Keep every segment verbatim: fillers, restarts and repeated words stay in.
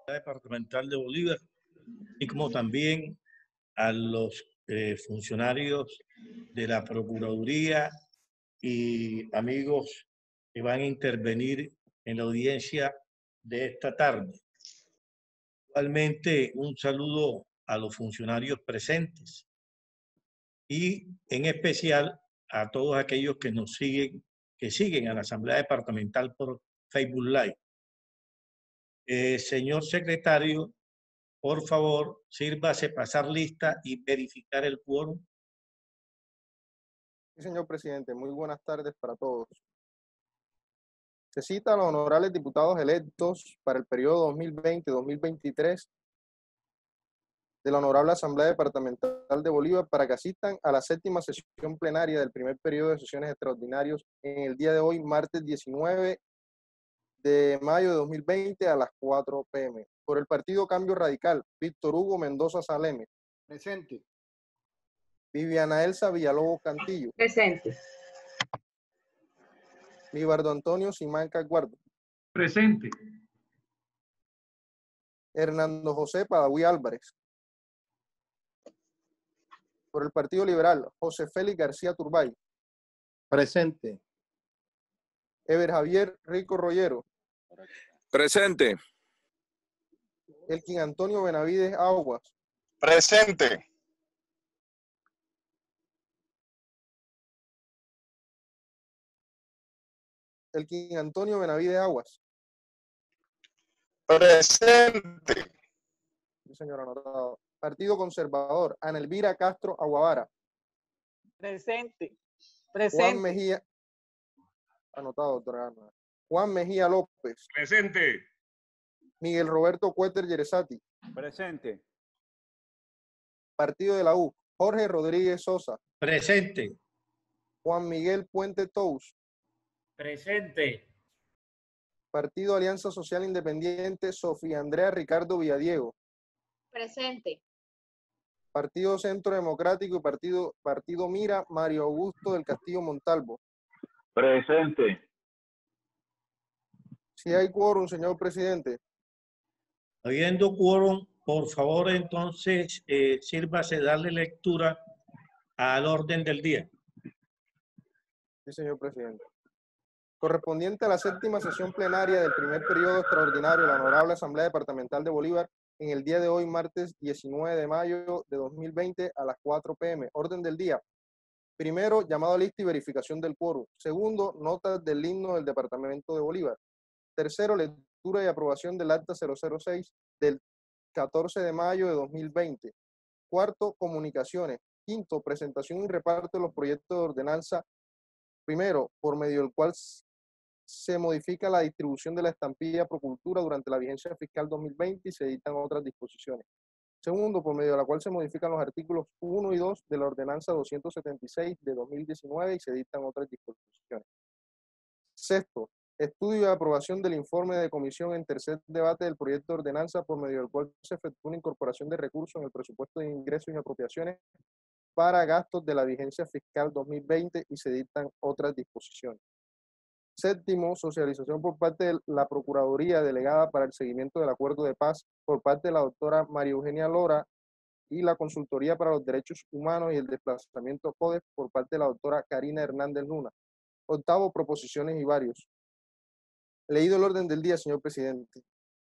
Departamental de Bolívar, y como también a los eh, funcionarios de la Procuraduría y amigos que van a intervenir en la audiencia de esta tarde. Igualmente, un saludo a los funcionarios presentes y en especial a todos aquellos que nos siguen, que siguen a la Asamblea Departamental por Facebook Live. Eh, señor secretario, por favor, sírvase pasar lista y verificar el quórum. Sí, señor presidente, muy buenas tardes para todos. Se cita a los honorables diputados electos para el periodo dos mil veinte a dos mil veintitrés de la Honorable Asamblea Departamental de Bolívar para que asistan a la séptima sesión plenaria del primer periodo de sesiones extraordinarios en el día de hoy, martes diecinueve de mayo de dos mil veinte a las cuatro p m Por el Partido Cambio Radical, Víctor Hugo Mendoza Saleme. Presente. Viviana Elsa Villalobos Cantillo. Presente. Libardo Antonio Simanca Guardo. Presente. Hernando José Padaví Álvarez. Por el Partido Liberal, José Félix García Turbay. Presente. Ever Javier Rico Rollero. Presente. Elkin Antonio Benavides Aguas. Presente. Elkin Antonio Benavides Aguas. Presente. Sí, señor, anotado. Partido Conservador, Ana Elvira Castro Aguavara. Presente. Juan Presente. Mejía. Anotado, doctora Ana. Juan Mejía López. Presente. Miguel Roberto Cuéter Yeresati. Presente. Partido de la U, Jorge Rodríguez Sosa. Presente. Juan Miguel Puente Tous. Presente. Partido Alianza Social Independiente, Sofía Andrea Ricardo Villadiego. Presente. Partido Centro Democrático y Partido, Partido Mira, Mario Augusto del Castillo Montalvo. Presente. Si hay quórum, señor presidente. Habiendo quórum, por favor, entonces, eh, sírvase darle lectura al orden del día. Sí, señor presidente. Correspondiente a la séptima sesión plenaria del primer periodo extraordinario de la Honorable Asamblea Departamental de Bolívar, en el día de hoy, martes diecinueve de mayo de dos mil veinte, a las cuatro p m Orden del día. Primero, llamado a lista y verificación del quórum. Segundo, notas del himno del Departamento de Bolívar. Tercero, lectura y aprobación del acta cero cero seis del catorce de mayo de dos mil veinte. Cuarto, comunicaciones. Quinto, presentación y reparto de los proyectos de ordenanza. Primero, por medio del cual se modifica la distribución de la estampilla Procultura durante la vigencia fiscal dos mil veinte y se dictan otras disposiciones. Segundo, por medio de la cual se modifican los artículos uno y dos de la ordenanza doscientos setenta y seis de dos mil diecinueve y se dictan otras disposiciones. Sexto, estudio y aprobación del informe de comisión en tercer debate del proyecto de ordenanza por medio del cual se efectúa una incorporación de recursos en el presupuesto de ingresos y apropiaciones para gastos de la vigencia fiscal dos mil veinte y se dictan otras disposiciones. Séptimo, socialización por parte de la Procuraduría delegada para el seguimiento del acuerdo de paz por parte de la doctora María Eugenia Lora y la Consultoría para los Derechos Humanos y el Desplazamiento CODES por parte de la doctora Karina Hernández Luna. Octavo, proposiciones y varios. Leído el orden del día, señor presidente.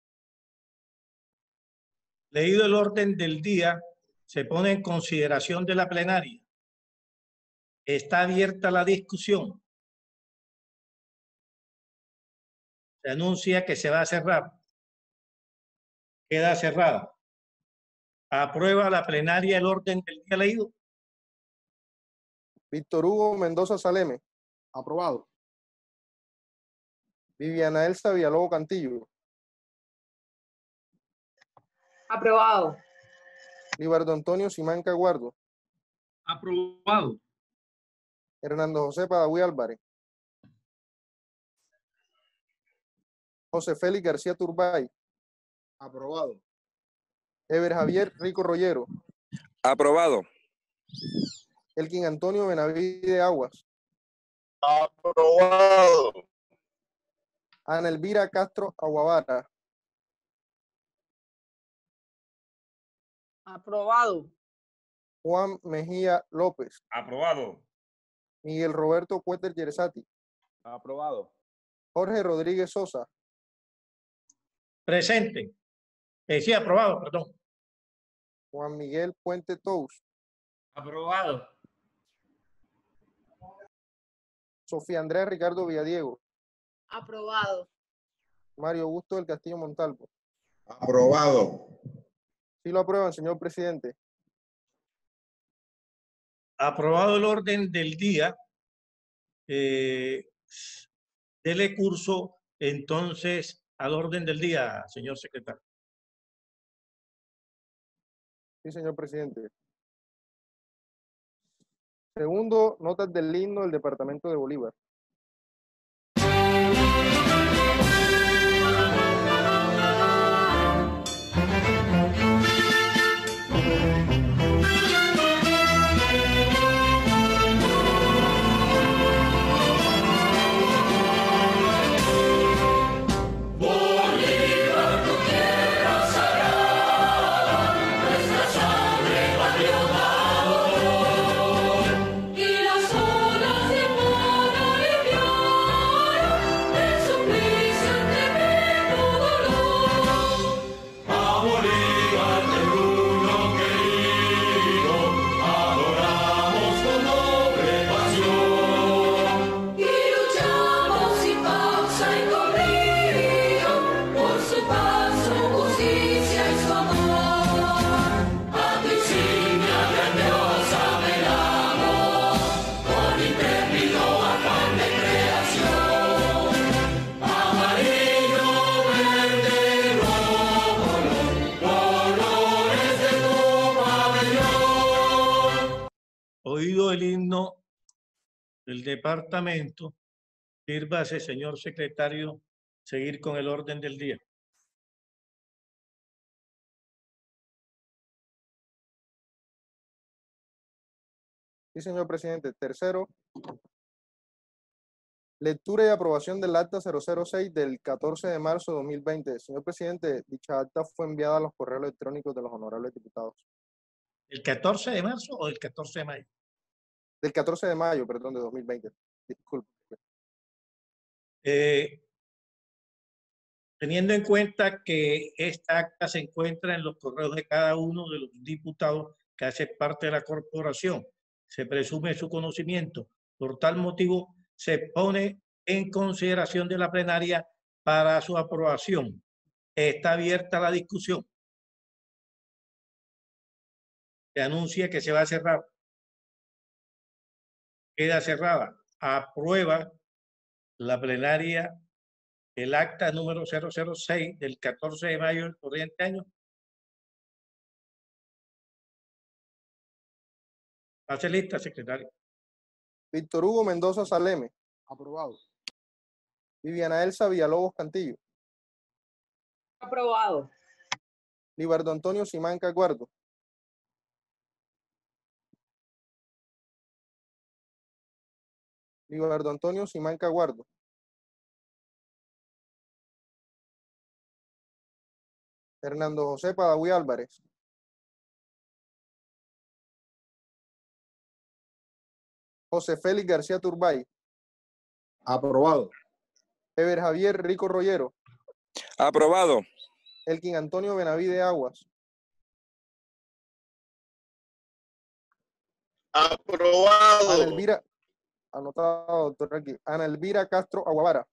Leído el orden del día, se pone en consideración de la plenaria. Está abierta la discusión. Se anuncia que se va a cerrar. Queda cerrada. ¿Aprueba la plenaria el orden del día leído? Víctor Hugo Mendoza Saleme. Aprobado. Viviana Elsa Villalobos Cantillo. Aprobado. Libardo Antonio Simanca Guardo. Aprobado. Hernando José Padaví Álvarez. José Félix García Turbay. Aprobado. Ever Javier Rico Rollero. Aprobado. Elkin Antonio Benavides Aguas. Aprobado. Ana Elvira Castro Aguavara. Aprobado. Juan Mejía López, Aprobado. Miguel Roberto Cuéter Yeresati, Aprobado. Jorge Rodríguez Sosa, Presente. Eh, sí, aprobado, perdón. Juan Miguel Puente Tous, Aprobado. Sofía Andrea Ricardo Villadiego, Aprobado. Mario Augusto del Castillo Montalvo. Aprobado. Sí lo aprueban, señor presidente. Aprobado el orden del día. Eh, dele curso entonces al orden del día, señor secretario. Sí, señor presidente. Segundo, notas del himno del departamento de Bolívar. Oído el himno del departamento, sírvase, señor secretario, seguir con el orden del día. Sí, señor presidente. Tercero, lectura y aprobación del acta cero cero seis del catorce de marzo de dos mil veinte. Señor presidente, dicha acta fue enviada a los correos electrónicos de los honorables diputados. ¿El catorce de marzo o el catorce de mayo? Del catorce de mayo, perdón, de dos mil veinte. Disculpe. Eh, teniendo en cuenta que esta acta se encuentra en los correos de cada uno de los diputados que hace parte de la corporación, se presume su conocimiento. Por tal motivo, se pone en consideración de la plenaria para su aprobación. Está abierta la discusión. Se anuncia que se va a cerrar. Queda cerrada. Aprueba la plenaria el acta número cero cero seis del catorce de mayo del corriente año. Hace lista, secretario. Víctor Hugo Mendoza Saleme, Aprobado. Viviana Elsa Villalobos Cantillo, Aprobado. Libardo Antonio Simanca Guardo, Libardo Antonio Simanca Guardo, Hernando José Padaví Álvarez, José Félix García Turbay, Aprobado. Eber Javier Rico Rollero, Aprobado. Elkin Antonio Benavide Aguas, Ana Aprobado. Elvira, anotado, doctor aquí, Ana Elvira Castro Aguavara,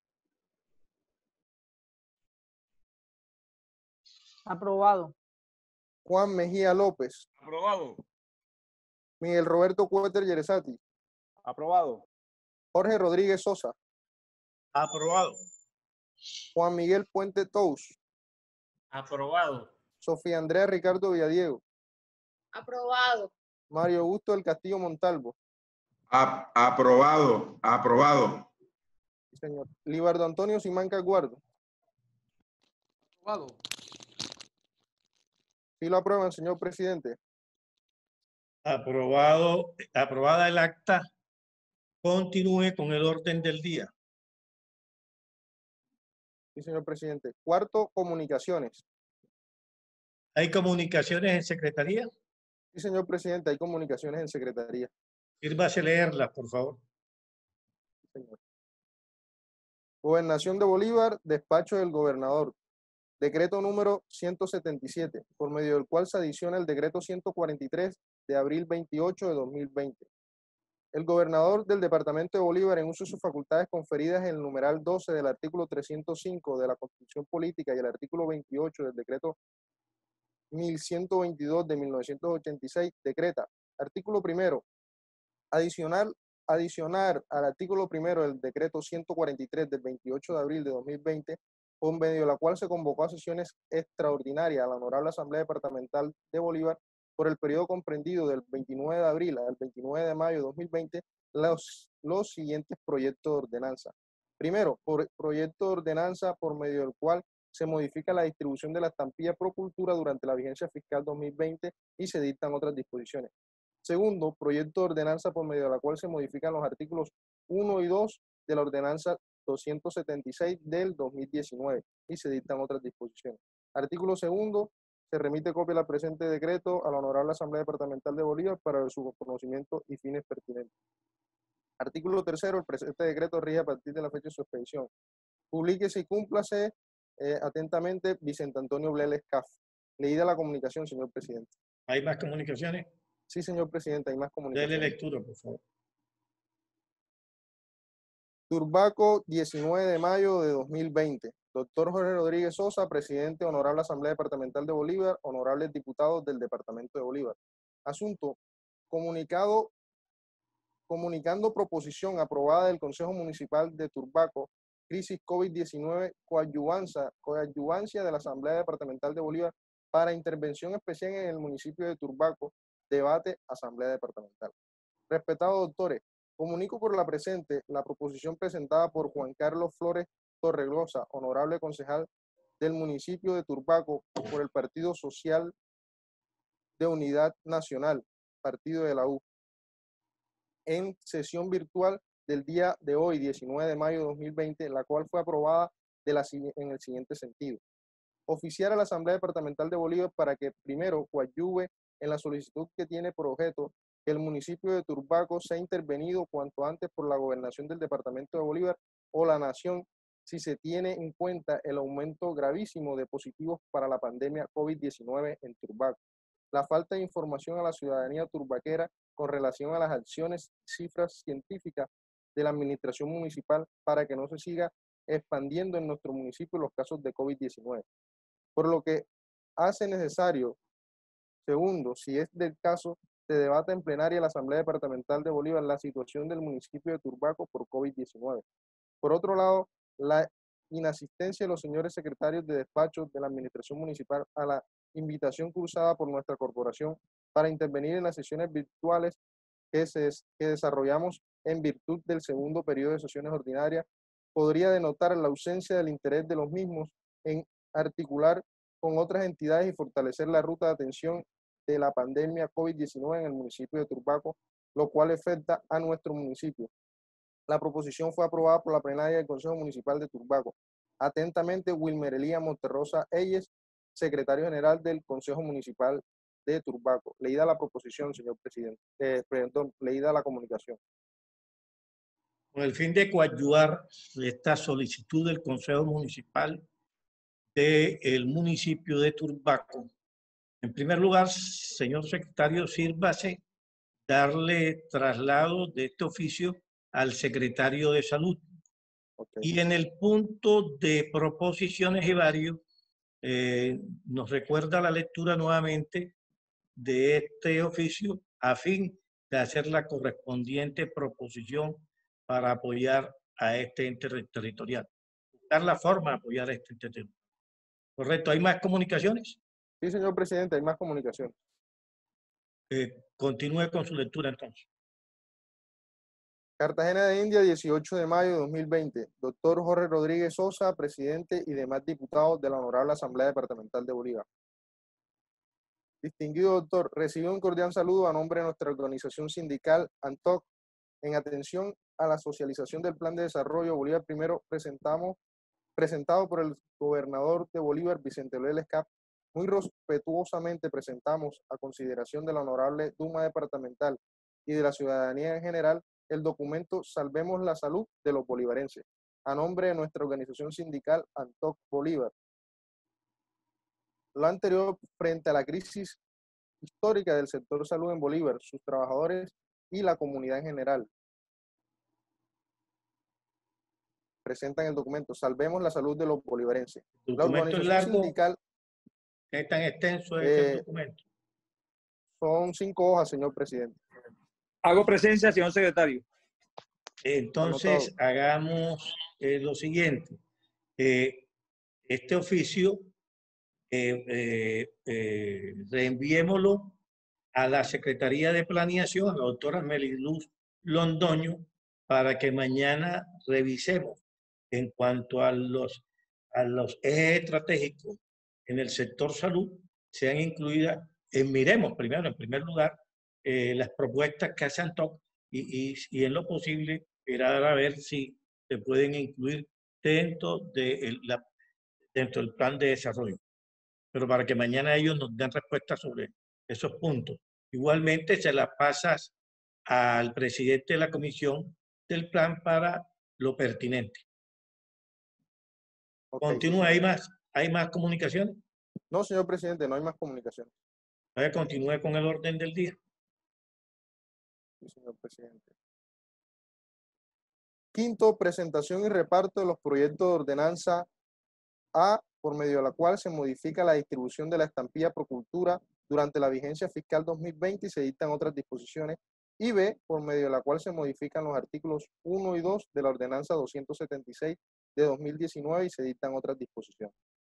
Aprobado. Juan Mejía López, Aprobado. Miguel Roberto Cuéter Yeresati, Aprobado. Jorge Rodríguez Sosa, Aprobado. Juan Miguel Puente Tous, Aprobado. Sofía Andrea Ricardo Villadiego, Aprobado. Mario Augusto del Castillo Montalvo, A- aprobado. Aprobado. sí, señor, Libardo Antonio Simanca Guardo. Aprobado. Sí lo aprueban, señor presidente. Aprobado. Aprobada el acta. Continúe con el orden del día. Sí, señor presidente. Cuarto, comunicaciones. ¿Hay comunicaciones en secretaría? Sí, señor presidente, hay comunicaciones en secretaría. Sírvase leerlas, por favor. Señor. Gobernación de Bolívar, despacho del gobernador. Decreto número ciento setenta y siete, por medio del cual se adiciona el decreto ciento cuarenta y tres de abril veintiocho de dos mil veinte. El gobernador del departamento de Bolívar, en uso de sus facultades conferidas en el numeral doce del artículo trescientos cinco de la Constitución Política y el artículo veintiocho del decreto mil ciento veintidós de mil novecientos ochenta y seis, decreta, artículo primero, adicional, adicionar al artículo primero del decreto ciento cuarenta y tres del veintiocho de abril de dos mil veinte, por medio de la cual se convocó a sesiones extraordinarias a la Honorable Asamblea Departamental de Bolívar por el periodo comprendido del veintinueve de abril al veintinueve de mayo de dos mil veinte, los, los siguientes proyectos de ordenanza. Primero, por proyecto de ordenanza por medio del cual se modifica la distribución de la estampilla Pro Cultura durante la vigencia fiscal dos mil veinte y se dictan otras disposiciones. Segundo, proyecto de ordenanza por medio de la cual se modifican los artículos uno y dos de la ordenanza doscientos setenta y seis del dos mil diecinueve y se dictan otras disposiciones. Artículo segundo, se remite copia del presente decreto a la Honorable Asamblea Departamental de Bolívar para su conocimiento y fines pertinentes. Artículo tercero, el presente decreto rige a partir de la fecha de su expedición. Publíquese y cúmplase eh, atentamente Vicente Antonio Bleles Caf. Leída la comunicación, señor presidente. ¿Hay más comunicaciones? Sí, señor presidente, hay más comunicaciones. Dele lectura, por favor. Turbaco, diecinueve de mayo de dos mil veinte. Doctor Jorge Rodríguez Sosa, presidente, Honorable Asamblea Departamental de Bolívar, honorables diputados del Departamento de Bolívar. Asunto, comunicado, comunicando proposición aprobada del Consejo Municipal de Turbaco, crisis COVID diecinueve, coadyuvancia, coadyuvancia de la Asamblea Departamental de Bolívar para intervención especial en el municipio de Turbaco, debate, Asamblea Departamental. Respetados doctores, comunico por la presente la proposición presentada por Juan Carlos Flores Torregrosa, honorable concejal del municipio de Turbaco por el Partido Social de Unidad Nacional, Partido de la U, en sesión virtual del día de hoy, diecinueve de mayo de dos mil veinte, la cual fue aprobada de la, en el siguiente sentido. Oficiar a la Asamblea Departamental de Bolívar para que primero coadyuve en la solicitud que tiene por objeto que el municipio de Turbaco sea intervenido cuanto antes por la gobernación del departamento de Bolívar o la nación si se tiene en cuenta el aumento gravísimo de positivos para la pandemia COVID diecinueve en Turbaco, la falta de información a la ciudadanía turbaquera con relación a las acciones y cifras científicas de la administración municipal para que no se siga expandiendo en nuestro municipio los casos de COVID diecinueve. Por lo que hace necesario, segundo, si es del caso, se debata en plenaria la Asamblea Departamental de Bolívar la situación del municipio de Turbaco por COVID diecinueve. Por otro lado, la inasistencia de los señores secretarios de despacho de la Administración Municipal a la invitación cruzada por nuestra corporación para intervenir en las sesiones virtuales que, se, que desarrollamos en virtud del segundo periodo de sesiones ordinarias, podría denotar la ausencia del interés de los mismos en articular con otras entidades y fortalecer la ruta de atención de la pandemia COVID diecinueve en el municipio de Turbaco, lo cual afecta a nuestro municipio. La proposición fue aprobada por la plenaria del Consejo Municipal de Turbaco. Atentamente, Wilmer Elía Monterrosa Eyes, secretario general del Consejo Municipal de Turbaco. Leída la proposición, señor presidente. Eh, perdón, leída la comunicación. Con el fin de coadyuvar esta solicitud del Consejo Municipal del municipio de Turbaco, en primer lugar, señor secretario, sírvase darle traslado de este oficio al secretario de Salud. Okay. Y en el punto de proposiciones y varios, eh, nos recuerda la lectura nuevamente de este oficio a fin de hacer la correspondiente proposición para apoyar a este ente territorial. Buscar la forma de apoyar a este ente territorial. Correcto. ¿Hay más comunicaciones? Sí, señor presidente, hay más comunicaciones. Eh, continúe con su lectura entonces. Cartagena de India, dieciocho de mayo de dos mil veinte. Doctor Jorge Rodríguez Sosa, presidente y demás diputados de la Honorable Asamblea Departamental de Bolívar. Distinguido doctor, recibe un cordial saludo a nombre de nuestra organización sindical ANTOC. En atención a la socialización del Plan de Desarrollo Bolívar Primero, presentamos, presentado por el gobernador de Bolívar, Vicente Bleles Caf, Muy respetuosamente presentamos a consideración de la Honorable Duma Departamental y de la ciudadanía en general el documento Salvemos la Salud de los Bolivarenses, a nombre de nuestra organización sindical ANTOC Bolívar. Lo anterior frente a la crisis histórica del sector salud en Bolívar, sus trabajadores y la comunidad en general. Presentan el documento Salvemos la Salud de los Bolivarenses. El La documento es organización largo, sindical es tan extenso es eh, el documento. son cinco hojas, señor presidente. Hago presencia, señor secretario. Entonces, Anotado. hagamos eh, lo siguiente. Eh, este oficio, eh, eh, eh, reenviémoslo a la Secretaría de Planeación, a la doctora Meliluz Londoño, para que mañana revisemos en cuanto a los, a los ejes estratégicos en el sector salud, sean incluidas, en, miremos primero, en primer lugar, eh, las propuestas que hace ANTOC y, y, y en lo posible, esperar a ver si se pueden incluir dentro, de el, la, dentro del plan de desarrollo. Pero para que mañana ellos nos den respuesta sobre esos puntos. Igualmente se las pasas al presidente de la comisión del plan para lo pertinente. Okay, Continúa, sí, ¿hay más, ¿hay más comunicaciones? No, señor presidente, no hay más comunicación. A ver, continúe con el orden del día. Sí, señor presidente. Quinto, presentación y reparto de los proyectos de ordenanza A, por medio de la cual se modifica la distribución de la estampilla Procultura durante la vigencia fiscal dos mil veinte y se dictan otras disposiciones. Y B, por medio de la cual se modifican los artículos uno y dos de la ordenanza doscientos setenta y seis de dos mil diecinueve y se dictan otras disposiciones.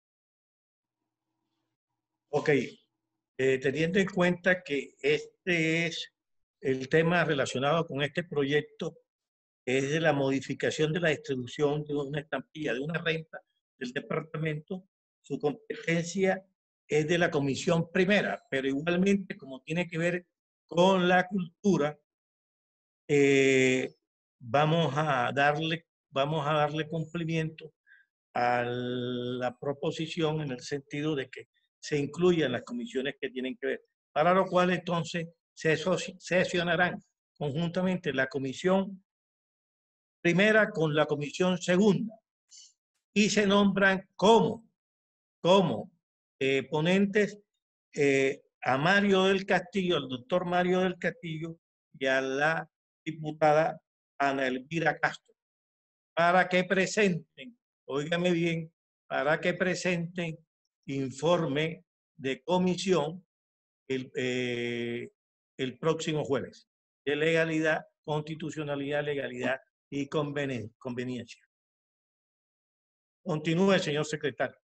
Ok, eh, teniendo en cuenta que este es el tema relacionado con este proyecto, es de la modificación de la distribución de una estampilla, de una renta del departamento, su competencia es de la comisión primera, pero igualmente como tiene que ver con la cultura, eh, vamos a darle, vamos a darle cumplimiento a la proposición en el sentido de que se incluyan las comisiones que tienen que ver, para lo cual entonces se sesionarán conjuntamente la comisión primera con la comisión segunda y se nombran como, como eh, ponentes eh, a Mario del Castillo, al doctor Mario del Castillo y a la diputada Ana Elvira Castro, para que presenten, óigame bien, para que presenten informe de comisión el, eh, el próximo jueves de legalidad, constitucionalidad, legalidad y conveniencia. Continúe, señor secretario.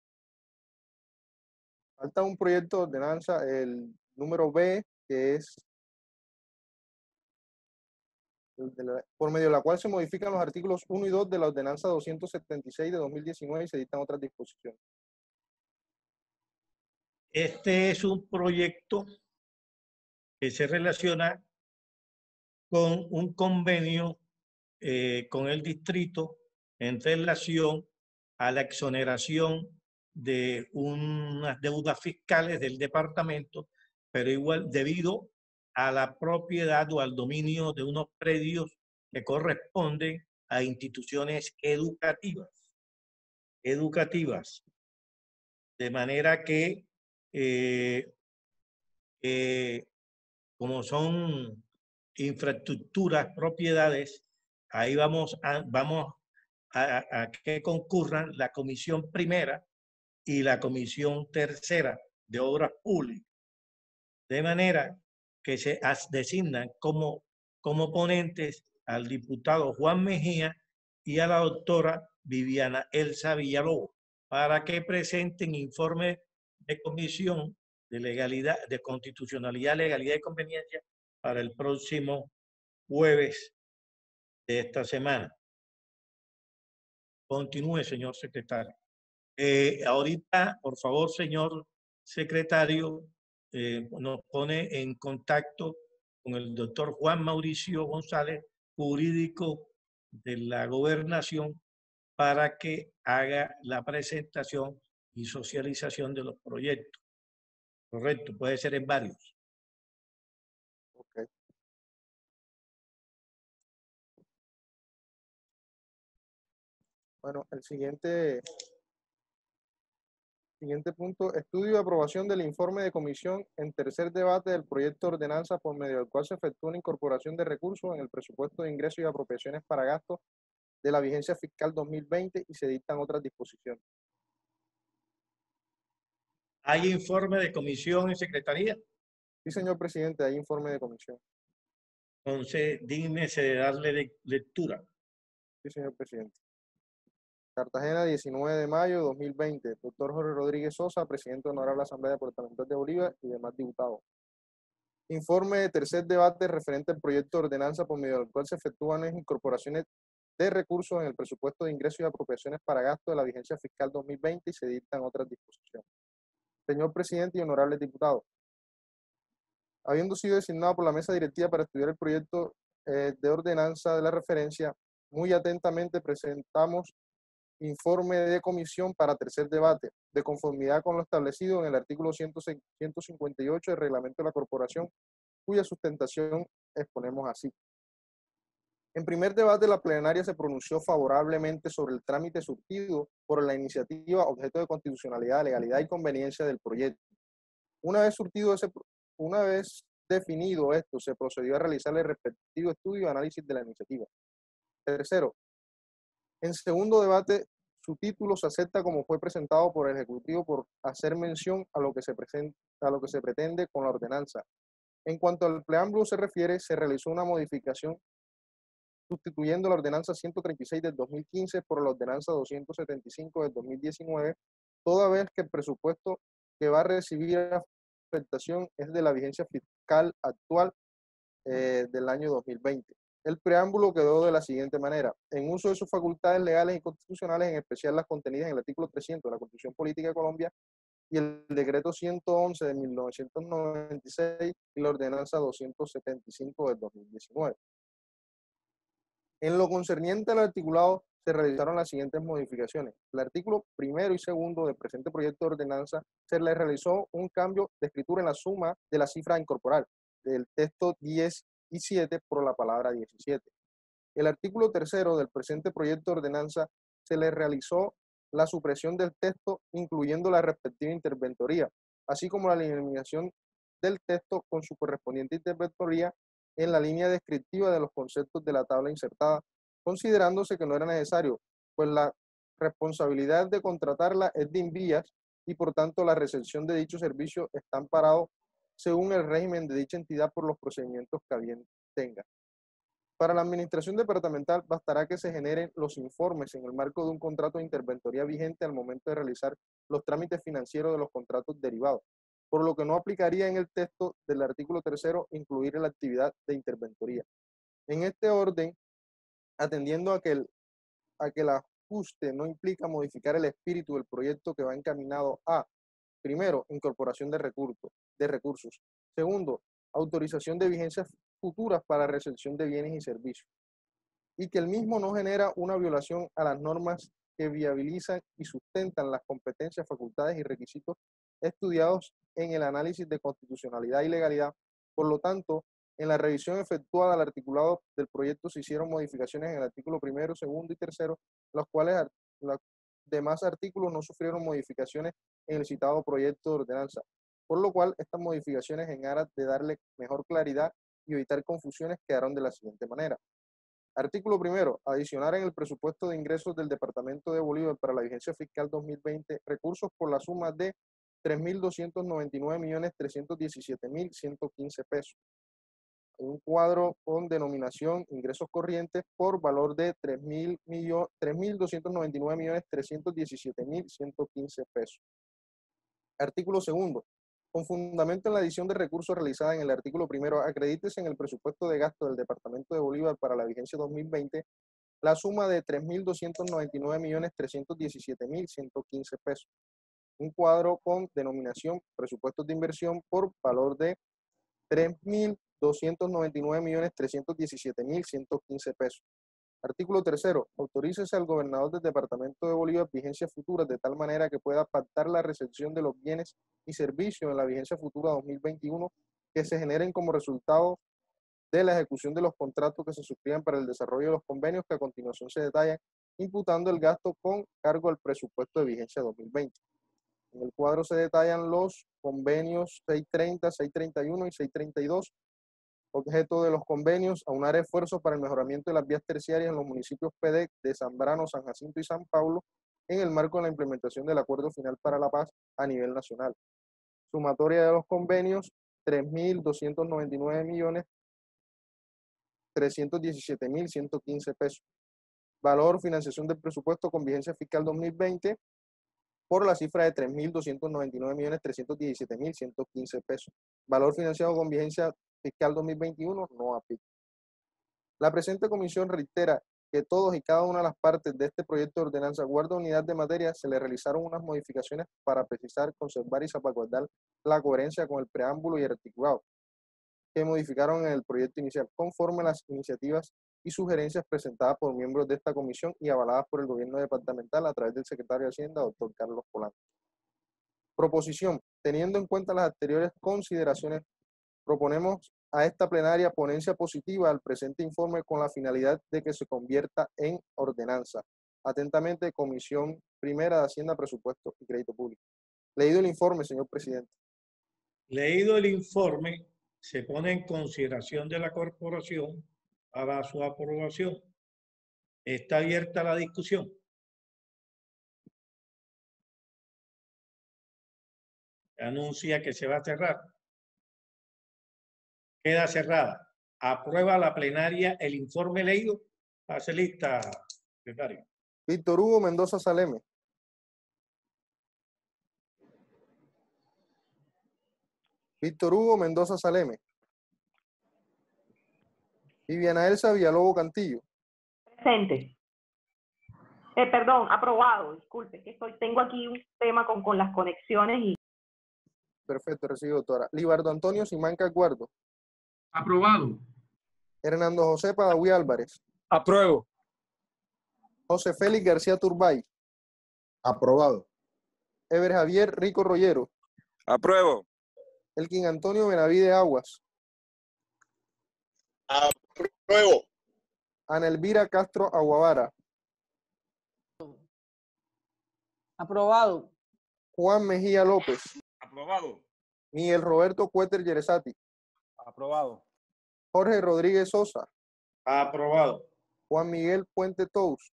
Falta un proyecto de ordenanza, el número B, que es de la, por medio de la cual se modifican los artículos uno y dos de la ordenanza doscientos setenta y seis de dos mil diecinueve y se dictan otras disposiciones. Este es un proyecto que se relaciona con un convenio eh, con el distrito en relación a la exoneración de unas deudas fiscales del departamento, pero igual debido a la propiedad o al dominio de unos predios que corresponden a instituciones educativas. Educativas. De manera que, eh, eh, como son infraestructuras, propiedades, ahí vamos a, vamos a, a, a que concurran la comisión primera y la comisión tercera de obras públicas. De manera que se designan como, como ponentes al diputado Juan Mejía y a la doctora Viviana Elsa Villalobos para que presenten informe de comisión de legalidad, de constitucionalidad, legalidad y conveniencia para el próximo jueves de esta semana. Continúe, señor secretario. Eh, ahorita, por favor, señor secretario, eh, nos pone en contacto con el doctor Juan Mauricio González, jurídico de la gobernación, para que haga la presentación y socialización de los proyectos. Correcto, puede ser en varios. Ok. Bueno, el siguiente, siguiente punto, estudio y aprobación del informe de comisión en tercer debate del proyecto de ordenanza por medio del cual se efectúa una incorporación de recursos en el presupuesto de ingresos y apropiaciones para gastos de la vigencia fiscal dos mil veinte y se dictan otras disposiciones. ¿Hay informe de comisión en secretaría? Sí, señor presidente, hay informe de comisión. Entonces, dígnese de darle de lectura. Sí, señor presidente. Cartagena, diecinueve de mayo de dos mil veinte. Doctor Jorge Rodríguez Sosa, presidente honorable de la Asamblea Departamental de Bolívar y demás diputados. Informe de tercer debate referente al proyecto de ordenanza por medio del cual se efectúan las incorporaciones de recursos en el presupuesto de ingresos y apropiaciones para gasto de la vigencia fiscal dos mil veinte y se dictan otras disposiciones. Señor presidente y honorables diputados, habiendo sido designado por la mesa directiva para estudiar el proyecto eh, de ordenanza de la referencia, muy atentamente presentamos informe de comisión para tercer debate, de conformidad con lo establecido en el artículo ciento cincuenta y ocho del reglamento de la corporación, cuya sustentación exponemos así. En primer debate, la plenaria se pronunció favorablemente sobre el trámite surtido por la iniciativa objeto de constitucionalidad, legalidad y conveniencia del proyecto. Una vez surtido ese, una vez definido esto, se procedió a realizar el respectivo estudio y análisis de la iniciativa. Tercero, en segundo debate, su título se acepta como fue presentado por el Ejecutivo por hacer mención a lo que se presenta, a lo que se pretende con la ordenanza. En cuanto al preámbulo se refiere, se realizó una modificación sustituyendo la ordenanza ciento treinta y seis del dos mil quince por la ordenanza doscientos setenta y cinco del dos mil diecinueve, toda vez que el presupuesto que va a recibir afectación es de la vigencia fiscal actual eh, del año dos mil veinte. El preámbulo quedó de la siguiente manera: en uso de sus facultades legales y constitucionales, en especial las contenidas en el artículo trescientos de la Constitución Política de Colombia y el decreto ciento once de mil novecientos noventa y seis y la ordenanza doscientos setenta y cinco del dos mil diecinueve. En lo concerniente al articulado, se realizaron las siguientes modificaciones. El artículo primero y segundo del presente proyecto de ordenanza se le realizó un cambio de escritura en la suma de la cifra a incorporar, del texto diez y siete por la palabra diecisiete. El artículo tercero del presente proyecto de ordenanza se le realizó la supresión del texto, incluyendo la respectiva interventoría, así como la eliminación del texto con su correspondiente interventoría en la línea descriptiva de los conceptos de la tabla insertada, considerándose que no era necesario, pues la responsabilidad de contratarla es de Invías y por tanto la recepción de dicho servicio está amparado según el régimen de dicha entidad por los procedimientos que a bien tenga. Para la administración departamental bastará que se generen los informes en el marco de un contrato de interventoría vigente al momento de realizar los trámites financieros de los contratos derivados, por lo que no aplicaría en el texto del artículo tercero incluir la actividad de interventoría. En este orden, atendiendo a que el, a que el ajuste no implica modificar el espíritu del proyecto que va encaminado a, primero, incorporación de recursos, de recursos. Segundo, autorización de vigencias futuras para recepción de bienes y servicios. Y que el mismo no genera una violación a las normas que viabilizan y sustentan las competencias, facultades y requisitos estudiados en el análisis de constitucionalidad y legalidad. Por lo tanto, en la revisión efectuada al articulado del proyecto se hicieron modificaciones en el artículo primero, segundo y tercero, los cuales los demás artículos no sufrieron modificaciones en el citado proyecto de ordenanza, por lo cual estas modificaciones en aras de darle mejor claridad y evitar confusiones quedaron de la siguiente manera. Artículo primero, adicionar en el presupuesto de ingresos del Departamento de Bolívar para la vigencia fiscal dos mil veinte recursos por la suma de tres mil doscientos noventa y nueve millones trescientos diecisiete mil ciento quince pesos. Un cuadro con denominación ingresos corrientes por valor de tres mil doscientos noventa y nueve millones trescientos diecisiete mil ciento quince pesos. Artículo segundo, con fundamento en la adición de recursos realizada en el artículo primero, acredítese en el presupuesto de gasto del Departamento de Bolívar para la vigencia dos mil veinte la suma de tres mil doscientos noventa y nueve millones trescientos diecisiete mil ciento quince pesos. Un cuadro con denominación presupuestos de inversión por valor de tres mil doscientos noventa y nueve millones trescientos diecisiete mil ciento quince pesos. Artículo tercero. Autorícese al gobernador del Departamento de Bolívar vigencias futuras de tal manera que pueda pactar la recepción de los bienes y servicios en la vigencia futura dos mil veintiuno que se generen como resultado de la ejecución de los contratos que se suscriban para el desarrollo de los convenios que a continuación se detallan, imputando el gasto con cargo al presupuesto de vigencia dos mil veinte. En el cuadro se detallan los convenios seiscientos treinta, seiscientos treinta y uno y seiscientos treinta y dos. Objeto de los convenios, aunar esfuerzos para el mejoramiento de las vías terciarias en los municipios P D E C de Zambrano, San Jacinto y San Pablo en el marco de la implementación del Acuerdo Final para la Paz a nivel nacional. Sumatoria de los convenios, tres mil doscientos noventa y nueve millones trescientos diecisiete mil ciento quince pesos. Valor, financiación del presupuesto con vigencia fiscal dos mil veinte por la cifra de tres mil doscientos noventa y nueve millones trescientos diecisiete mil ciento quince pesos. Valor financiado con vigencia fiscal dos mil veintiuno no aplica. La presente comisión reitera que todos y cada una de las partes de este proyecto de ordenanza guarda unidad de materia, se le realizaron unas modificaciones para precisar, conservar y salvaguardar la coherencia con el preámbulo y el articulado que modificaron en el proyecto inicial, conforme a las iniciativas y sugerencias presentadas por miembros de esta comisión y avaladas por el gobierno departamental a través del secretario de Hacienda, doctor Carlos Polanco. Proposición. Teniendo en cuenta las anteriores consideraciones, proponemos a esta plenaria ponencia positiva al presente informe con la finalidad de que se convierta en ordenanza. Atentamente, Comisión Primera de Hacienda, Presupuesto y Crédito Público. Leído el informe, señor presidente. Leído el informe, se pone en consideración de la corporación para su aprobación. Está abierta la discusión. Anuncia que se va a cerrar. Queda cerrada. Aprueba la plenaria el informe leído. Pase lista, secretario. Víctor Hugo Mendoza Saleme. Víctor Hugo Mendoza Saleme. Viviana Elsa Villalobos Cantillo. Presente. Eh, perdón, aprobado, disculpe, que estoy, tengo aquí un tema con, con las conexiones y... Perfecto, recibo, doctora. Libardo Antonio Simanca Guardo. Aprobado. Hernando José Padaví Álvarez. Apruebo. José Félix García Turbay. Aprobado. Ever Javier Rico Rollero. Apruebo. Elkin Antonio Benavide Aguas. Apruebo. Ana Elvira Castro Aguavara. Aprobado. Juan Mejía López. Aprobado. Miguel Roberto Cuéter Yeresati. Aprobado. Jorge Rodríguez Sosa. Aprobado. Juan Miguel Puente Tous.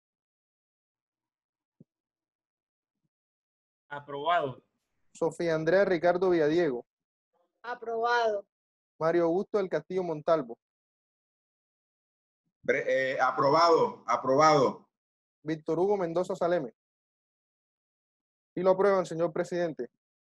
Aprobado. Sofía Andrea Ricardo Villadiego. Aprobado. Mario Augusto del Castillo Montalvo. Pre- eh, aprobado. Aprobado. Víctor Hugo Mendoza Saleme. Y lo aprueban, señor presidente.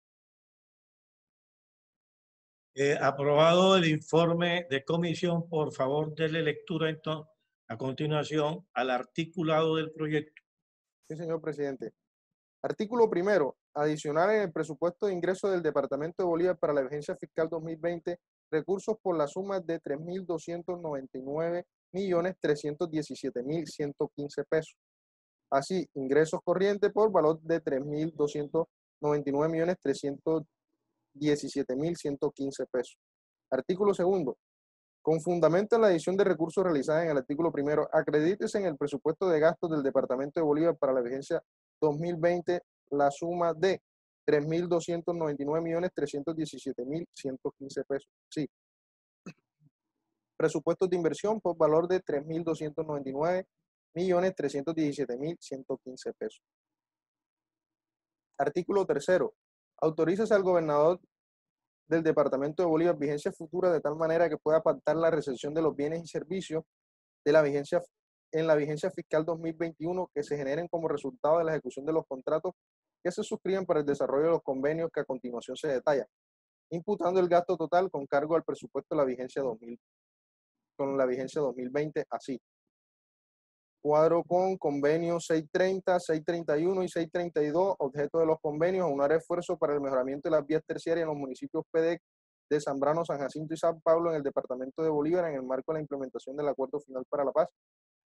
Eh, aprobado el informe de comisión. Por favor, denle lectura entonces a continuación al articulado del proyecto. Sí, señor presidente. Artículo primero. Adicional en el presupuesto de ingresos del Departamento de Bolívar para la vigencia fiscal dos mil veinte, recursos por la suma de tres mil doscientos noventa y nueve millones trescientos diecisiete mil ciento quince pesos. Así, ingresos corrientes por valor de tres mil doscientos noventa y nueve millones trescientos diecisiete mil ciento quince pesos. Artículo segundo. Con fundamento en la adición de recursos realizada en el artículo primero, acredítese en el presupuesto de gastos del Departamento de Bolívar para la vigencia dos mil veinte la suma de tres mil doscientos noventa y nueve millones trescientos diecisiete mil ciento quince pesos. Sí. Presupuestos de inversión por valor de tres mil doscientos noventa y nueve millones trescientos diecisiete mil ciento quince pesos. Artículo tercero. Autorízase al gobernador del Departamento de Bolívar vigencia futura de tal manera que pueda pactar la recepción de los bienes y servicios de la vigencia en la vigencia fiscal dos mil veintiuno que se generen como resultado de la ejecución de los contratos que se suscriban para el desarrollo de los convenios que a continuación se detallan, imputando el gasto total con cargo al presupuesto de la vigencia dos mil, con la vigencia dos mil veinte así. Cuadro con convenios seiscientos treinta, seiscientos treinta y uno y seiscientos treinta y dos, objeto de los convenios, aunar esfuerzo para el mejoramiento de las vías terciarias en los municipios P D E C de Zambrano, San Jacinto y San Pablo en el Departamento de Bolívar en el marco de la implementación del Acuerdo Final para la Paz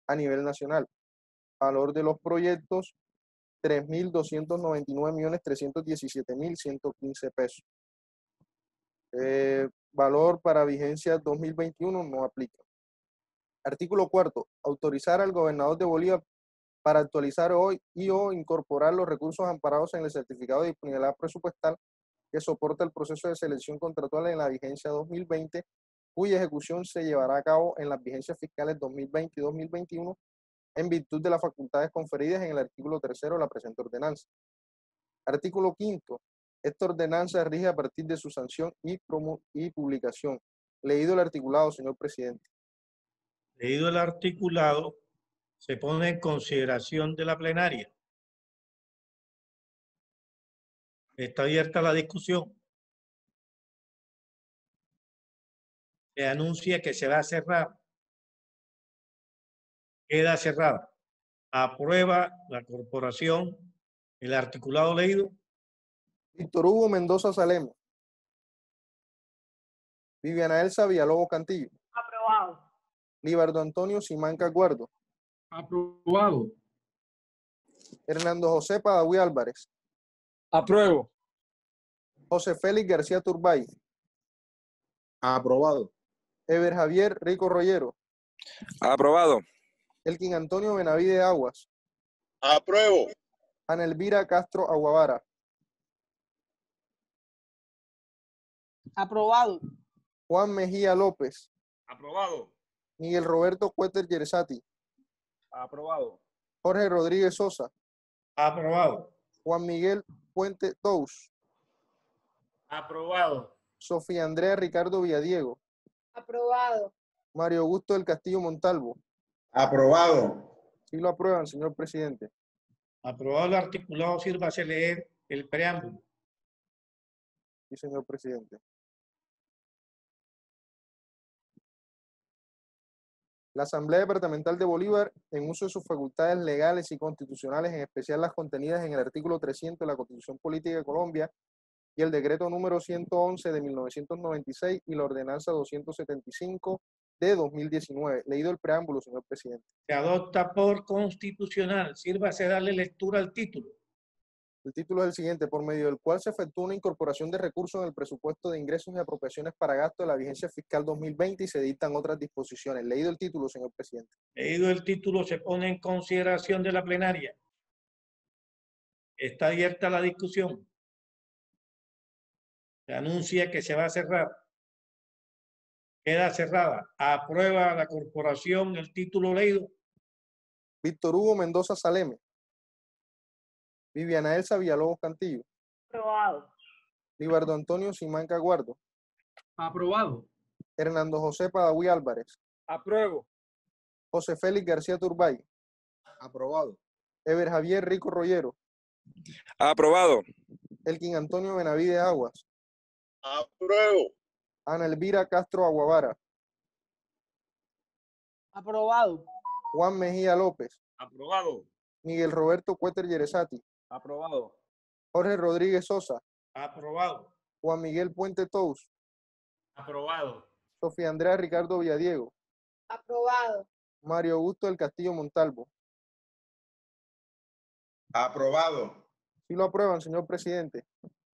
a nivel nacional. Valor de los proyectos, tres mil doscientos noventa y nueve millones trescientos diecisiete mil ciento quince pesos. Eh, valor para vigencia dos mil veintiuno no aplica. Artículo cuarto. Autorizar al gobernador de Bolívar para actualizar hoy y o incorporar los recursos amparados en el certificado de disponibilidad presupuestal que soporta el proceso de selección contractual en la vigencia dos mil veinte, cuya ejecución se llevará a cabo en las vigencias fiscales dos mil veinte y dos mil veintiuno, en virtud de las facultades conferidas en el artículo tercero de la presente ordenanza. Artículo quinto. Esta ordenanza rige a partir de su sanción y, y publicación. Leído el articulado, señor presidente. Leído el articulado, se pone en consideración de la plenaria. Está abierta la discusión. Se anuncia que se va a cerrar. Queda cerrada. Aprueba la corporación el articulado leído. Víctor Hugo Mendoza Salem. Viviana Elsa Villalobos Cantillo. Aprobado. Libardo Antonio Simanca Guardo. Aprobado. Hernando José Padaví Álvarez. Apruebo. José Félix García Turbay. Aprobado. Ever Javier Rico Rollero. Aprobado. Elkin Antonio Benavide Aguas. Apruebo. Ana Elvira Castro Aguavara. Aprobado. Juan Mejía López. Aprobado. Miguel Roberto Cuéter Yeresati. Aprobado. Jorge Rodríguez Sosa. Aprobado. Juan Miguel Puente Tous. Aprobado. Sofía Andrea Ricardo Villadiego. Aprobado. Mario Augusto del Castillo Montalvo. Aprobado. Sí lo aprueban, señor presidente. Aprobado el articulado, sírvase leer el preámbulo. Sí, señor presidente. La Asamblea Departamental de Bolívar, en uso de sus facultades legales y constitucionales, en especial las contenidas en el artículo trescientos de la Constitución Política de Colombia y el decreto número ciento once de mil novecientos noventa y seis y la ordenanza doscientos setenta y cinco de dos mil diecinueve. Leído el preámbulo, señor presidente. Se adopta por constitucional. Sírvase darle lectura al título. El título es el siguiente: por medio del cual se efectúa una incorporación de recursos en el presupuesto de ingresos y apropiaciones para gasto de la vigencia fiscal dos mil veinte y se dictan otras disposiciones. Leído el título, señor presidente. Leído el título, se pone en consideración de la plenaria. Está abierta la discusión. Se anuncia que se va a cerrar. Queda cerrada. Aprueba la corporación el título leído. Víctor Hugo Mendoza Saleme. Viviana Elsa Villalobos Cantillo. Aprobado. Libardo Antonio Simanca Guardo. Aprobado. Hernando José Padaví Álvarez. Apruebo. José Félix García Turbay. Aprobado. Ever Javier Rico Rollero. Aprobado. Elkin Antonio Benavide Aguas. Apruebo. Ana Elvira Castro Aguavara. Aprobado. Juan Mejía López. Aprobado. Miguel Roberto Cuéter Yeresati. Aprobado. Jorge Rodríguez Sosa. Aprobado. Juan Miguel Puente Tous. Aprobado. Sofía Andrea Ricardo Villadiego. Aprobado. Mario Augusto del Castillo Montalvo. Aprobado. Sí lo aprueban, señor presidente.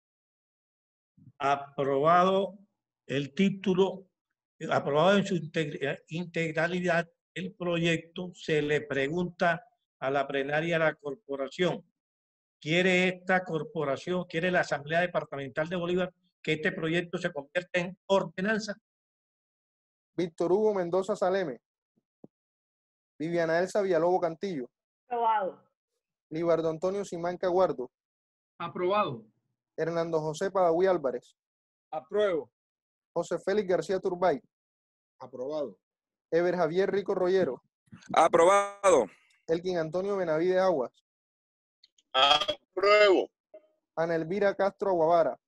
Aprobado el título, aprobado en su integralidad el proyecto. Se le pregunta a la plenaria de la corporación: ¿quiere esta corporación, quiere la Asamblea Departamental de Bolívar que este proyecto se convierta en ordenanza? Víctor Hugo Mendoza Saleme. Viviana Elsa Villalobos Cantillo. Aprobado. Libardo Antonio Simanca Guardo. Aprobado. Hernando José Padaví Álvarez. Apruebo. José Félix García Turbay. Aprobado. Ever Javier Rico Rollero. Aprobado. Elkin Antonio Benavide Aguas. Apruebo. Ana Elvira Castro Aguavara.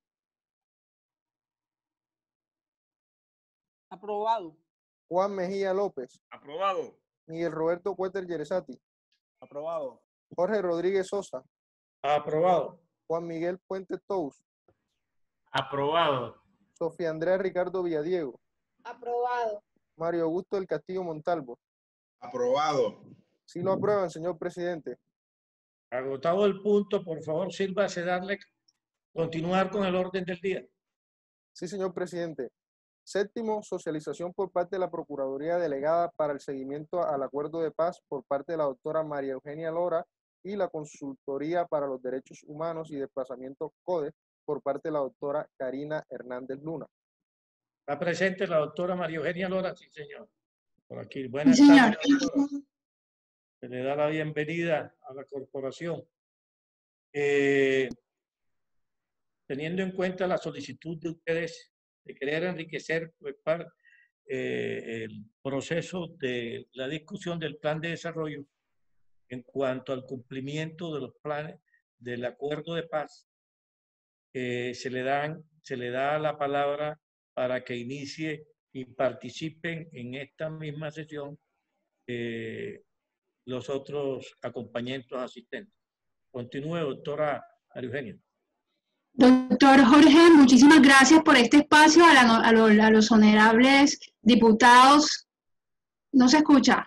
Aprobado. Juan Mejía López. Aprobado. Miguel Roberto Cuéter Yeresati. Aprobado. Jorge Rodríguez Sosa. Aprobado. Juan Miguel Puente Tous. Aprobado. Sofía Andrea Ricardo Villadiego. Aprobado. Mario Augusto del Castillo Montalvo. Aprobado. Sí lo aprueban, señor presidente. Agotado el punto, por favor, sírvase darle continuar con el orden del día. Sí, señor presidente. Séptimo, socialización por parte de la Procuraduría Delegada para el seguimiento al acuerdo de paz por parte de la doctora María Eugenia Lora y la Consultoría para los Derechos Humanos y Desplazamiento CODE por parte de la doctora Karina Hernández Luna. Está presente la doctora María Eugenia Lora, sí, señor. Por aquí. Buenas Sí, señor. tardes, doctora. Se le da la bienvenida a la corporación. Eh, teniendo en cuenta la solicitud de ustedes de querer enriquecer pues, para, eh, el proceso de la discusión del plan de desarrollo en cuanto al cumplimiento de los planes del acuerdo de paz, eh, se le dan, se le da la palabra para que inicie y participen en esta misma sesión eh, los otros acompañantes asistentes. Continúe, doctora María Eugenia. Doctor Jorge, muchísimas gracias por este espacio. A, la, a, lo, a los honorables diputados. ¿No se escucha?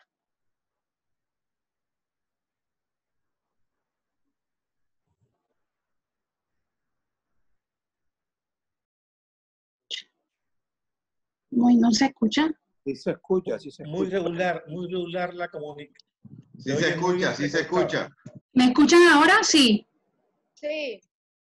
Muy, ¿no se escucha? Sí se escucha, sí se escucha. Muy regular, muy regular la comunicación. Sí se escucha, sí se escucha. ¿Me escuchan ahora? Sí. Sí.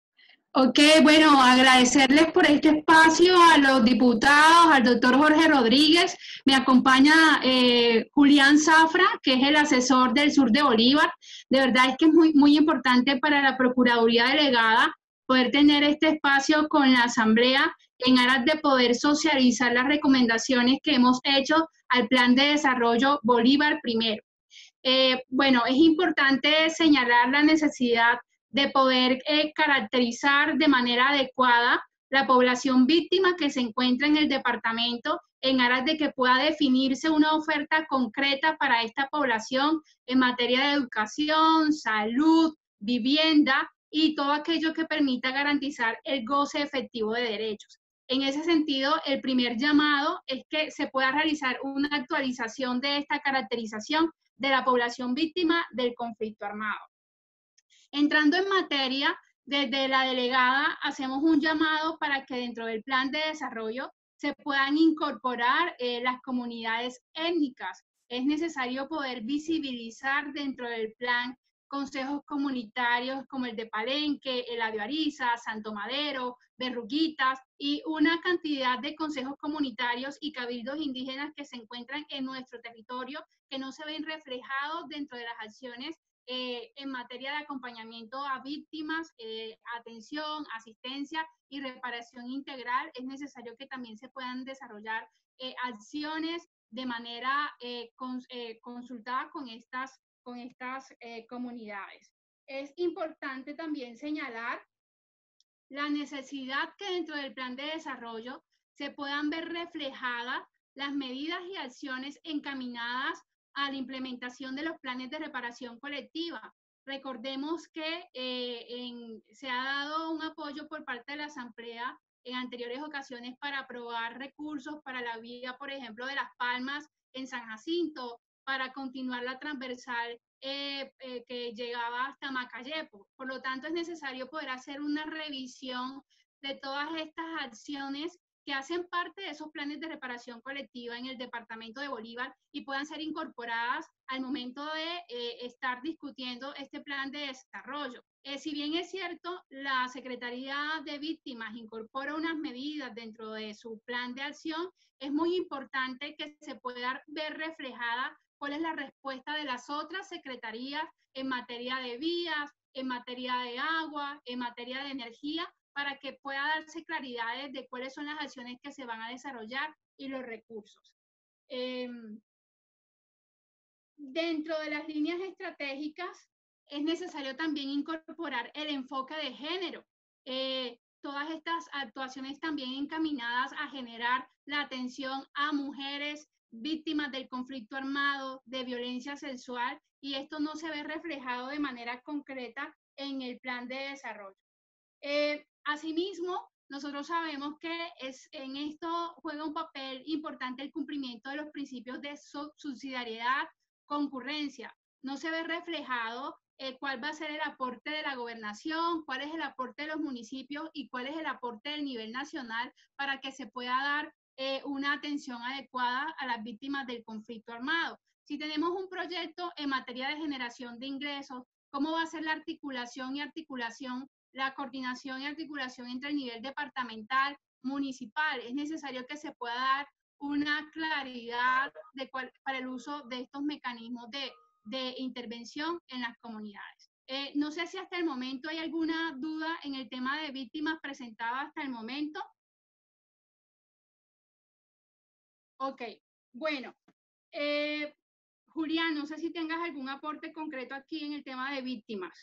Ok, bueno, agradecerles por este espacio a los diputados, al doctor Jorge Rodríguez. Me acompaña eh, Julián Zafra, que es el asesor del sur de Bolívar. De verdad es que es muy, muy importante para la Procuraduría Delegada poder tener este espacio con la Asamblea en aras de poder socializar las recomendaciones que hemos hecho al Plan de Desarrollo Bolívar primero. Eh, bueno, es importante señalar la necesidad de poder eh, caracterizar de manera adecuada la población víctima que se encuentra en el departamento en aras de que pueda definirse una oferta concreta para esta población en materia de educación, salud, vivienda y todo aquello que permita garantizar el goce efectivo de derechos. En ese sentido, el primer llamado es que se pueda realizar una actualización de esta caracterización de la población víctima del conflicto armado. Entrando en materia, desde la delegada hacemos un llamado para que dentro del plan de desarrollo se puedan incorporar eh, las comunidades étnicas. Es necesario poder visibilizar dentro del plan consejos comunitarios como el de Palenque, el de Ariza, Santo Madero, Berruguitas y una cantidad de consejos comunitarios y cabildos indígenas que se encuentran en nuestro territorio que no se ven reflejados dentro de las acciones Eh, en materia de acompañamiento a víctimas, eh, atención, asistencia y reparación integral. Es necesario que también se puedan desarrollar eh, acciones de manera eh, cons, eh, consultada con estas, con estas eh, comunidades. Es importante también señalar la necesidad que dentro del plan de desarrollo se puedan ver reflejadas las medidas y acciones encaminadas a la implementación de los planes de reparación colectiva. Recordemos que eh, en, se ha dado un apoyo por parte de la Asamblea en anteriores ocasiones para aprobar recursos para la vía, por ejemplo, de Las Palmas en San Jacinto, para continuar la transversal eh, eh, que llegaba hasta Macayepo. Por lo tanto, es necesario poder hacer una revisión de todas estas acciones que hacen parte de esos planes de reparación colectiva en el departamento de Bolívar y puedan ser incorporadas al momento de eh, estar discutiendo este plan de desarrollo. Eh, si bien es cierto, la Secretaría de Víctimas incorpora unas medidas dentro de su plan de acción, es muy importante que se pueda ver reflejada cuál es la respuesta de las otras secretarías en materia de vías, en materia de agua, en materia de energía, para que pueda darse claridades de cuáles son las acciones que se van a desarrollar y los recursos. Eh, dentro de las líneas estratégicas es necesario también incorporar el enfoque de género. Eh, todas estas actuaciones también encaminadas a generar la atención a mujeres víctimas del conflicto armado, de violencia sexual, y esto no se ve reflejado de manera concreta en el plan de desarrollo. Eh, asimismo, nosotros sabemos que es, en esto juega un papel importante el cumplimiento de los principios de subsidiariedad, concurrencia. no se ve reflejado eh, cuál va a ser el aporte de la gobernación, cuál es el aporte de los municipios y cuál es el aporte del nivel nacional para que se pueda dar eh, una atención adecuada a las víctimas del conflicto armado. Si tenemos un proyecto en materia de generación de ingresos, ¿cómo va a ser la articulación y articulación, la coordinación y articulación entre el nivel departamental, municipal? Es necesario que se pueda dar una claridad de cuál, para el uso de estos mecanismos de, de intervención en las comunidades. Eh, no sé si hasta el momento hay alguna duda en el tema de víctimas presentada hasta el momento. Ok, bueno. Eh, Julián, no sé si tengas algún aporte concreto aquí en el tema de víctimas.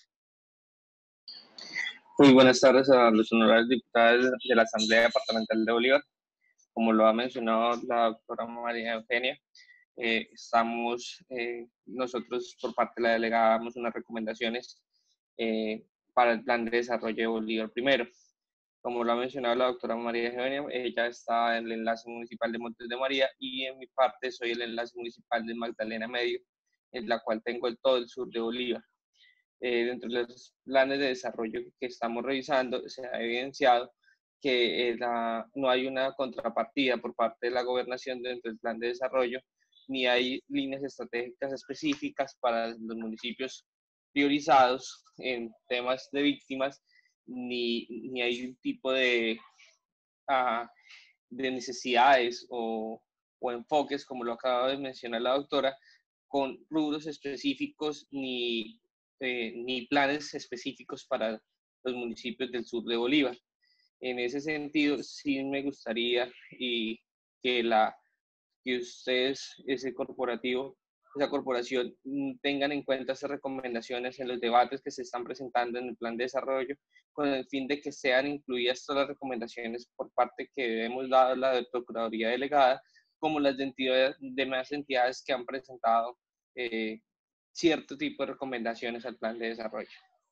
Muy buenas tardes a los honorables diputados de la Asamblea Departamental de Bolívar. Como lo ha mencionado la doctora María Eugenia, eh, estamos, eh, nosotros por parte de la delegada damos unas recomendaciones eh, para el plan de desarrollo de Bolívar primero. Como lo ha mencionado la doctora María Eugenia, ella está en el enlace municipal de Montes de María y en mi parte soy el enlace municipal de Magdalena Medio, en la cual tengo el, todo el sur de Bolívar. Eh, dentro de los planes de desarrollo que estamos revisando, se ha evidenciado que eh, la, no hay una contrapartida por parte de la gobernación dentro del plan de desarrollo, ni hay líneas estratégicas específicas para los municipios priorizados en temas de víctimas, ni, ni hay un tipo de, uh, de necesidades o, o enfoques, como lo acaba de mencionar la doctora, con rubros específicos ni, eh, ni planes específicos para los municipios del sur de Bolívar. En ese sentido, sí me gustaría y que, la, que ustedes, ese corporativo, esa corporación, tengan en cuenta esas recomendaciones en los debates que se están presentando en el plan de desarrollo, con el fin de que sean incluidas todas las recomendaciones por parte que hemos dado la Procuraduría Delegada, como las de entidades, demás entidades que han presentado eh, cierto tipo de recomendaciones al plan de desarrollo.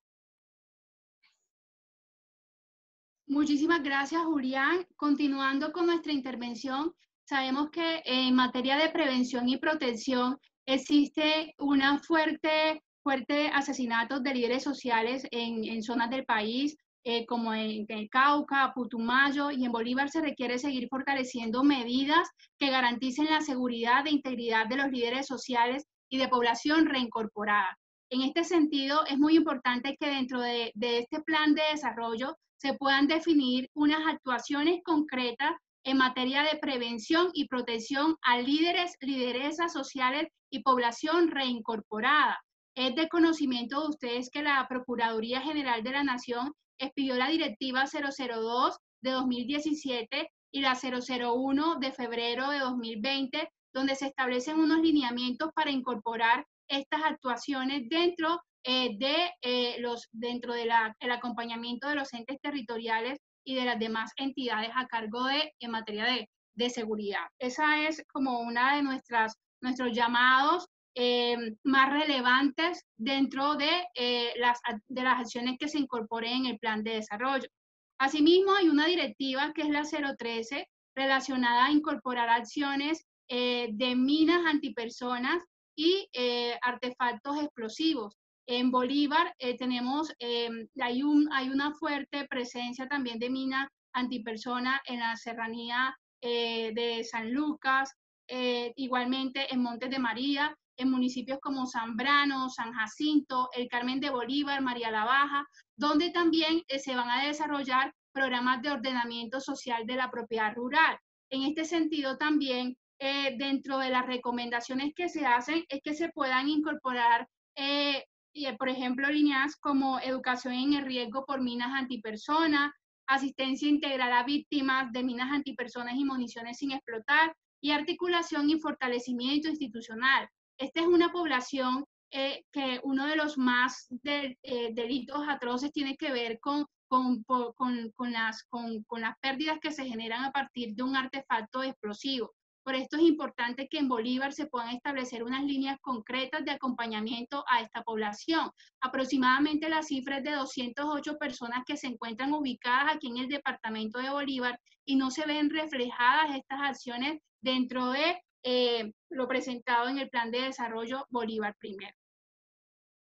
Muchísimas gracias, Julián. Continuando con nuestra intervención, sabemos que en materia de prevención y protección existe una fuerte, fuerte asesinatos de líderes sociales en, en zonas del país, eh, como en, en Cauca, Putumayo, y en Bolívar se requiere seguir fortaleciendo medidas que garanticen la seguridad e integridad de los líderes sociales y de población reincorporada. En este sentido, es muy importante que dentro de, de este plan de desarrollo se puedan definir unas actuaciones concretas en materia de prevención y protección a líderes, lideresas sociales y población reincorporada. Es de conocimiento de ustedes que la Procuraduría General de la Nación expidió la Directiva cero cero dos de dos mil diecisiete y la cero cero uno de febrero de dos mil veinte, donde se establecen unos lineamientos para incorporar estas actuaciones dentro eh, de eh, los dentro de la, el acompañamiento de los entes territoriales y de las demás entidades a cargo de en materia de, de seguridad. Esa es como una de nuestras nuestros llamados eh, más relevantes dentro de, eh, las, de las acciones que se incorporen en el plan de desarrollo. Asimismo, hay una directiva que es la cero trece relacionada a incorporar acciones eh, de minas antipersonas y eh, artefactos explosivos. En Bolívar eh, tenemos, eh, hay, un, hay una fuerte presencia también de mina antipersona en la serranía eh, de San Lucas, eh, igualmente en Montes de María, en municipios como Zambrano, San Jacinto, el Carmen de Bolívar, María la Baja, donde también eh, se van a desarrollar programas de ordenamiento social de la propiedad rural. En este sentido también, eh, dentro de las recomendaciones que se hacen, es que se puedan incorporar eh, Y, por ejemplo, líneas como educación en el riesgo por minas antipersonas, asistencia integral a víctimas de minas antipersonas y municiones sin explotar, y articulación y fortalecimiento institucional. Esta es una población eh, que uno de los más de, eh, delitos atroces tiene que ver con, con, con, con, las, con, con las pérdidas que se generan a partir de un artefacto explosivo. Por esto es importante que en Bolívar se puedan establecer unas líneas concretas de acompañamiento a esta población. Aproximadamente la cifra es de doscientas ocho personas que se encuentran ubicadas aquí en el departamento de Bolívar y no se ven reflejadas estas acciones dentro de eh, lo presentado en el Plan de Desarrollo Bolívar Primero.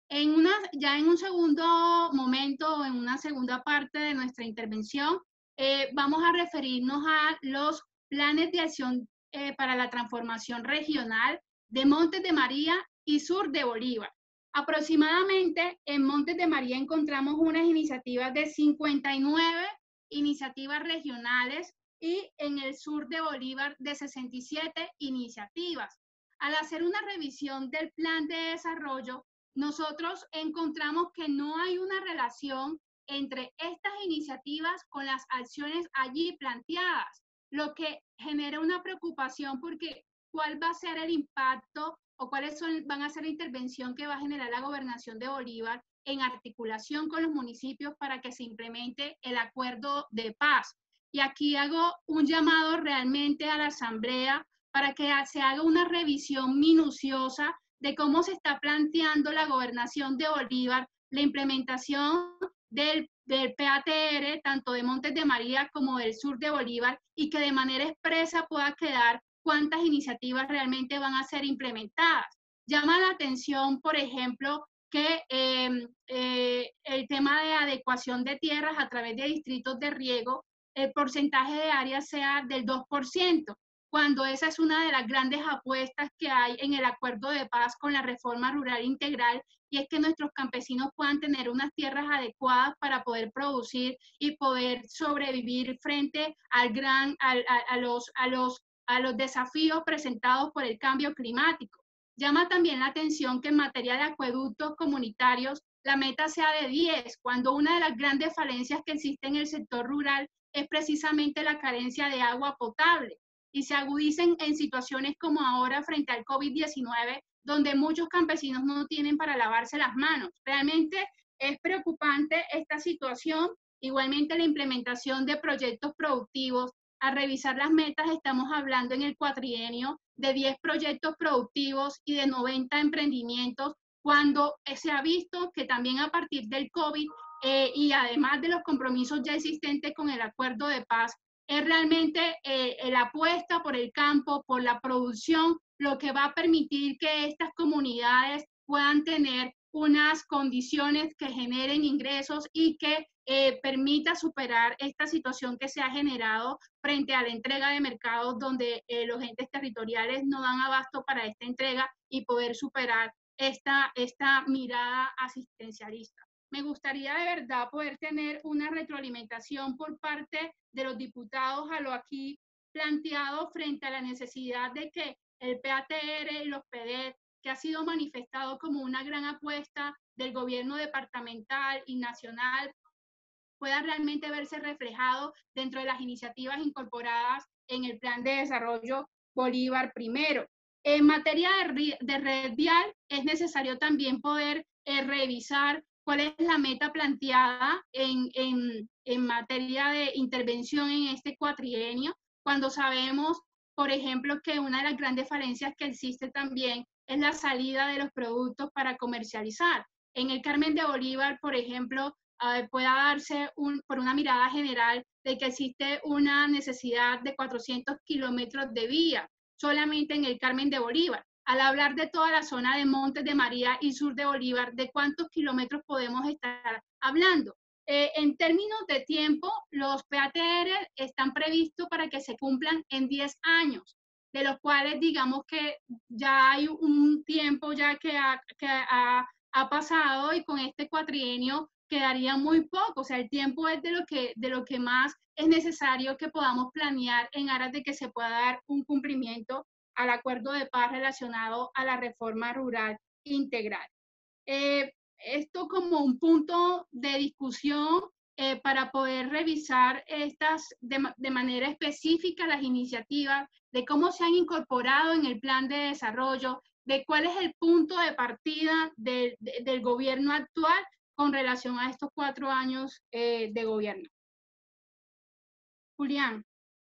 En una, ya en un segundo momento, en una segunda parte de nuestra intervención, eh, vamos a referirnos a los planes de acción eh, para la transformación regional de Montes de María y sur de Bolívar. Aproximadamente en Montes de María encontramos unas iniciativas de cincuenta y nueve iniciativas regionales y en el sur de Bolívar de sesenta y siete iniciativas. Al hacer una revisión del plan de desarrollo, nosotros encontramos que no hay una relación entre estas iniciativas con las acciones allí planteadas, lo que genera una preocupación porque cuál va a ser el impacto o cuáles son, van a ser la intervención que va a generar la gobernación de Bolívar en articulación con los municipios para que se implemente el acuerdo de paz. Y aquí hago un llamado realmente a la Asamblea para que se haga una revisión minuciosa de cómo se está planteando la gobernación de Bolívar, la implementación del, del P A T R, tanto de Montes de María como del sur de Bolívar, y que de manera expresa pueda quedar cuántas iniciativas realmente van a ser implementadas. Llama la atención, por ejemplo, que eh, eh, el tema de adecuación de tierras a través de distritos de riego, el porcentaje de áreas sea del dos por ciento, cuando esa es una de las grandes apuestas que hay en el acuerdo de paz con la reforma rural integral, y es que nuestros campesinos puedan tener unas tierras adecuadas para poder producir y poder sobrevivir frente al gran, al, a, a, los, a, los, a los desafíos presentados por el cambio climático. Llama también la atención que en materia de acueductos comunitarios la meta sea de diez, cuando una de las grandes falencias que existe en el sector rural es precisamente la carencia de agua potable, y se agudicen en situaciones como ahora frente al COVID diecinueve, donde muchos campesinos no tienen para lavarse las manos. Realmente es preocupante esta situación. Igualmente la implementación de proyectos productivos. Al revisar las metas estamos hablando en el cuatrienio de diez proyectos productivos y de noventa emprendimientos, cuando se ha visto que también a partir del COVID eh, y además de los compromisos ya existentes con el acuerdo de paz, es realmente eh, la apuesta por el campo, por la producción, lo que va a permitir que estas comunidades puedan tener unas condiciones que generen ingresos y que eh, permita superar esta situación que se ha generado frente a la entrega de mercados donde eh, los entes territoriales no dan abasto para esta entrega y poder superar esta, esta mirada asistencialista. Me gustaría de verdad poder tener una retroalimentación por parte de los diputados a lo aquí planteado frente a la necesidad de que el P A T R y los P D E T, que ha sido manifestado como una gran apuesta del gobierno departamental y nacional, pueda realmente verse reflejado dentro de las iniciativas incorporadas en el Plan de Desarrollo Bolívar primero. En materia de, de red vial, es necesario también poder eh, revisar cuál es la meta planteada en, en, en materia de intervención en este cuatrienio, cuando sabemos, por ejemplo, que una de las grandes falencias que existe también es la salida de los productos para comercializar. En el Carmen de Bolívar, por ejemplo, uh, pueda darse un, por una mirada general de que existe una necesidad de cuatrocientos kilómetros de vía solamente en el Carmen de Bolívar. Al hablar de toda la zona de Montes de María y sur de Bolívar, ¿de cuántos kilómetros podemos estar hablando? Eh, en términos de tiempo, los P A T R están previstos para que se cumplan en diez años, de los cuales digamos que ya hay un tiempo ya que ha, que ha, ha pasado, y con este cuatrienio quedaría muy poco. O sea, el tiempo es de lo que, de lo que más es necesario que podamos planear en aras de que se pueda dar un cumplimiento al acuerdo de paz relacionado a la reforma rural integral. Eh, esto como un punto de discusión eh, para poder revisar estas de, de manera específica las iniciativas, de cómo se han incorporado en el plan de desarrollo, de cuál es el punto de partida de, de, del gobierno actual con relación a estos cuatro años eh, de gobierno. Julián.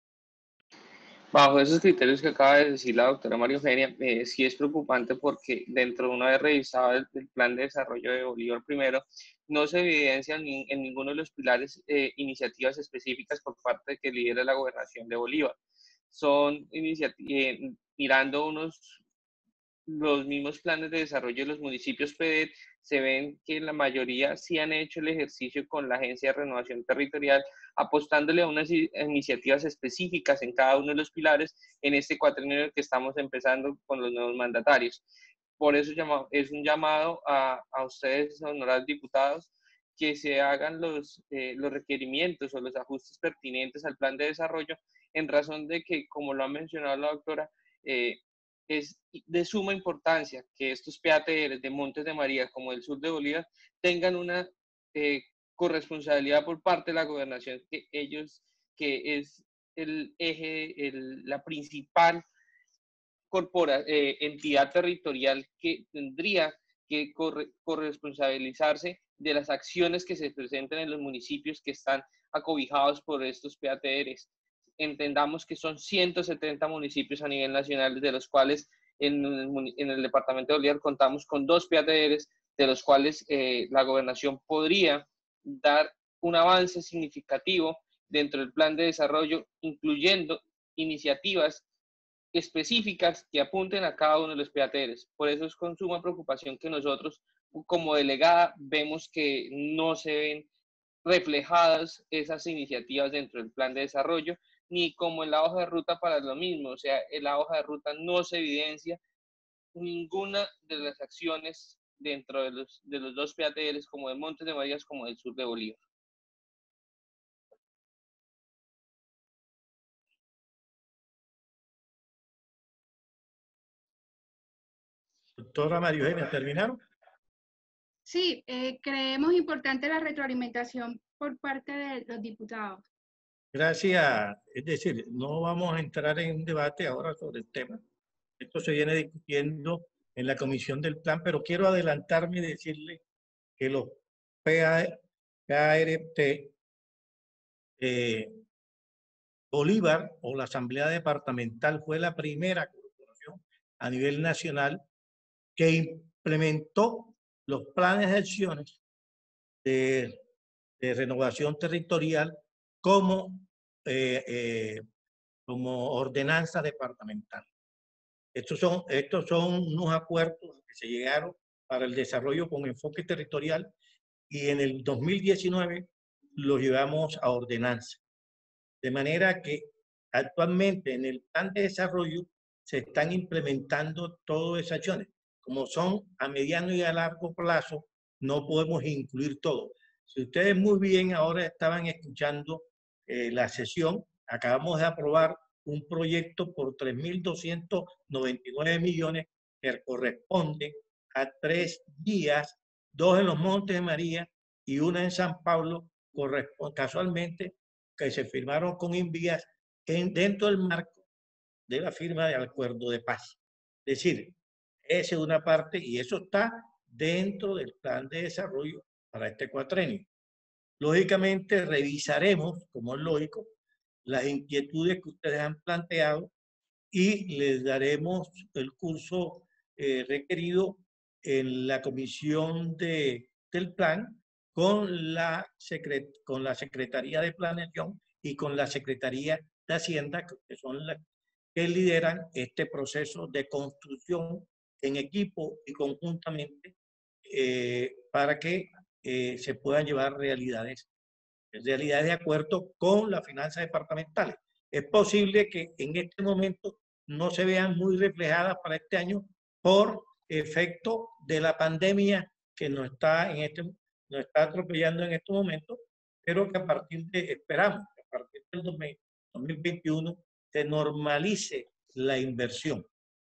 Bajo esos criterios que acaba de decir la doctora María Eugenia, eh, sí es preocupante porque dentro de una vez revisado el, el plan de desarrollo de Bolívar primero, no se evidencian ni, en ninguno de los pilares eh, iniciativas específicas por parte de que lidera la gobernación de Bolívar. Son iniciativas, eh, mirando unos, los mismos planes de desarrollo de los municipios P D E T, se ven que la mayoría sí han hecho el ejercicio con la Agencia de Renovación Territorial, apostándole a unas iniciativas específicas en cada uno de los pilares en este cuatrienio que estamos empezando con los nuevos mandatarios. Por eso es un llamado a, a ustedes, honorables diputados, que se hagan los, eh, los requerimientos o los ajustes pertinentes al plan de desarrollo, en razón de que, como lo ha mencionado la doctora, eh, es de suma importancia que estos P A T Rs de Montes de María como del sur de Bolívar tengan una eh, corresponsabilidad por parte de la gobernación, que ellos, que es el eje, el, la principal corpora, eh, entidad territorial que tendría que corre, corresponsabilizarse de las acciones que se presenten en los municipios que están acobijados por estos P A T Rs. Entendamos que son ciento setenta municipios a nivel nacional, de los cuales en el, en el departamento de Bolívar contamos con dos P A T Rs, de los cuales eh, la gobernación podría dar un avance significativo dentro del plan de desarrollo, incluyendo iniciativas específicas que apunten a cada uno de los P A T Rs. Por eso es con suma preocupación que nosotros, como delegada, vemos que no se ven reflejadas esas iniciativas dentro del plan de desarrollo, ni como en la hoja de ruta para lo mismo. O sea, en la hoja de ruta no se evidencia ninguna de las acciones dentro de los, de los dos P A T Rs, como de Montes de María como del sur de Bolívar. Doctora María Eugenia, ¿terminaron? Sí, eh, creemos importante la retroalimentación por parte de los diputados. Gracias. Es decir, no vamos a entrar en un debate ahora sobre el tema. Esto se viene discutiendo en la comisión del plan, pero quiero adelantarme y decirle que los P A R T eh, Bolívar o la Asamblea Departamental fue la primera corporación a nivel nacional que implementó los planes de acciones de, de renovación territorial como, eh, eh, como ordenanza departamental. Estos son, estos son unos acuerdos que se llegaron para el desarrollo con enfoque territorial y en el dos mil diecinueve los llevamos a ordenanza. De manera que actualmente en el plan de desarrollo se están implementando todas esas acciones. Como son a mediano y a largo plazo, no podemos incluir todo. Si ustedes muy bien ahora estaban escuchando eh, la sesión, acabamos de aprobar un proyecto por tres mil doscientos noventa y nueve millones que corresponde a tres días, dos en los Montes de María y una en San Pablo, casualmente, que se firmaron con Invías en, dentro del marco de la firma del acuerdo de paz. Es decir, esa es una parte y eso está dentro del plan de desarrollo para este cuatrenio. Lógicamente revisaremos, como es lógico, las inquietudes que ustedes han planteado y les daremos el curso eh, requerido en la comisión de, del plan con la, secret, con la Secretaría de Planeación y con la Secretaría de Hacienda, que son las que lideran este proceso de construcción en equipo y conjuntamente eh, para que eh, se puedan llevar realidades, realidades de acuerdo con las finanzas departamentales. Es posible que en este momento no se vean muy reflejadas para este año por efecto de la pandemia que nos está, en este, nos está atropellando en estos momentos, pero que a partir de, esperamos, que a partir del dos mil veintiuno se normalice la inversión.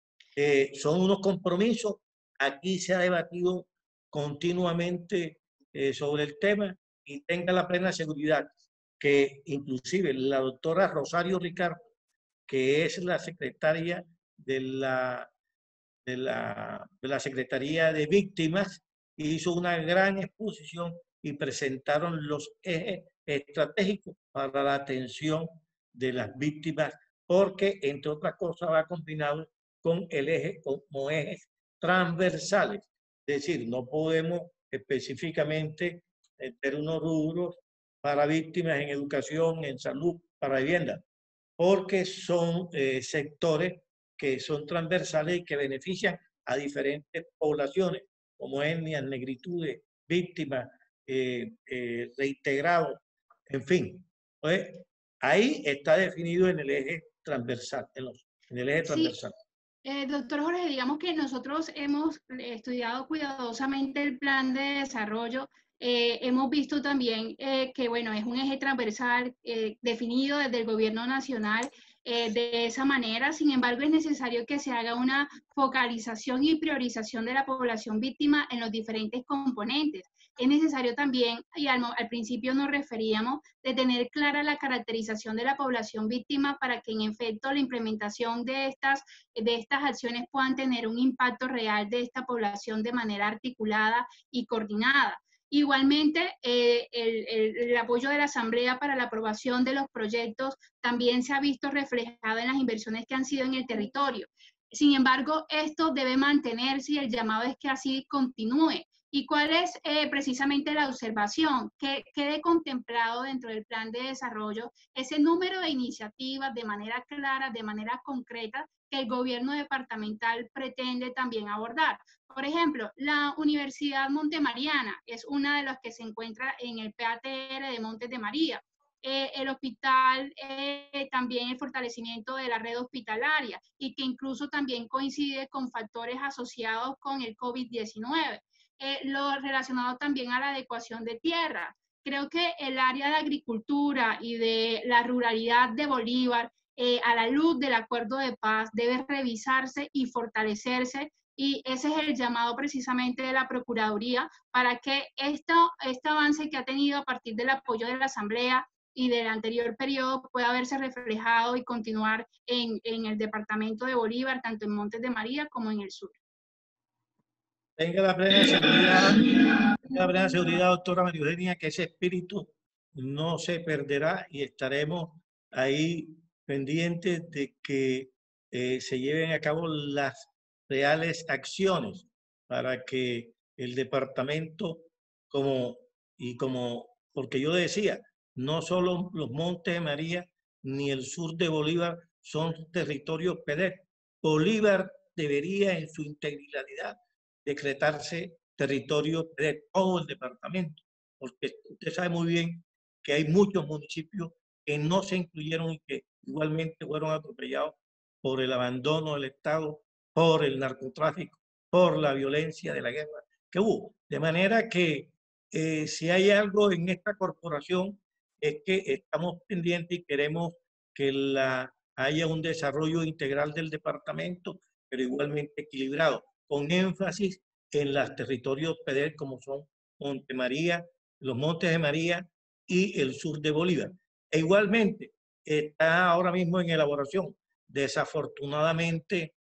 Eh, son unos compromisos. Aquí se ha debatido continuamente eh, sobre el tema y tenga la plena seguridad que inclusive la doctora Rosario Ricardo, que es la secretaria de la, de la, de la Secretaría de Víctimas, hizo una gran exposición y presentaron los ejes estratégicos para la atención de las víctimas, porque entre otras cosas va combinado con el eje, como ejes transversales. Es decir, no podemos específicamente meter unos rubros para víctimas en educación, en salud, para vivienda, porque son eh, sectores que son transversales y que benefician a diferentes poblaciones. como etnias, negritudes, víctimas, eh, eh, reintegrados, en fin. Pues, ahí está definido en el eje transversal, en, los, en el eje transversal. Sí. Eh, doctor Jorge, digamos que nosotros hemos estudiado cuidadosamente el plan de desarrollo. Eh, hemos visto también eh, que, bueno, es un eje transversal eh, definido desde el gobierno nacional eh, de esa manera. Sin embargo, es necesario que se haga una focalización y priorización de la población víctima en los diferentes componentes. Es necesario también, y al, al principio nos referíamos, de tener clara la caracterización de la población víctima para que en efecto la implementación de estas, de estas acciones puedan tener un impacto real de esta población de manera articulada y coordinada. Igualmente, eh, el, el, el apoyo de la Asamblea para la aprobación de los proyectos también se ha visto reflejado en las inversiones que han sido en el territorio. Sin embargo, esto debe mantenerse y el llamado es que así continúe. ¿Y cuál es eh, precisamente la observación? Que quede contemplado dentro del plan de desarrollo ese número de iniciativas de manera clara, de manera concreta, que el gobierno departamental pretende también abordar. Por ejemplo, la Universidad Montemariana es una de las que se encuentra en el P A T R de Montes de María. Eh, el hospital, eh, también el fortalecimiento de la red hospitalaria y que incluso también coincide con factores asociados con el COVID diecinueve. Eh, lo relacionado también a la adecuación de tierra. Creo que el área de agricultura y de la ruralidad de Bolívar, eh, a la luz del acuerdo de paz, debe revisarse y fortalecerse, y ese es el llamado precisamente de la Procuraduría para que esto, este avance que ha tenido a partir del apoyo de la Asamblea y del anterior periodo pueda verse reflejado y continuar en, en el departamento de Bolívar, tanto en Montes de María como en el sur. Tenga la plena seguridad, tenga la plena seguridad, doctora María Eugenia, que ese espíritu no se perderá y estaremos ahí pendientes de que eh, se lleven a cabo las reales acciones para que el departamento, como, y como, porque yo decía, no solo los Montes de María ni el sur de Bolívar son territorios P D E T. Bolívar debería en su integralidad decretarse territorio de todo el departamento, porque usted sabe muy bien que hay muchos municipios que no se incluyeron y que igualmente fueron atropellados por el abandono del Estado, por el narcotráfico, por la violencia de la guerra que hubo. De manera que eh, si hay algo en esta corporación es que estamos pendientes y queremos que la, haya un desarrollo integral del departamento, pero igualmente equilibrado, con énfasis en los territorios P D E T como son Monte María, los Montes de María y el sur de Bolívar. E igualmente está ahora mismo en elaboración. Desafortunadamente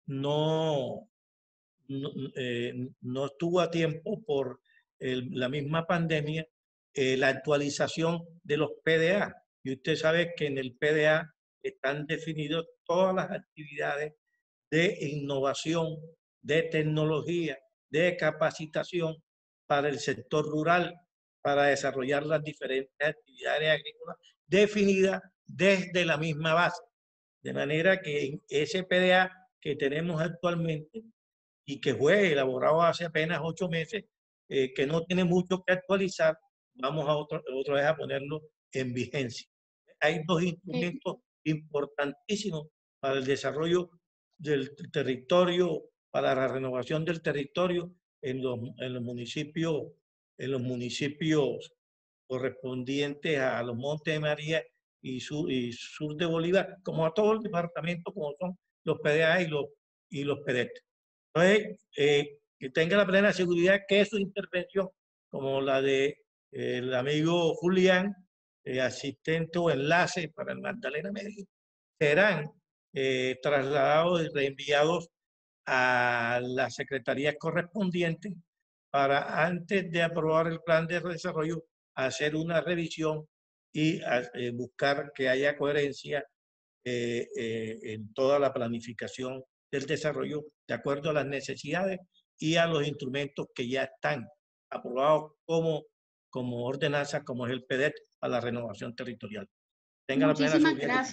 no, no, eh, no estuvo a tiempo por el, la misma pandemia eh, la actualización de los P D A. Y usted sabe que en el P D A están definidas todas las actividades de innovación, de tecnología, de capacitación para el sector rural, para desarrollar las diferentes actividades agrícolas definidas desde la misma base. De manera que ese P D A que tenemos actualmente y que fue elaborado hace apenas ocho meses, eh, que no tiene mucho que actualizar, vamos a otro, otra vez a ponerlo en vigencia. Hay dos instrumentos importantísimos para el desarrollo del territorio, para la renovación del territorio en los, en los municipios, en los municipios correspondientes a los Montes de María y sur, y sur de Bolívar, como a todo el departamento, como son los P D A y los, y los P D E T. Entonces, eh, que tenga la plena seguridad que su intervención, como la de eh, el amigo Julián, eh, asistente o enlace para el Magdalena Medio, serán eh, trasladados y reenviados a las secretarías correspondientes para, antes de aprobar el plan de desarrollo, hacer una revisión y eh, buscar que haya coherencia eh, eh, en toda la planificación del desarrollo de acuerdo a las necesidades y a los instrumentos que ya están aprobados como, como ordenanza, como es el P D E T, a la renovación territorial. Tenga Muchísimas la plena gracias.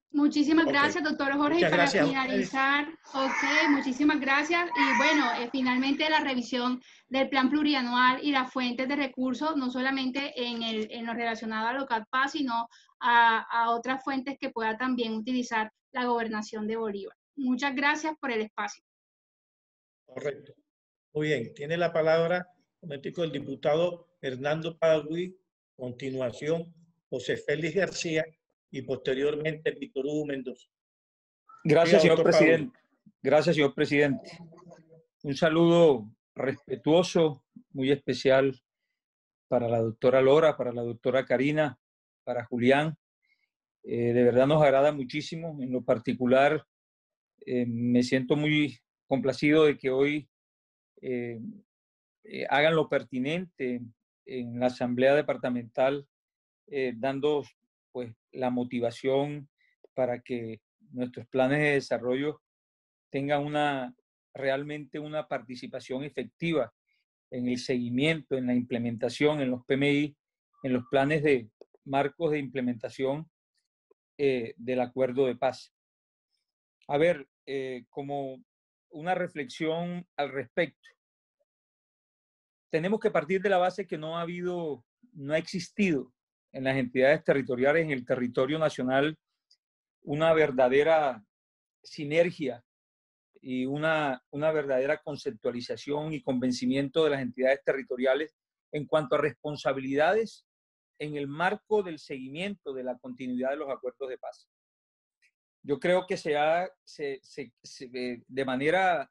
Muchísimas Ok. gracias, doctor Jorge. Muchas Y para gracias a ustedes. finalizar, ok, muchísimas gracias. Y bueno, eh, finalmente la revisión del plan plurianual y las fuentes de recursos, no solamente en, el, en lo relacionado a LOCATPAS, sino a, a otras fuentes que pueda también utilizar la gobernación de Bolívar. Muchas gracias por el espacio. Correcto. Muy bien, tiene la palabra un momentico, el diputado Hernando Padagüí, continuación José Félix García y posteriormente Víctor Hugo Mendoza. Gracias, Diga, señor doctor Padagüí. presidente. Gracias, señor presidente. Un saludo respetuoso, muy especial para la doctora Lora, para la doctora Karina, para Julián. Eh, de verdad nos agrada muchísimo. En lo particular, eh, me siento muy complacido de que hoy eh, eh, hagan lo pertinente en la Asamblea Departamental, eh, dando pues la motivación para que nuestros planes de desarrollo tengan una, realmente una participación efectiva en el seguimiento, en la implementación, en los P M I, en los planes de marcos de implementación eh, del acuerdo de paz. A ver, eh, como una reflexión al respecto, tenemos que partir de la base que no ha habido, no ha existido en las entidades territoriales, en el territorio nacional, una verdadera sinergia y una, una verdadera conceptualización y convencimiento de las entidades territoriales en cuanto a responsabilidades en el marco del seguimiento de la continuidad de los acuerdos de paz. Yo creo que se ha, se, se, se, de manera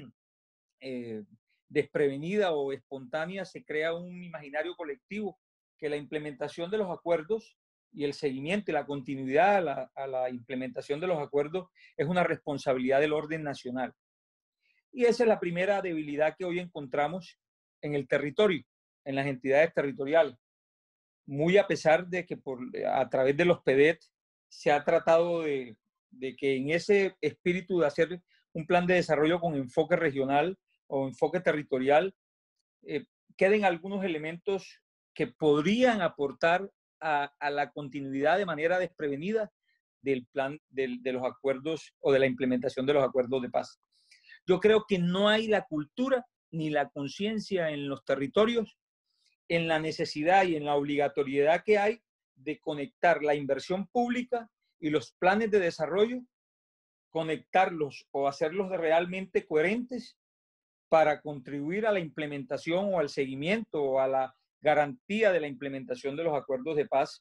eh, desprevenida o espontánea se crea un imaginario colectivo que la implementación de los acuerdos y el seguimiento y la continuidad a la, a la implementación de los acuerdos es una responsabilidad del orden nacional. Y esa es la primera debilidad que hoy encontramos en el territorio, en las entidades territoriales. Muy a pesar de que por, a través de los P D E T se ha tratado de, de que en ese espíritu de hacer un plan de desarrollo con enfoque regional o enfoque territorial, eh, queden algunos elementos que podrían aportar a, a la continuidad de manera desprevenida del plan del, de los acuerdos o de la implementación de los acuerdos de paz. Yo creo que no hay la cultura ni la conciencia en los territorios en la necesidad y en la obligatoriedad que hay de conectar la inversión pública y los planes de desarrollo, conectarlos o hacerlos realmente coherentes para contribuir a la implementación o al seguimiento o a la garantía de la implementación de los acuerdos de paz,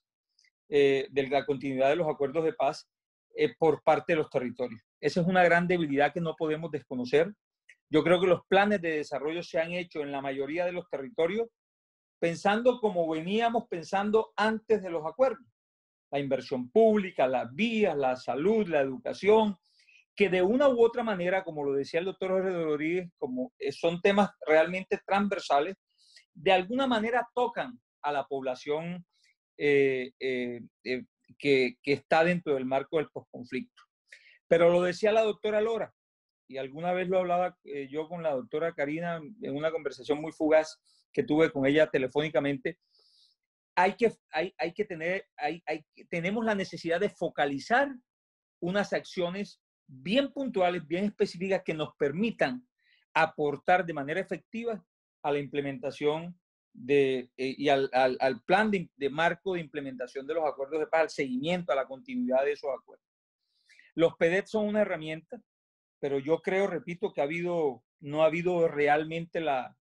eh, de la continuidad de los acuerdos de paz eh, por parte de los territorios. Esa es una gran debilidad que no podemos desconocer. Yo creo que los planes de desarrollo se han hecho en la mayoría de los territorios pensando como veníamos pensando antes de los acuerdos. La inversión pública, las vías, la salud, la educación, que de una u otra manera, como lo decía el doctor Jorge Rodríguez, como son temas realmente transversales, de alguna manera tocan a la población eh, eh, eh, que, que está dentro del marco del posconflicto. Pero lo decía la doctora Lora, y alguna vez lo hablaba eh, yo con la doctora Karina en una conversación muy fugaz que tuve con ella telefónicamente. Hay que, hay, hay que tener, hay, hay, tenemos la necesidad de focalizar unas acciones bien puntuales, bien específicas que nos permitan aportar de manera efectiva a la implementación de, eh, y al, al, al plan de, de marco de implementación de los acuerdos de paz, al seguimiento, a la continuidad de esos acuerdos. Los P D E T son una herramienta, pero yo creo, repito, que ha habido, no ha habido realmente la,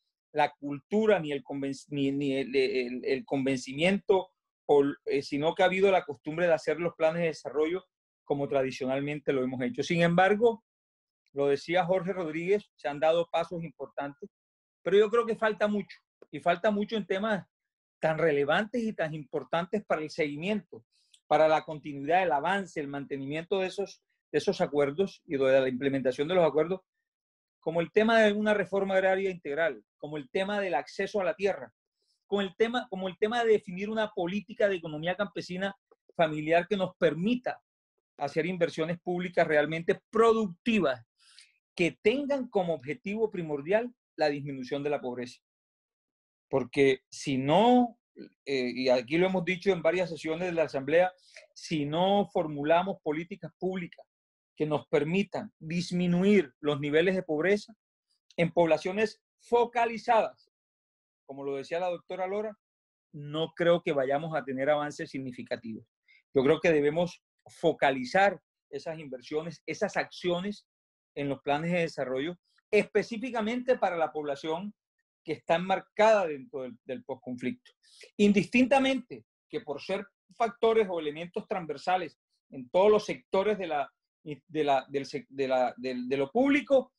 la cultura ni el, convenc ni, ni el, el, el convencimiento, o, eh, sino que ha habido la costumbre de hacer los planes de desarrollo como tradicionalmente lo hemos hecho. Sin embargo, lo decía Jorge Rodríguez, se han dado pasos importantes, pero yo creo que falta mucho, y falta mucho en temas tan relevantes y tan importantes para el seguimiento, para la continuidad, el avance, el mantenimiento de esos, de esos acuerdos y de la implementación de los acuerdos, como el tema de una reforma agraria integral, como el tema del acceso a la tierra, como el tema, como el tema de definir una política de economía campesina familiar que nos permita hacer inversiones públicas realmente productivas, que tengan como objetivo primordial la disminución de la pobreza. Porque si no eh, y aquí lo hemos dicho en varias sesiones de la Asamblea, si no formulamos políticas públicas que nos permitan disminuir los niveles de pobreza en poblaciones focalizadas, como lo decía la doctora Lora, no creo que vayamos a tener avances significativos. Yo creo que debemos focalizar esas inversiones, esas acciones en los planes de desarrollo, específicamente para la población que está enmarcada dentro del, del posconflicto. Indistintamente que por ser factores o elementos transversales en todos los sectores de, la, de, la, del, de, la, de, de lo público,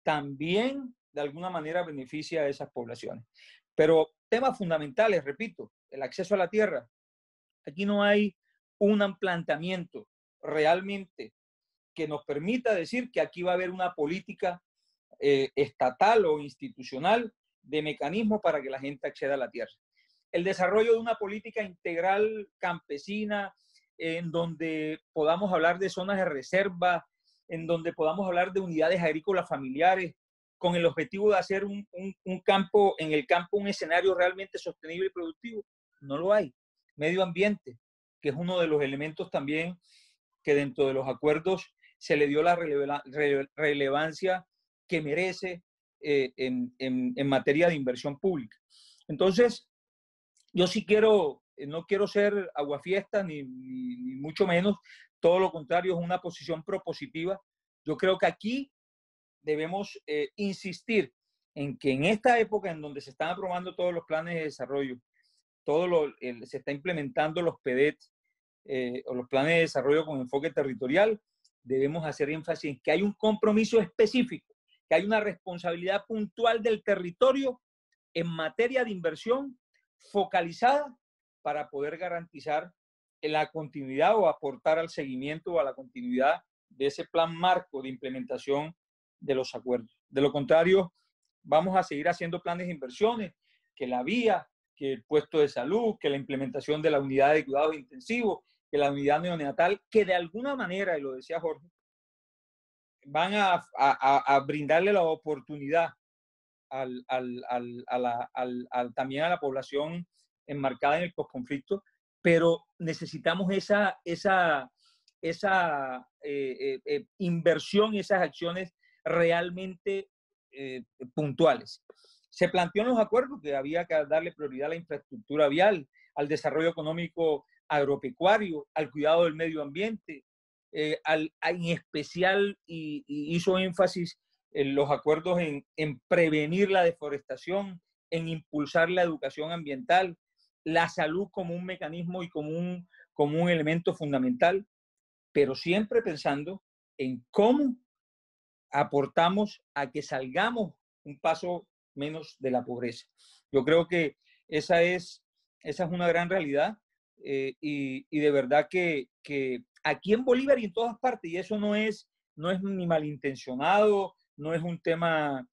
también de alguna manera beneficia a esas poblaciones. Pero temas fundamentales, repito, el acceso a la tierra. Aquí no hay un planteamiento realmente que nos permita decir que aquí va a haber una política eh, estatal o institucional de mecanismos para que la gente acceda a la tierra. El desarrollo de una política integral campesina en donde podamos hablar de zonas de reserva, en donde podamos hablar de unidades agrícolas familiares, con el objetivo de hacer un, un, un campo, en el campo un escenario realmente sostenible y productivo. No lo hay. Medio ambiente, que es uno de los elementos también que dentro de los acuerdos se le dio la releva, rele, relevancia que merece eh, en, en, en materia de inversión pública. Entonces, yo sí quiero, no quiero ser aguafiestas, ni, ni, ni mucho menos, todo lo contrario, es una posición propositiva. Yo creo que aquí debemos eh, insistir en que en esta época en donde se están aprobando todos los planes de desarrollo, todo lo, el, se está implementando los P D E T eh, o los planes de desarrollo con enfoque territorial, debemos hacer énfasis en que hay un compromiso específico, que hay una responsabilidad puntual del territorio en materia de inversión focalizada para poder garantizar la continuidad o aportar al seguimiento o a la continuidad de ese plan marco de implementación de los acuerdos. De lo contrario, vamos a seguir haciendo planes de inversiones, que la vía, que el puesto de salud, que la implementación de la unidad de cuidados intensivos, que la unidad neonatal, que de alguna manera, y lo decía Jorge, van a, a, a brindarle la oportunidad al, al, al, a la, al, al, también a la población enmarcada en el posconflicto, pero necesitamos esa, esa, esa eh, eh, eh, inversión y esas acciones realmente eh, puntuales. Se planteó en los acuerdos que había que darle prioridad a la infraestructura vial, al desarrollo económico agropecuario, al cuidado del medio ambiente, eh, al, en especial y, y hizo énfasis en los acuerdos en, en prevenir la deforestación, en impulsar la educación ambiental, la salud como un mecanismo y como un, como un elemento fundamental, pero siempre pensando en cómo aportamos a que salgamos un paso menos de la pobreza. Yo creo que esa es, esa es una gran realidad eh, y, y de verdad que, que aquí en Bolívar y en todas partes, y eso no es, no es ni malintencionado, no es un tema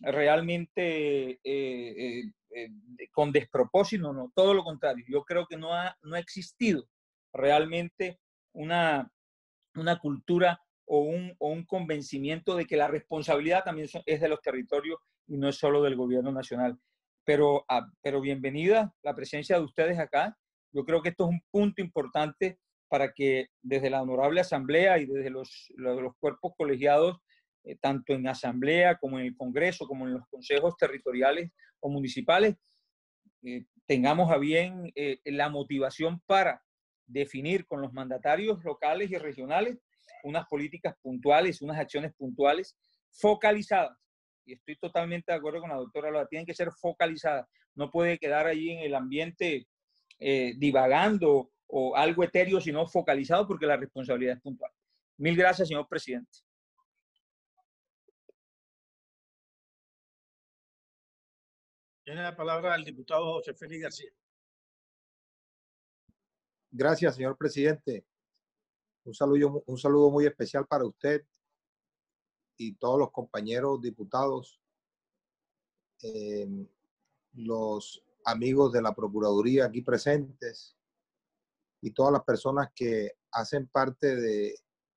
realmente eh, eh, eh, con despropósito, no, todo lo contrario. Yo creo que no ha, no ha existido realmente una, una cultura o un, o un convencimiento de que la responsabilidad también son, es de los territorios y no es solo del gobierno nacional. Pero, ah, pero bienvenida la presencia de ustedes acá. Yo creo que esto es un punto importante para que desde la honorable asamblea y desde los, los, los cuerpos colegiados, eh, tanto en asamblea como en el Congreso, como en los consejos territoriales o municipales, eh, tengamos a bien eh, la motivación para definir con los mandatarios locales y regionales unas políticas puntuales, unas acciones puntuales focalizadas. Y estoy totalmente de acuerdo con la doctora Loa, tienen que ser focalizadas. No puede quedar allí en el ambiente eh, divagando o algo etéreo, sino focalizado porque la responsabilidad es puntual. Mil gracias, señor presidente. Tiene la palabra el diputado José Félix García. Gracias, señor presidente. Un saludo, un saludo muy especial para usted y todos los compañeros diputados, eh, los amigos de la Procuraduría aquí presentes y todas las personas que hacen parte de,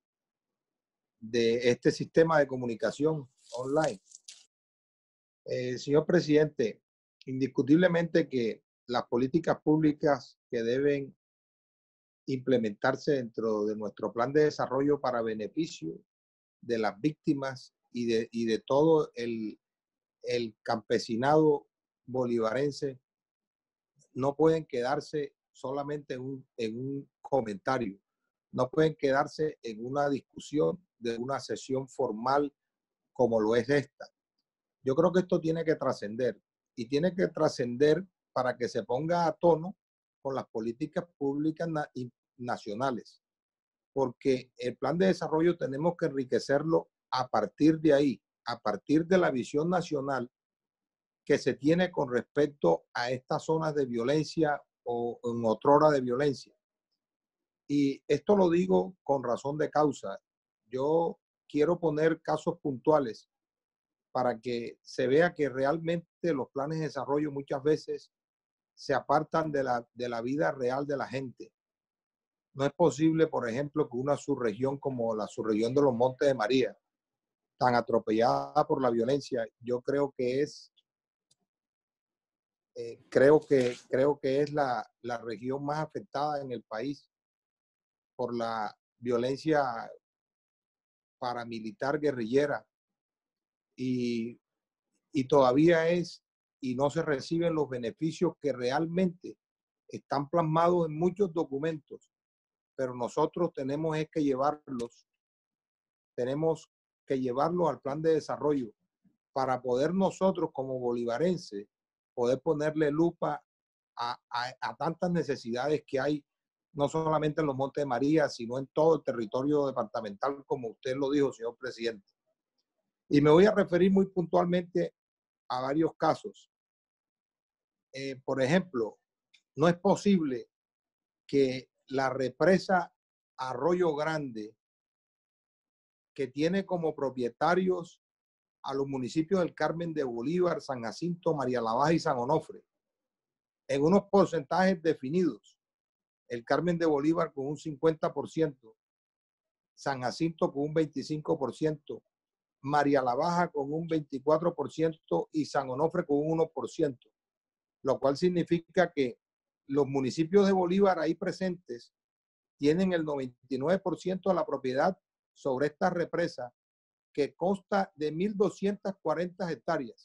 de este sistema de comunicación online. Eh, señor presidente, indiscutiblemente que las políticas públicas que deben implementarse dentro de nuestro plan de desarrollo para beneficio de las víctimas y de, y de todo el, el campesinado bolivarense no pueden quedarse solamente en un, en un comentario, no pueden quedarse en una discusión de una sesión formal como lo es esta. Yo creo que esto tiene que trascender y tiene que trascender para que se ponga a tono con las políticas públicas na y nacionales, porque el plan de desarrollo tenemos que enriquecerlo a partir de ahí, a partir de la visión nacional que se tiene con respecto a estas zonas de violencia o en otrora de violencia. Y esto lo digo con razón de causa. Yo quiero poner casos puntuales para que se vea que realmente los planes de desarrollo muchas veces se apartan de la, de la vida real de la gente. No es posible, por ejemplo, que una subregión como la subregión de los Montes de María, tan atropellada por la violencia, yo creo que es, eh, creo que, creo que es la, la región más afectada en el país por la violencia paramilitar guerrillera y, y todavía es, y no se reciben los beneficios que realmente están plasmados en muchos documentos, pero nosotros tenemos es que llevarlos, tenemos que llevarlos al plan de desarrollo para poder nosotros como bolivarenses poder ponerle lupa a, a, a tantas necesidades que hay, no solamente en los Montes de María, sino en todo el territorio departamental, como usted lo dijo, señor presidente. Y me voy a referir muy puntualmente a varios casos. Eh, por ejemplo, no es posible que la represa Arroyo Grande, que tiene como propietarios a los municipios del Carmen de Bolívar, San Jacinto, María la Baja y San Onofre, en unos porcentajes definidos. El Carmen de Bolívar con un cincuenta por ciento, San Jacinto con un veinticinco por ciento, María la Baja con un veinticuatro por ciento y San Onofre con un uno por ciento, lo cual significa que los municipios de Bolívar ahí presentes tienen el noventa y nueve por ciento de la propiedad sobre esta represa que consta de mil doscientas cuarenta hectáreas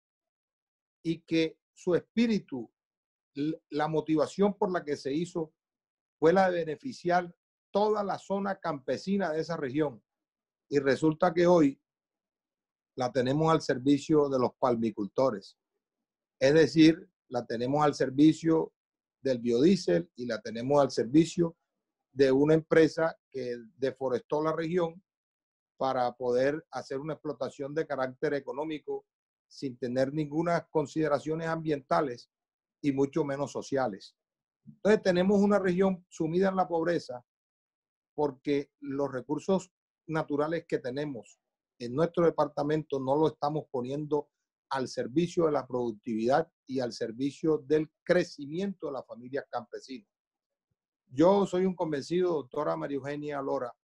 y que su espíritu, la motivación por la que se hizo fue la de beneficiar toda la zona campesina de esa región. Y resulta que hoy la tenemos al servicio de los palmicultores. Es decir, la tenemos al servicio del biodiesel y la tenemos al servicio de una empresa que deforestó la región para poder hacer una explotación de carácter económico sin tener ninguna consideraciones ambientales y mucho menos sociales. Entonces tenemos una región sumida en la pobreza porque los recursos naturales que tenemos en nuestro departamento no lo estamos poniendo al servicio de la productividad y al servicio del crecimiento de las familias campesinas. Yo soy un convencido, doctora María Eugenia Lora,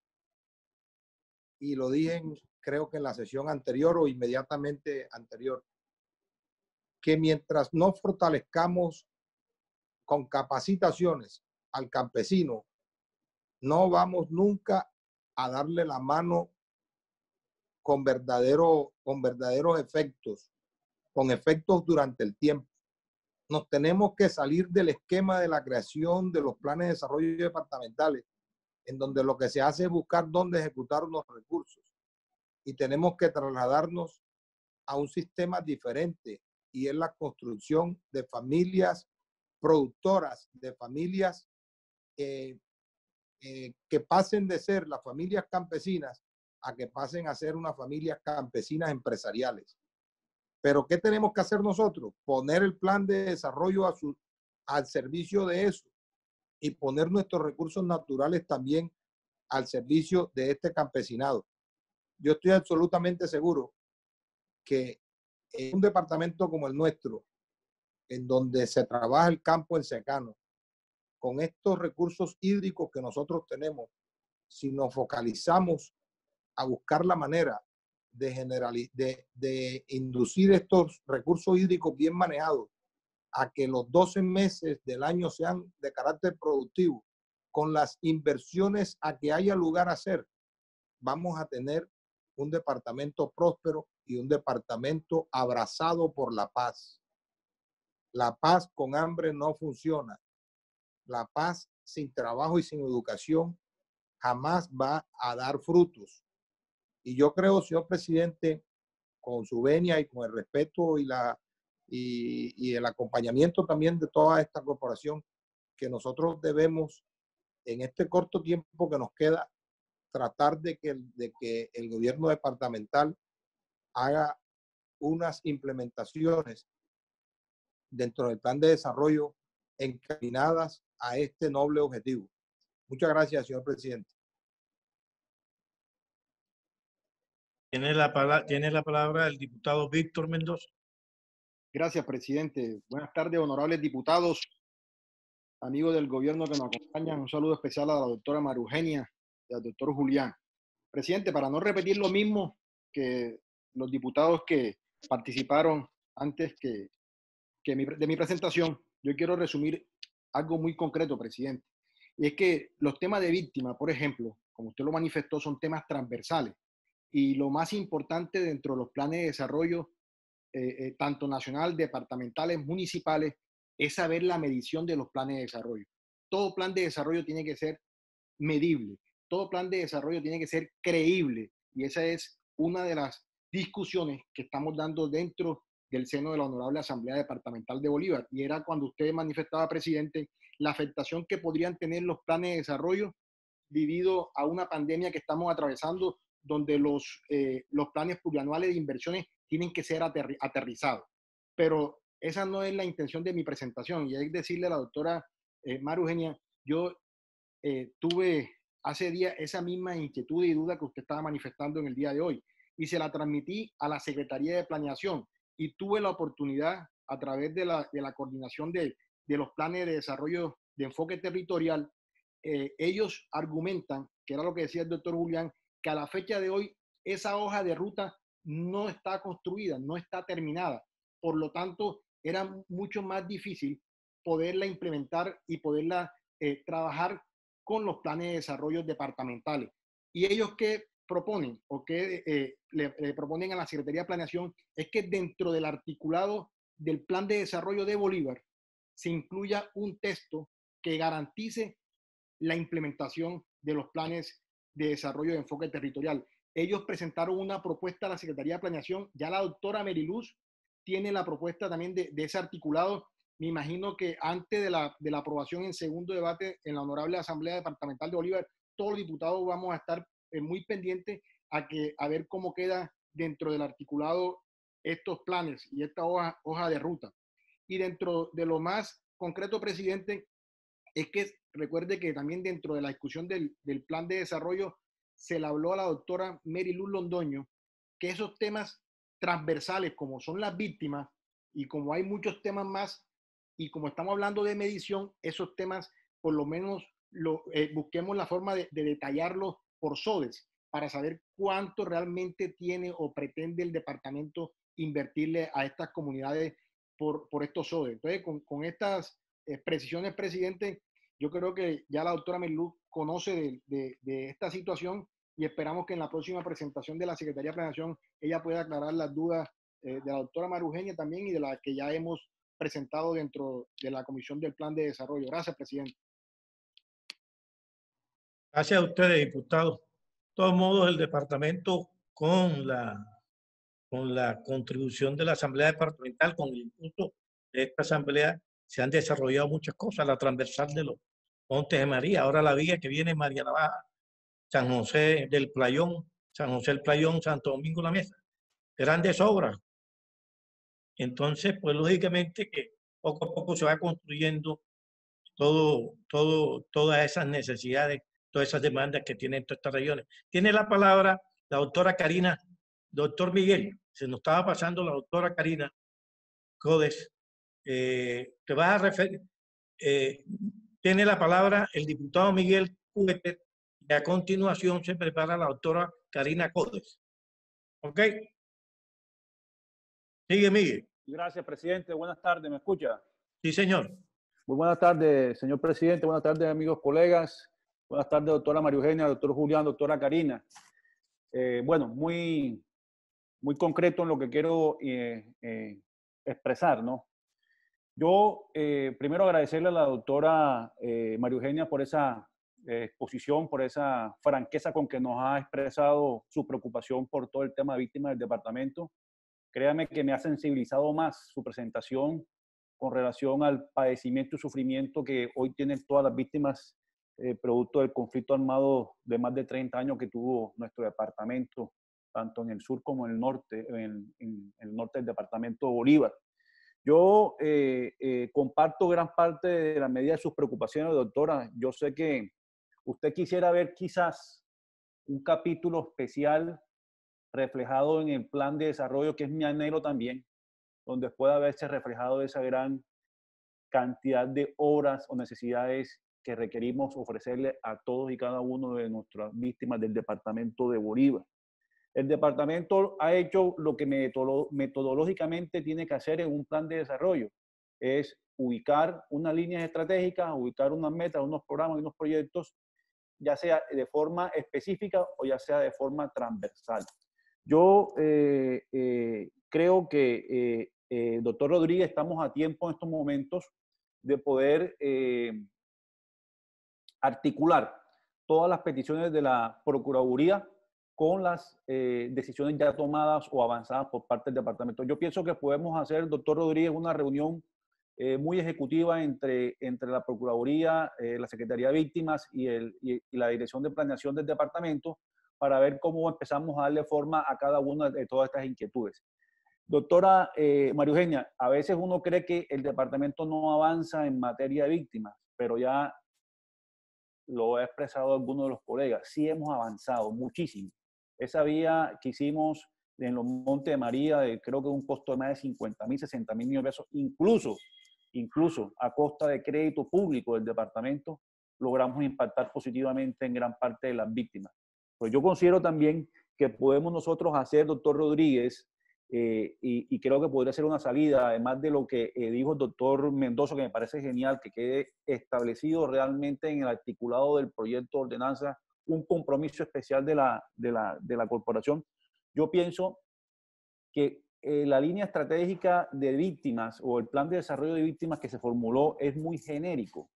y lo dije en, creo que en la sesión anterior o inmediatamente anterior, que mientras no fortalezcamos con capacitaciones al campesino, no vamos nunca a darle la mano con, verdadero, con verdaderos efectos, con efectos durante el tiempo. Nos tenemos que salir del esquema de la creación de los planes de desarrollo departamentales, en donde lo que se hace es buscar dónde ejecutar unos recursos. Y tenemos que trasladarnos a un sistema diferente, y es la construcción de familias productoras, de familias eh, eh, que pasen de ser las familias campesinas a que pasen a ser unas familias campesinas empresariales. Pero ¿qué tenemos que hacer nosotros? Poner el plan de desarrollo a su, al servicio de eso y poner nuestros recursos naturales también al servicio de este campesinado. Yo estoy absolutamente seguro que en un departamento como el nuestro, en donde se trabaja el campo en secano, con estos recursos hídricos que nosotros tenemos, si nos focalizamos a buscar la manera de, generali- de, de inducir estos recursos hídricos bien manejados a que los doce meses del año sean de carácter productivo, con las inversiones a que haya lugar a hacer, vamos a tener un departamento próspero y un departamento abrazado por la paz. La paz con hambre no funciona. La paz sin trabajo y sin educación jamás va a dar frutos. Y yo creo, señor presidente, con su venia y con el respeto y, la, y, y el acompañamiento también de toda esta corporación, que nosotros debemos, en este corto tiempo que nos queda, tratar de que, de que el gobierno departamental haga unas implementaciones dentro del plan de desarrollo encaminadas a este noble objetivo. Muchas gracias, señor presidente. Tiene la palabra, tiene la palabra el diputado Víctor Mendoza. Gracias, presidente. Buenas tardes, honorables diputados, amigos del gobierno que nos acompañan. Un saludo especial a la doctora María Eugenia y al doctor Julián. Presidente, para no repetir lo mismo que los diputados que participaron antes que, que mi, de mi presentación, yo quiero resumir algo muy concreto, presidente. Y es que los temas de víctimas, por ejemplo, como usted lo manifestó, son temas transversales. Y lo más importante dentro de los planes de desarrollo, eh, eh, tanto nacional, departamentales, municipales, es saber la medición de los planes de desarrollo. Todo plan de desarrollo tiene que ser medible. Todo plan de desarrollo tiene que ser creíble. Y esa es una de las discusiones que estamos dando dentro del seno de la Honorable Asamblea Departamental de Bolívar. Y era cuando usted manifestaba, presidente, la afectación que podrían tener los planes de desarrollo debido a una pandemia que estamos atravesando, donde los, eh, los planes plurianuales de inversiones tienen que ser aterri aterrizados. Pero esa no es la intención de mi presentación. Y hay que decirle a la doctora eh, María Eugenia, yo eh, tuve hace días esa misma inquietud y duda que usted estaba manifestando en el día de hoy. Y se la transmití a la Secretaría de Planeación. Y tuve la oportunidad, a través de la, de la coordinación de, de los planes de desarrollo de enfoque territorial, eh, ellos argumentan, que era lo que decía el doctor Julián, que a la fecha de hoy esa hoja de ruta no está construida, no está terminada. Por lo tanto, era mucho más difícil poderla implementar y poderla eh, trabajar con los planes de desarrollo departamentales. ¿Y ellos qué proponen o qué eh, le, le proponen a la Secretaría de Planeación? Es que dentro del articulado del Plan de Desarrollo de Bolívar se incluya un texto que garantice la implementación de los planes de desarrollo de enfoque territorial. Ellos presentaron una propuesta a la Secretaría de Planeación. Ya la doctora Meriluz tiene la propuesta también de, de ese articulado. Me imagino que antes de la, de la aprobación en segundo debate en la Honorable Asamblea Departamental de Bolívar, todos los diputados vamos a estar eh, muy pendientes a, que, a ver cómo queda dentro del articulado estos planes y esta hoja, hoja de ruta. Y dentro de lo más concreto, presidente, es que recuerde que también dentro de la discusión del, del plan de desarrollo se le habló a la doctora Mary Luz Londoño que esos temas transversales, como son las víctimas y como hay muchos temas más, y como estamos hablando de medición, esos temas por lo menos lo, eh, busquemos la forma de, de detallarlos por SODES para saber cuánto realmente tiene o pretende el departamento invertirle a estas comunidades por, por estos SODES. Entonces, con, con estas eh, precisiones, presidente, yo creo que ya la doctora Merluz conoce de, de, de esta situación y esperamos que en la próxima presentación de la Secretaría de Planeación ella pueda aclarar las dudas eh, de la doctora María Eugenia también y de las que ya hemos presentado dentro de la Comisión del Plan de Desarrollo. Gracias, presidente. Gracias a ustedes, diputados. De todos modos, el departamento con la, con la contribución de la Asamblea Departamental, con el impulso de esta Asamblea, se han desarrollado muchas cosas. La transversal de los Montes de María, ahora la vía que viene María Navaja, San José del Playón, San José del Playón, Santo Domingo la Mesa. Grandes obras. Entonces, pues lógicamente que poco a poco se va construyendo todo, todo, todas esas necesidades, todas esas demandas que tienen todas estas regiones. Tiene la palabra la doctora Karina, doctor Miguel, se nos estaba pasando la doctora Karina Codes. Eh, te vas a referir, eh, tiene la palabra el diputado Miguel Cúbete y a continuación se prepara la doctora Karina Codes. ¿Ok? Sigue, Miguel. Gracias, presidente. Buenas tardes. ¿Me escucha? Sí, señor. Muy buenas tardes, señor presidente. Buenas tardes, amigos, colegas. Buenas tardes, doctora María Eugenia, doctor Julián, doctora Karina. Eh, bueno, muy, muy concreto en lo que quiero eh, eh, expresar, ¿no? Yo, eh, primero agradecerle a la doctora eh, María Eugenia por esa eh, exposición, por esa franqueza con que nos ha expresado su preocupación por todo el tema de víctimas del departamento. Créame que me ha sensibilizado más su presentación con relación al padecimiento y sufrimiento que hoy tienen todas las víctimas eh, producto del conflicto armado de más de treinta años que tuvo nuestro departamento, tanto en el sur como en el norte, en, en el norte del departamento de Bolívar. Yo eh, eh, comparto gran parte de la medida de sus preocupaciones, doctora. Yo sé que usted quisiera ver quizás un capítulo especial reflejado en el plan de desarrollo, que es mi anhelo también, donde pueda verse reflejado esa gran cantidad de horas o necesidades que requerimos ofrecerle a todos y cada uno de nuestras víctimas del departamento de Bolívar. El departamento ha hecho lo que metodológicamente tiene que hacer en un plan de desarrollo, es ubicar unas líneas estratégicas, ubicar unas metas, unos programas y unos proyectos, ya sea de forma específica o ya sea de forma transversal. Yo eh, eh, creo que, eh, eh, doctor Rodríguez, estamos a tiempo en estos momentos de poder eh, articular todas las peticiones de la Procuraduría con las eh, decisiones ya tomadas o avanzadas por parte del departamento. Yo pienso que podemos hacer, doctor Rodríguez, una reunión eh, muy ejecutiva entre, entre la Procuraduría, eh, la Secretaría de Víctimas y, el, y, y la Dirección de Planeación del departamento para ver cómo empezamos a darle forma a cada una de todas estas inquietudes. Doctora eh, María Eugenia, a veces uno cree que el departamento no avanza en materia de víctimas, pero ya lo ha expresado alguno de los colegas, sí hemos avanzado muchísimo. Esa vía que hicimos en los Montes de María, de, creo que un costo de más de cincuenta mil, sesenta mil millones de pesos, incluso, incluso a costa de crédito público del departamento, logramos impactar positivamente en gran parte de las víctimas. Pues yo considero también que podemos nosotros hacer, doctor Rodríguez, eh, y, y creo que podría ser una salida, además de lo que eh, dijo el doctor Mendoza, que me parece genial, que quede establecido realmente en el articulado del proyecto de ordenanza un compromiso especial de la, de la, de la corporación. Yo pienso que eh, la línea estratégica de víctimas o el plan de desarrollo de víctimas que se formuló es muy genérico,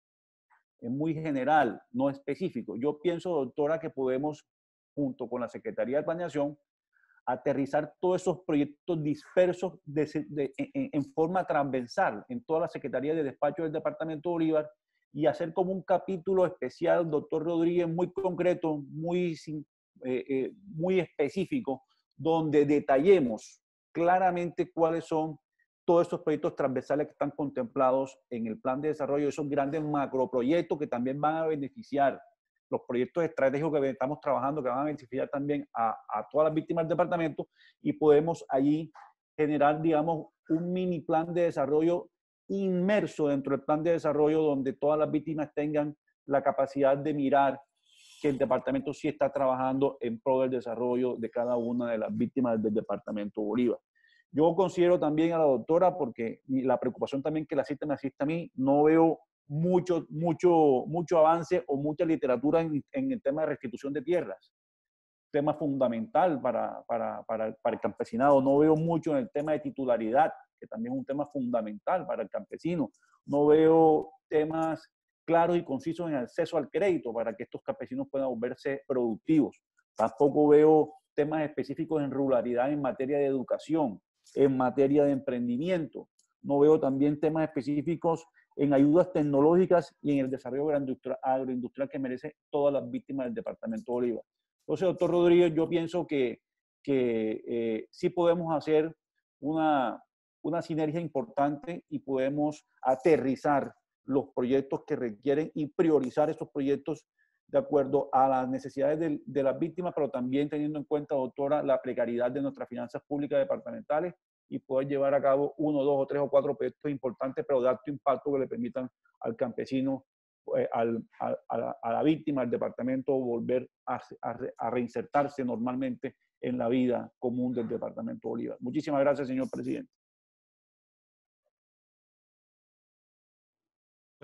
es muy general, no específico. Yo pienso, doctora, que podemos, junto con la Secretaría de Planeación, aterrizar todos esos proyectos dispersos de, de, en, en forma transversal en todas las secretarías de despacho del departamento de Bolívar y hacer como un capítulo especial, doctor Rodríguez, muy concreto, muy, eh, eh, muy específico, donde detallemos claramente cuáles son todos esos proyectos transversales que están contemplados en el plan de desarrollo, esos grandes macroproyectos que también van a beneficiar los proyectos estratégicos que estamos trabajando, que van a beneficiar también a, a todas las víctimas del departamento, y podemos allí generar, digamos, un mini plan de desarrollo inmerso dentro del plan de desarrollo donde todas las víctimas tengan la capacidad de mirar que el departamento sí está trabajando en pro del desarrollo de cada una de las víctimas del departamento Bolívar. Yo considero también a la doctora, porque la preocupación también que la cita me asiste a mí, no veo mucho, mucho, mucho avance o mucha literatura en, en el tema de restitución de tierras, tema fundamental para, para, para, para el campesinado. No veo mucho en el tema de titularidad, que también es un tema fundamental para el campesino. No veo temas claros y concisos en acceso al crédito para que estos campesinos puedan volverse productivos. Tampoco veo temas específicos en ruralidad en materia de educación, en materia de emprendimiento. No veo también temas específicos en ayudas tecnológicas y en el desarrollo agroindustrial que merecen todas las víctimas del departamento de Bolívar. Entonces, doctor Rodríguez, yo pienso que, que eh, sí podemos hacer una, una sinergia importante y podemos aterrizar los proyectos que requieren y priorizar estos proyectos de acuerdo a las necesidades de, de las víctimas, pero también teniendo en cuenta, doctora, la precariedad de nuestras finanzas públicas departamentales y poder llevar a cabo uno, dos o tres o cuatro proyectos importantes, pero de alto impacto que le permitan al campesino, eh, al, a, a, la, a la víctima del departamento volver a, a, a reinsertarse normalmente en la vida común del departamento de Bolívar. Muchísimas gracias, señor presidente.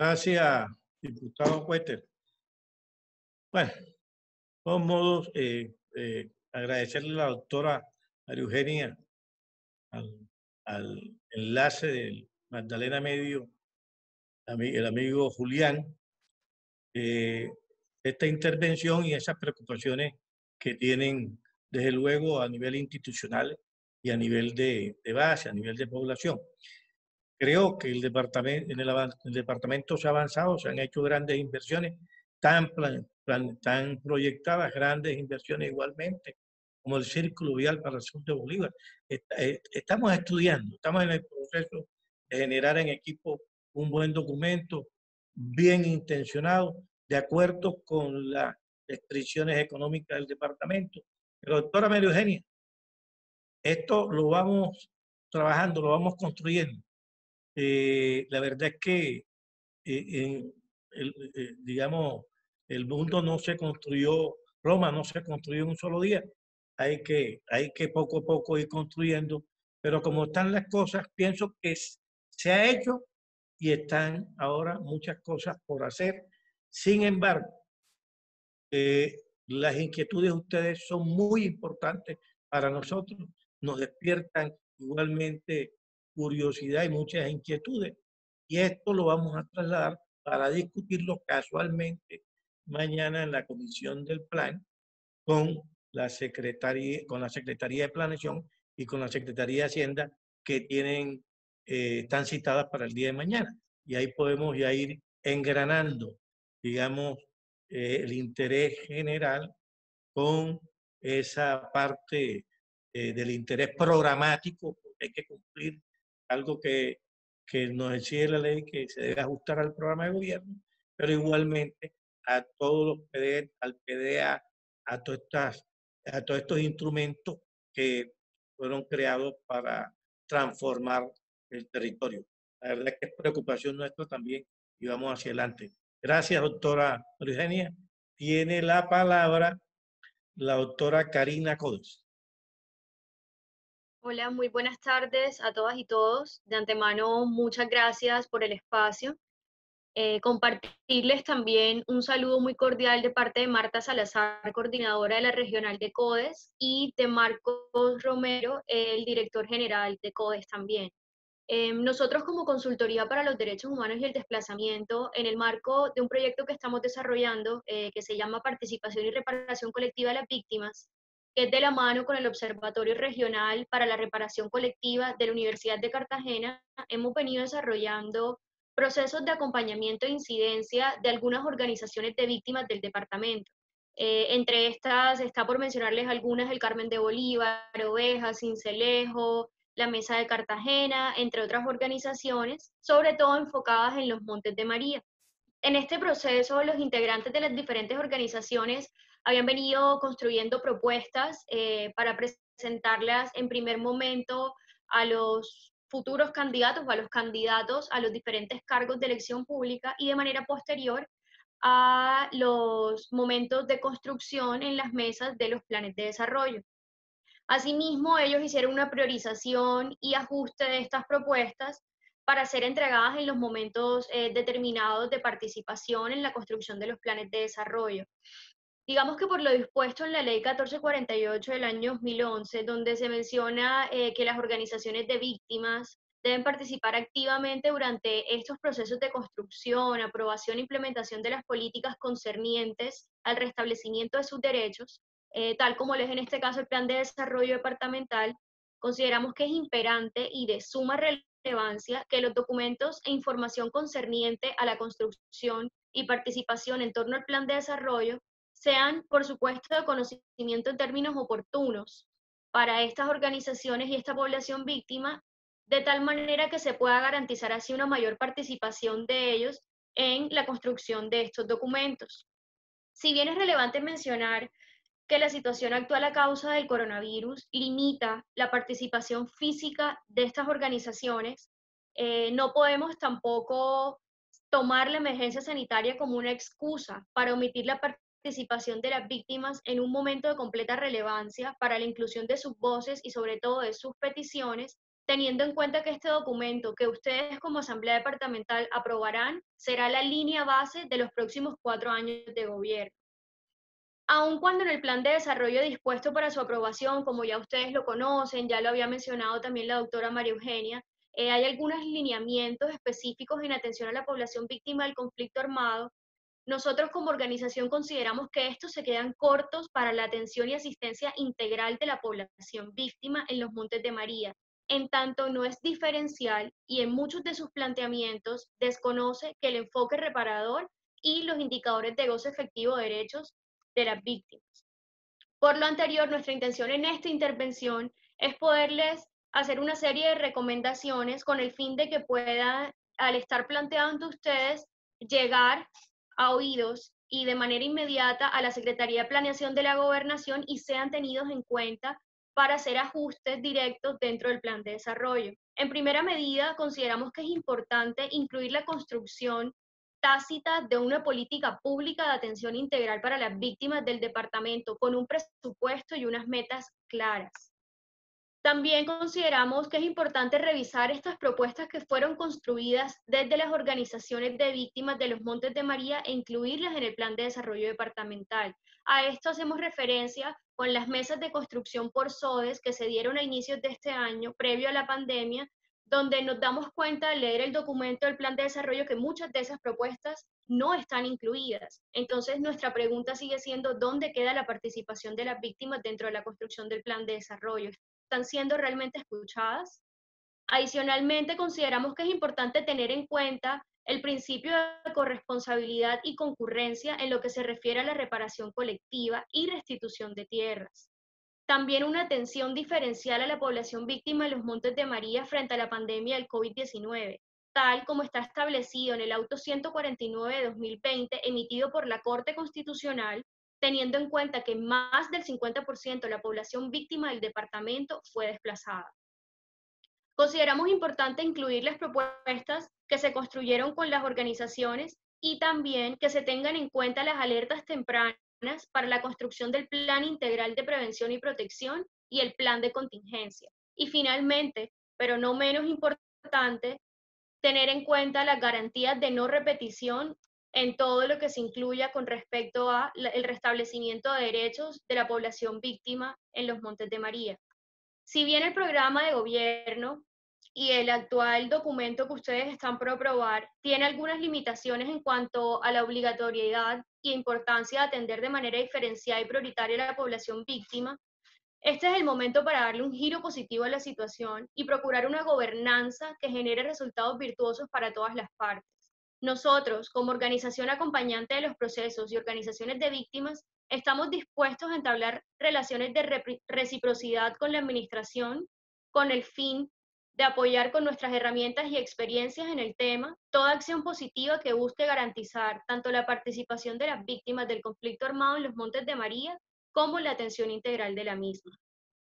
Gracias, diputado Cuéter. Bueno, de todos modos, eh, eh, agradecerle a la doctora María Eugenia al, al enlace del Magdalena Medio, el amigo Julián, eh, esta intervención y esas preocupaciones que tienen, desde luego, a nivel institucional y a nivel de, de base, a nivel de población. Creo que el departamento, en el, el departamento se ha avanzado, se han hecho grandes inversiones, tan, plan, plan, tan proyectadas grandes inversiones igualmente, como el círculo vial para el sur de Bolívar. Estamos estudiando, estamos en el proceso de generar en equipo un buen documento, bien intencionado, de acuerdo con las restricciones económicas del departamento. Pero, doctora María Eugenia, esto lo vamos trabajando, lo vamos construyendo. Eh, la verdad es que, eh, en el, eh, digamos, el mundo no se construyó, Roma no se construyó en un solo día. Hay que, hay que poco a poco ir construyendo, pero como están las cosas, pienso que se ha hecho y están ahora muchas cosas por hacer. Sin embargo, eh, las inquietudes de ustedes son muy importantes para nosotros, nos despiertan igualmente curiosidad y muchas inquietudes. Y esto lo vamos a trasladar para discutirlo casualmente mañana en la comisión del plan con la Secretaría, con la Secretaría de Planeación y con la Secretaría de Hacienda, que tienen, eh, están citadas para el día de mañana. Y ahí podemos ya ir engranando, digamos, eh, el interés general con esa parte eh, del interés programático, porque hay que cumplir algo que, que nos exige la ley, que se debe ajustar al programa de gobierno, pero igualmente a todos los P D E, al P D A, a, todas estas, a todos estos instrumentos que fueron creados para transformar el territorio. La verdad es que es preocupación nuestra también y vamos hacia adelante. Gracias, doctora Eugenia. Tiene la palabra la doctora Karina Codes. Hola, muy buenas tardes a todas y todos. De antemano, muchas gracias por el espacio. Eh, compartirles también un saludo muy cordial de parte de Marta Salazar, coordinadora de la regional de CODES, y de Marcos Romero, el director general de CODES también. Eh, nosotros como Consultoría para los Derechos Humanos y el Desplazamiento, en el marco de un proyecto que estamos desarrollando, eh, que se llama Participación y Reparación Colectiva de las Víctimas, que es de la mano con el Observatorio Regional para la Reparación Colectiva de la Universidad de Cartagena, hemos venido desarrollando procesos de acompañamiento e incidencia de algunas organizaciones de víctimas del departamento. Eh, entre estas está, por mencionarles algunas, el Carmen de Bolívar, Ovejas, Cincelejo, la Mesa de Cartagena, entre otras organizaciones, sobre todo enfocadas en los Montes de María. En este proceso, los integrantes de las diferentes organizaciones habían venido construyendo propuestas eh, para presentarlas en primer momento a los futuros candidatos o a los candidatos a los diferentes cargos de elección pública y de manera posterior a los momentos de construcción en las mesas de los planes de desarrollo. Asimismo, ellos hicieron una priorización y ajuste de estas propuestas para ser entregadas en los momentos eh, determinados de participación en la construcción de los planes de desarrollo. Digamos que por lo dispuesto en la Ley catorce cuarenta y ocho del año dos mil once, donde se menciona eh, que las organizaciones de víctimas deben participar activamente durante estos procesos de construcción, aprobación e implementación de las políticas concernientes al restablecimiento de sus derechos, eh, tal como lo es en este caso el Plan de Desarrollo Departamental, consideramos que es imperante y de suma relevancia que los documentos e información concerniente a la construcción y participación en torno al Plan de Desarrollo sean, por supuesto, de conocimiento en términos oportunos para estas organizaciones y esta población víctima, de tal manera que se pueda garantizar así una mayor participación de ellos en la construcción de estos documentos. Si bien es relevante mencionar que la situación actual a causa del coronavirus limita la participación física de estas organizaciones, eh, no podemos tampoco tomar la emergencia sanitaria como una excusa para omitir la participación de las víctimas en un momento de completa relevancia para la inclusión de sus voces y sobre todo de sus peticiones teniendo en cuenta que este documento que ustedes como Asamblea Departamental aprobarán será la línea base de los próximos cuatro años de gobierno. Aun cuando en el plan de desarrollo dispuesto para su aprobación, como ya ustedes lo conocen, ya lo había mencionado también la doctora María Eugenia, eh, hay algunos lineamientos específicos en atención a la población víctima del conflicto armado. Nosotros como organización consideramos que estos se quedan cortos para la atención y asistencia integral de la población víctima en los Montes de María, en tanto no es diferencial y en muchos de sus planteamientos desconoce que el enfoque reparador y los indicadores de goce efectivo de derechos de las víctimas. Por lo anterior, nuestra intención en esta intervención es poderles hacer una serie de recomendaciones con el fin de que puedan, al estar planteado ante ustedes, llegar a oídos y de manera inmediata a la Secretaría de Planeación de la Gobernación y sean tenidos en cuenta para hacer ajustes directos dentro del plan de desarrollo. En primera medida, consideramos que es importante incluir la construcción tácita de una política pública de atención integral para las víctimas del departamento, con un presupuesto y unas metas claras. También consideramos que es importante revisar estas propuestas que fueron construidas desde las organizaciones de víctimas de los Montes de María e incluirlas en el plan de desarrollo departamental. A esto hacemos referencia con las mesas de construcción por SODES que se dieron a inicios de este año, previo a la pandemia, donde nos damos cuenta al leer el documento del plan de desarrollo que muchas de esas propuestas no están incluidas. Entonces, nuestra pregunta sigue siendo, ¿dónde queda la participación de las víctimas dentro de la construcción del plan de desarrollo? ¿Están siendo realmente escuchadas? Adicionalmente, consideramos que es importante tener en cuenta el principio de corresponsabilidad y concurrencia en lo que se refiere a la reparación colectiva y restitución de tierras. También una atención diferencial a la población víctima de los Montes de María frente a la pandemia del COVID diecinueve, tal como está establecido en el auto ciento cuarenta y nueve de dos mil veinte emitido por la Corte Constitucional, teniendo en cuenta que más del cincuenta por ciento de la población víctima del departamento fue desplazada. Consideramos importante incluir las propuestas que se construyeron con las organizaciones y también que se tengan en cuenta las alertas tempranas para la construcción del Plan Integral de Prevención y Protección y el Plan de Contingencia. Y finalmente, pero no menos importante, tener en cuenta las garantías de no repetición en todo lo que se incluya con respecto a el restablecimiento de derechos de la población víctima en los Montes de María. Si bien el programa de gobierno y el actual documento que ustedes están por aprobar tiene algunas limitaciones en cuanto a la obligatoriedad y importancia de atender de manera diferenciada y prioritaria a la población víctima, este es el momento para darle un giro positivo a la situación y procurar una gobernanza que genere resultados virtuosos para todas las partes. Nosotros, como organización acompañante de los procesos y organizaciones de víctimas, estamos dispuestos a entablar relaciones de reciprocidad con la administración con el fin de apoyar con nuestras herramientas y experiencias en el tema toda acción positiva que busque garantizar tanto la participación de las víctimas del conflicto armado en los Montes de María como la atención integral de la misma.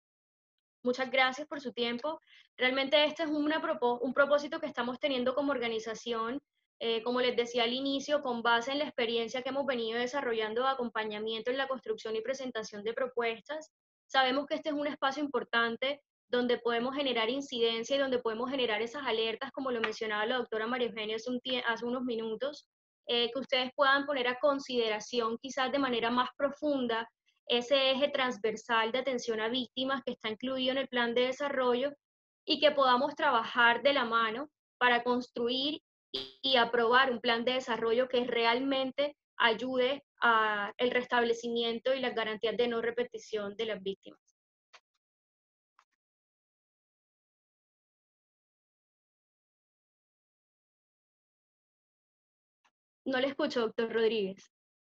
Muchas gracias por su tiempo. Realmente este es una propó un propósito que estamos teniendo como organización, eh, como les decía al inicio, con base en la experiencia que hemos venido desarrollando de acompañamiento en la construcción y presentación de propuestas. Sabemos que este es un espacio importante donde podemos generar incidencia y donde podemos generar esas alertas, como lo mencionaba la doctora María Eugenia hace, un hace unos minutos, eh, que ustedes puedan poner a consideración quizás de manera más profunda ese eje transversal de atención a víctimas que está incluido en el plan de desarrollo y que podamos trabajar de la mano para construir y, y aprobar un plan de desarrollo que realmente ayude al restablecimiento y las garantías de no repetición de las víctimas. No le escucho, doctor Rodríguez.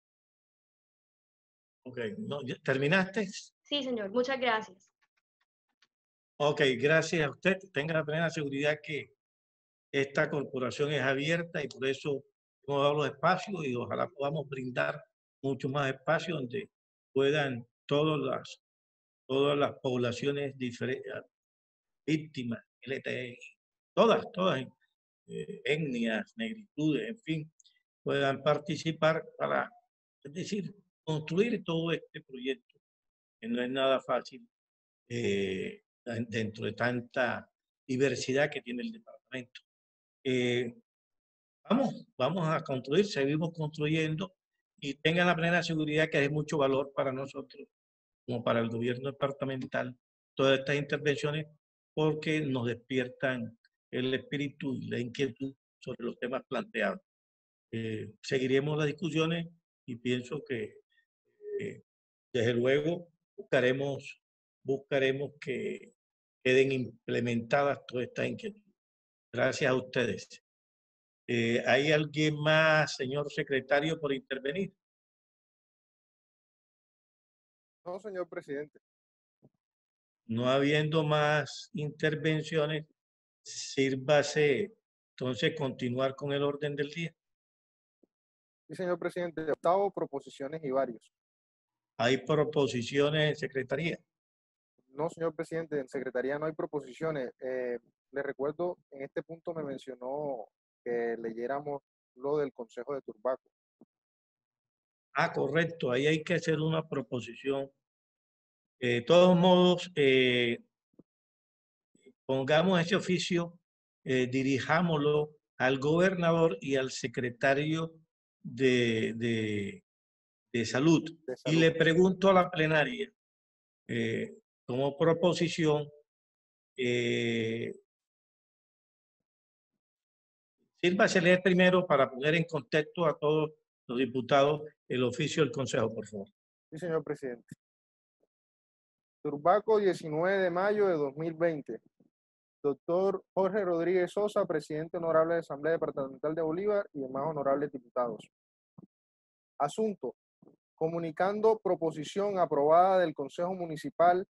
Ok, no, ¿terminaste? Sí, señor, muchas gracias. Ok, gracias a usted. Tenga la plena seguridad que esta corporación es abierta y por eso hemos dado los espacios y ojalá podamos brindar mucho más espacio donde puedan todas las, todas las poblaciones diferentes, víctimas, L T I, todas, todas, eh, etnias, negritudes, en fin, puedan participar para, es decir, construir todo este proyecto, que no es nada fácil eh, dentro de tanta diversidad que tiene el departamento. Eh, vamos, vamos a construir, seguimos construyendo y tengan la plena seguridad que hay mucho valor para nosotros, como para el gobierno departamental, todas estas intervenciones, porque nos despiertan el espíritu y la inquietud sobre los temas planteados. Eh, seguiremos las discusiones y pienso que, eh, desde luego, buscaremos, buscaremos que queden implementadas todas estas inquietudes. Gracias a ustedes. Eh, ¿Hay alguien más, señor secretario, por intervenir? No, señor presidente. No habiendo más intervenciones, sírvase entonces continuar con el orden del día. Sí, señor presidente. Octavo, proposiciones y varios. ¿Hay proposiciones en secretaría? No, señor presidente, en secretaría no hay proposiciones. Eh, le recuerdo, en este punto me mencionó que leyéramos lo del Consejo de Turbaco. Ah, correcto, ahí hay que hacer una proposición. De todos modos, eh, pongamos ese oficio, eh, dirijámoslo al gobernador y al secretario de, de, de, salud. de salud. Y le pregunto a la plenaria, eh, como proposición, eh, sírvase leer primero para poner en contexto a todos los diputados el oficio del Consejo, por favor. Sí, señor presidente. Turbaco, diecinueve de mayo de dos mil veinte. Doctor Jorge Rodríguez Sosa, presidente honorable de la Asamblea Departamental de Bolívar y demás honorables diputados. Asunto. Comunicando proposición aprobada del Consejo Municipal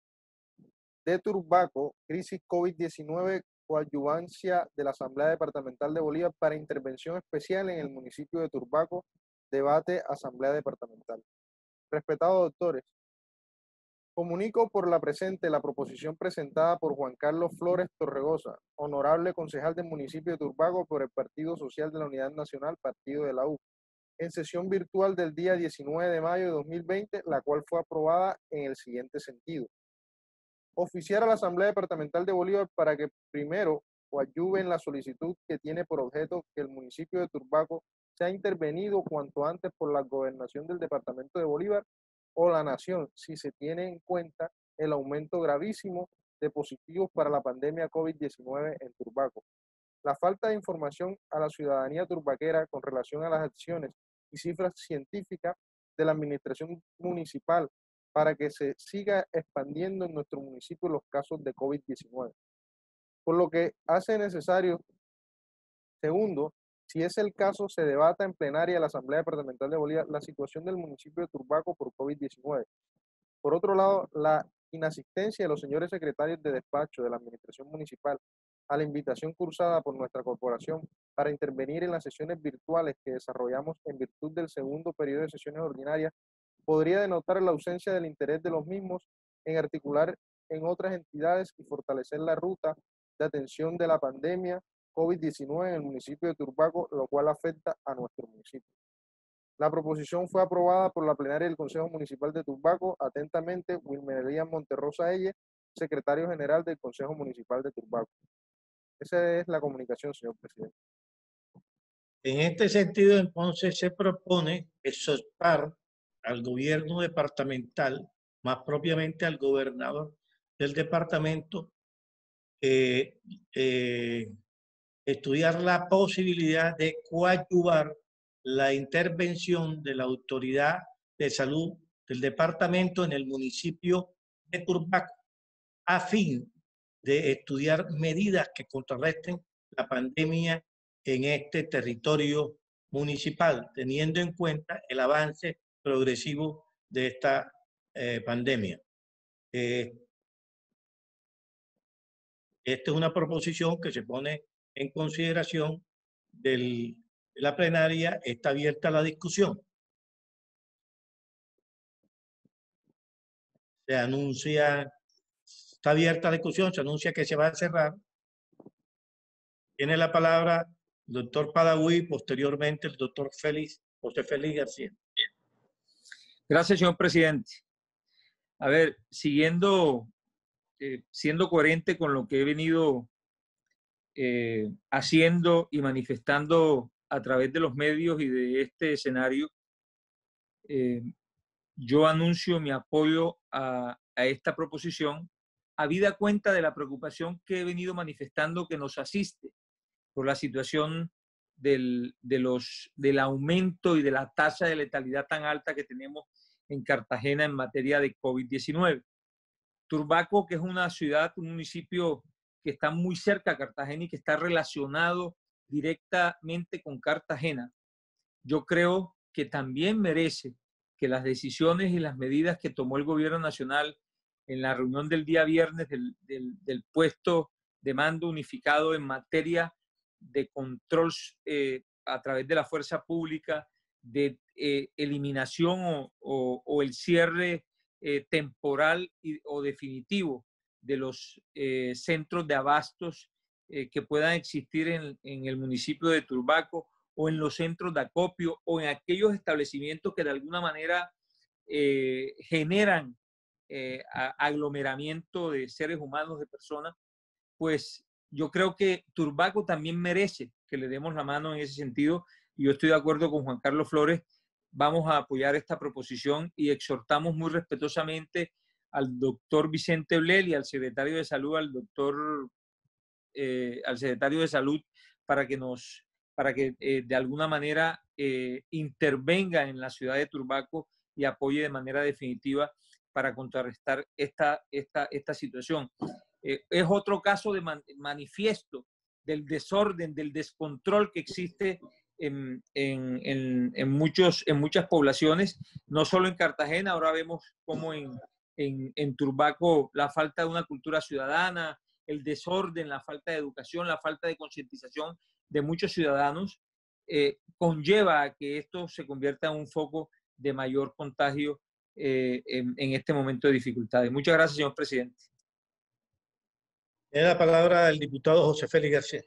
de Turbaco, crisis COVID diecinueve, coadyuvancia de la Asamblea Departamental de Bolívar para intervención especial en el municipio de Turbaco, debate Asamblea Departamental. Respetados doctores, comunico por la presente la proposición presentada por Juan Carlos Flores Torregosa, honorable concejal del municipio de Turbaco por el Partido Social de la Unidad Nacional, Partido de la U, en sesión virtual del día diecinueve de mayo de dos mil veinte, la cual fue aprobada en el siguiente sentido. Oficiar a la Asamblea Departamental de Bolívar para que primero coadyuve en la solicitud que tiene por objeto que el municipio de Turbaco sea intervenido cuanto antes por la gobernación del departamento de Bolívar o la nación, si se tiene en cuenta el aumento gravísimo de positivos para la pandemia COVID diecinueve en Turbaco. La falta de información a la ciudadanía turbaquera con relación a las acciones y cifras científicas de la administración municipal para que se siga expandiendo en nuestro municipio los casos de COVID diecinueve. Por lo que hace necesario, segundo, si es el caso, se debata en plenaria de la Asamblea Departamental de Bolívar la situación del municipio de Turbaco por COVID diecinueve. Por otro lado, la inasistencia de los señores secretarios de despacho de la Administración Municipal a la invitación cursada por nuestra corporación para intervenir en las sesiones virtuales que desarrollamos en virtud del segundo periodo de sesiones ordinarias podría denotar la ausencia del interés de los mismos en articular en otras entidades y fortalecer la ruta de atención de la pandemia COVID diecinueve en el municipio de Turbaco, lo cual afecta a nuestro municipio. La proposición fue aprobada por la plenaria del Consejo Municipal de Turbaco. Atentamente, Wilmer Elías Monterrosa Elle, secretario general del Consejo Municipal de Turbaco. Esa es la comunicación, señor presidente. En este sentido, entonces, se propone exhortar al gobierno departamental, más propiamente al gobernador del departamento, eh, eh, estudiar la posibilidad de coadyuvar la intervención de la autoridad de salud del departamento en el municipio de Turbaco, a fin de estudiar medidas que contrarresten la pandemia en este territorio municipal, teniendo en cuenta el avance progresivo de esta eh, pandemia. Eh, esta es una proposición que se pone en consideración del, de la plenaria, está abierta la discusión. Se anuncia, está abierta la discusión, se anuncia que se va a cerrar. Tiene la palabra el doctor Padagüí, posteriormente el doctor Félix, José Félix García. Gracias, señor presidente. A ver, siguiendo eh, siendo coherente con lo que he venido eh, haciendo y manifestando a través de los medios y de este escenario, eh, yo anuncio mi apoyo a, a esta proposición, habida cuenta de la preocupación que he venido manifestando que nos asiste por la situación del, de los, del aumento y de la tasa de letalidad tan alta que tenemos en Cartagena en materia de COVID diecinueve. Turbaco, que es una ciudad, un municipio que está muy cerca a Cartagena y que está relacionado directamente con Cartagena, yo creo que también merece que las decisiones y las medidas que tomó el gobierno nacional en la reunión del día viernes del, del, del puesto de mando unificado en materia de control eh, a través de la fuerza pública, de eh, eliminación o, o, o el cierre eh, temporal y, o definitivo de los eh, centros de abastos eh, que puedan existir en, en el municipio de Turbaco, o en los centros de acopio, o en aquellos establecimientos que de alguna manera eh, generan eh, aglomeramiento de seres humanos, de personas, pues yo creo que Turbaco también merece que le demos la mano en ese sentido, y yo estoy de acuerdo con Juan Carlos Flores. Vamos a apoyar esta proposición y exhortamos muy respetuosamente al doctor Vicente Blel y al secretario de Salud, al doctor, eh, al secretario de Salud, para que nos para que eh, de alguna manera eh, intervenga en la ciudad de Turbaco y apoye de manera definitiva para contrarrestar esta, esta, esta situación. Eh, es otro caso de man, manifiesto del desorden, del descontrol que existe en, en, en, en, muchos, en muchas poblaciones, no solo en Cartagena. Ahora vemos cómo en, en, en Turbaco la falta de una cultura ciudadana, el desorden, la falta de educación, la falta de concientización de muchos ciudadanos, eh, conlleva a que esto se convierta en un foco de mayor contagio eh, en, en este momento de dificultades. Muchas gracias, señor presidente. Tiene la palabra el diputado José Félix García.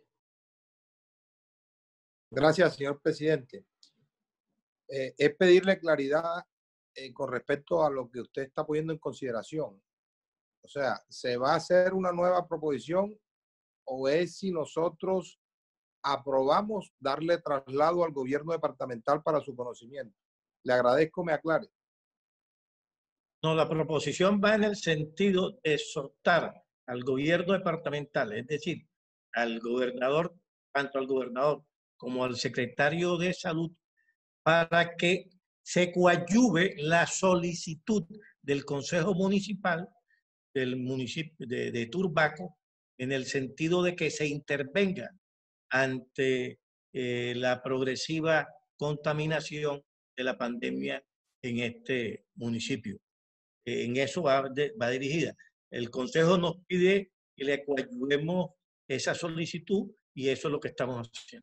Gracias, señor presidente. Eh, es pedirle claridad eh, con respecto a lo que usted está poniendo en consideración. O sea, ¿se va a hacer una nueva proposición o es si nosotros aprobamos darle traslado al gobierno departamental para su conocimiento? Le agradezco, me aclare. No, la proposición va en el sentido de exhortar al gobierno departamental, es decir, al gobernador, tanto al gobernador como al secretario de Salud, para que se coadyuve la solicitud del Consejo Municipal del municipio de, de Turbaco, en el sentido de que se intervenga ante eh, la progresiva contaminación de la pandemia en este municipio. Eh, en eso va, de, va dirigida. El Consejo nos pide que le coadyuvemos esa solicitud y eso es lo que estamos haciendo.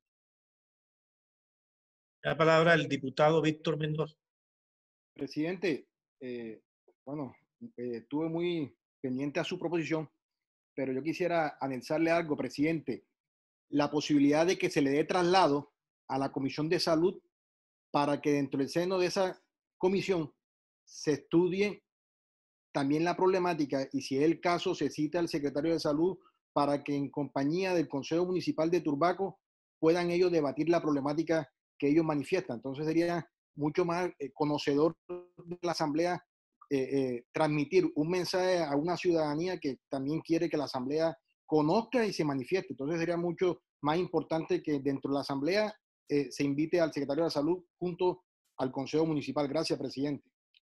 La palabra al diputado Víctor Mendoza. Presidente, eh, bueno, eh, estuve muy pendiente a su proposición, pero yo quisiera anexarle algo, presidente. La posibilidad de que se le dé traslado a la Comisión de Salud para que dentro del seno de esa comisión se estudie también la problemática y, si es el caso, se cita al secretario de Salud para que en compañía del Consejo Municipal de Turbaco puedan ellos debatir la problemática que ellos manifiestan. Entonces sería mucho más eh, conocedor de la Asamblea eh, eh, transmitir un mensaje a una ciudadanía que también quiere que la Asamblea conozca y se manifieste. Entonces sería mucho más importante que dentro de la Asamblea eh, se invite al secretario de Salud junto al Consejo Municipal. Gracias, presidente.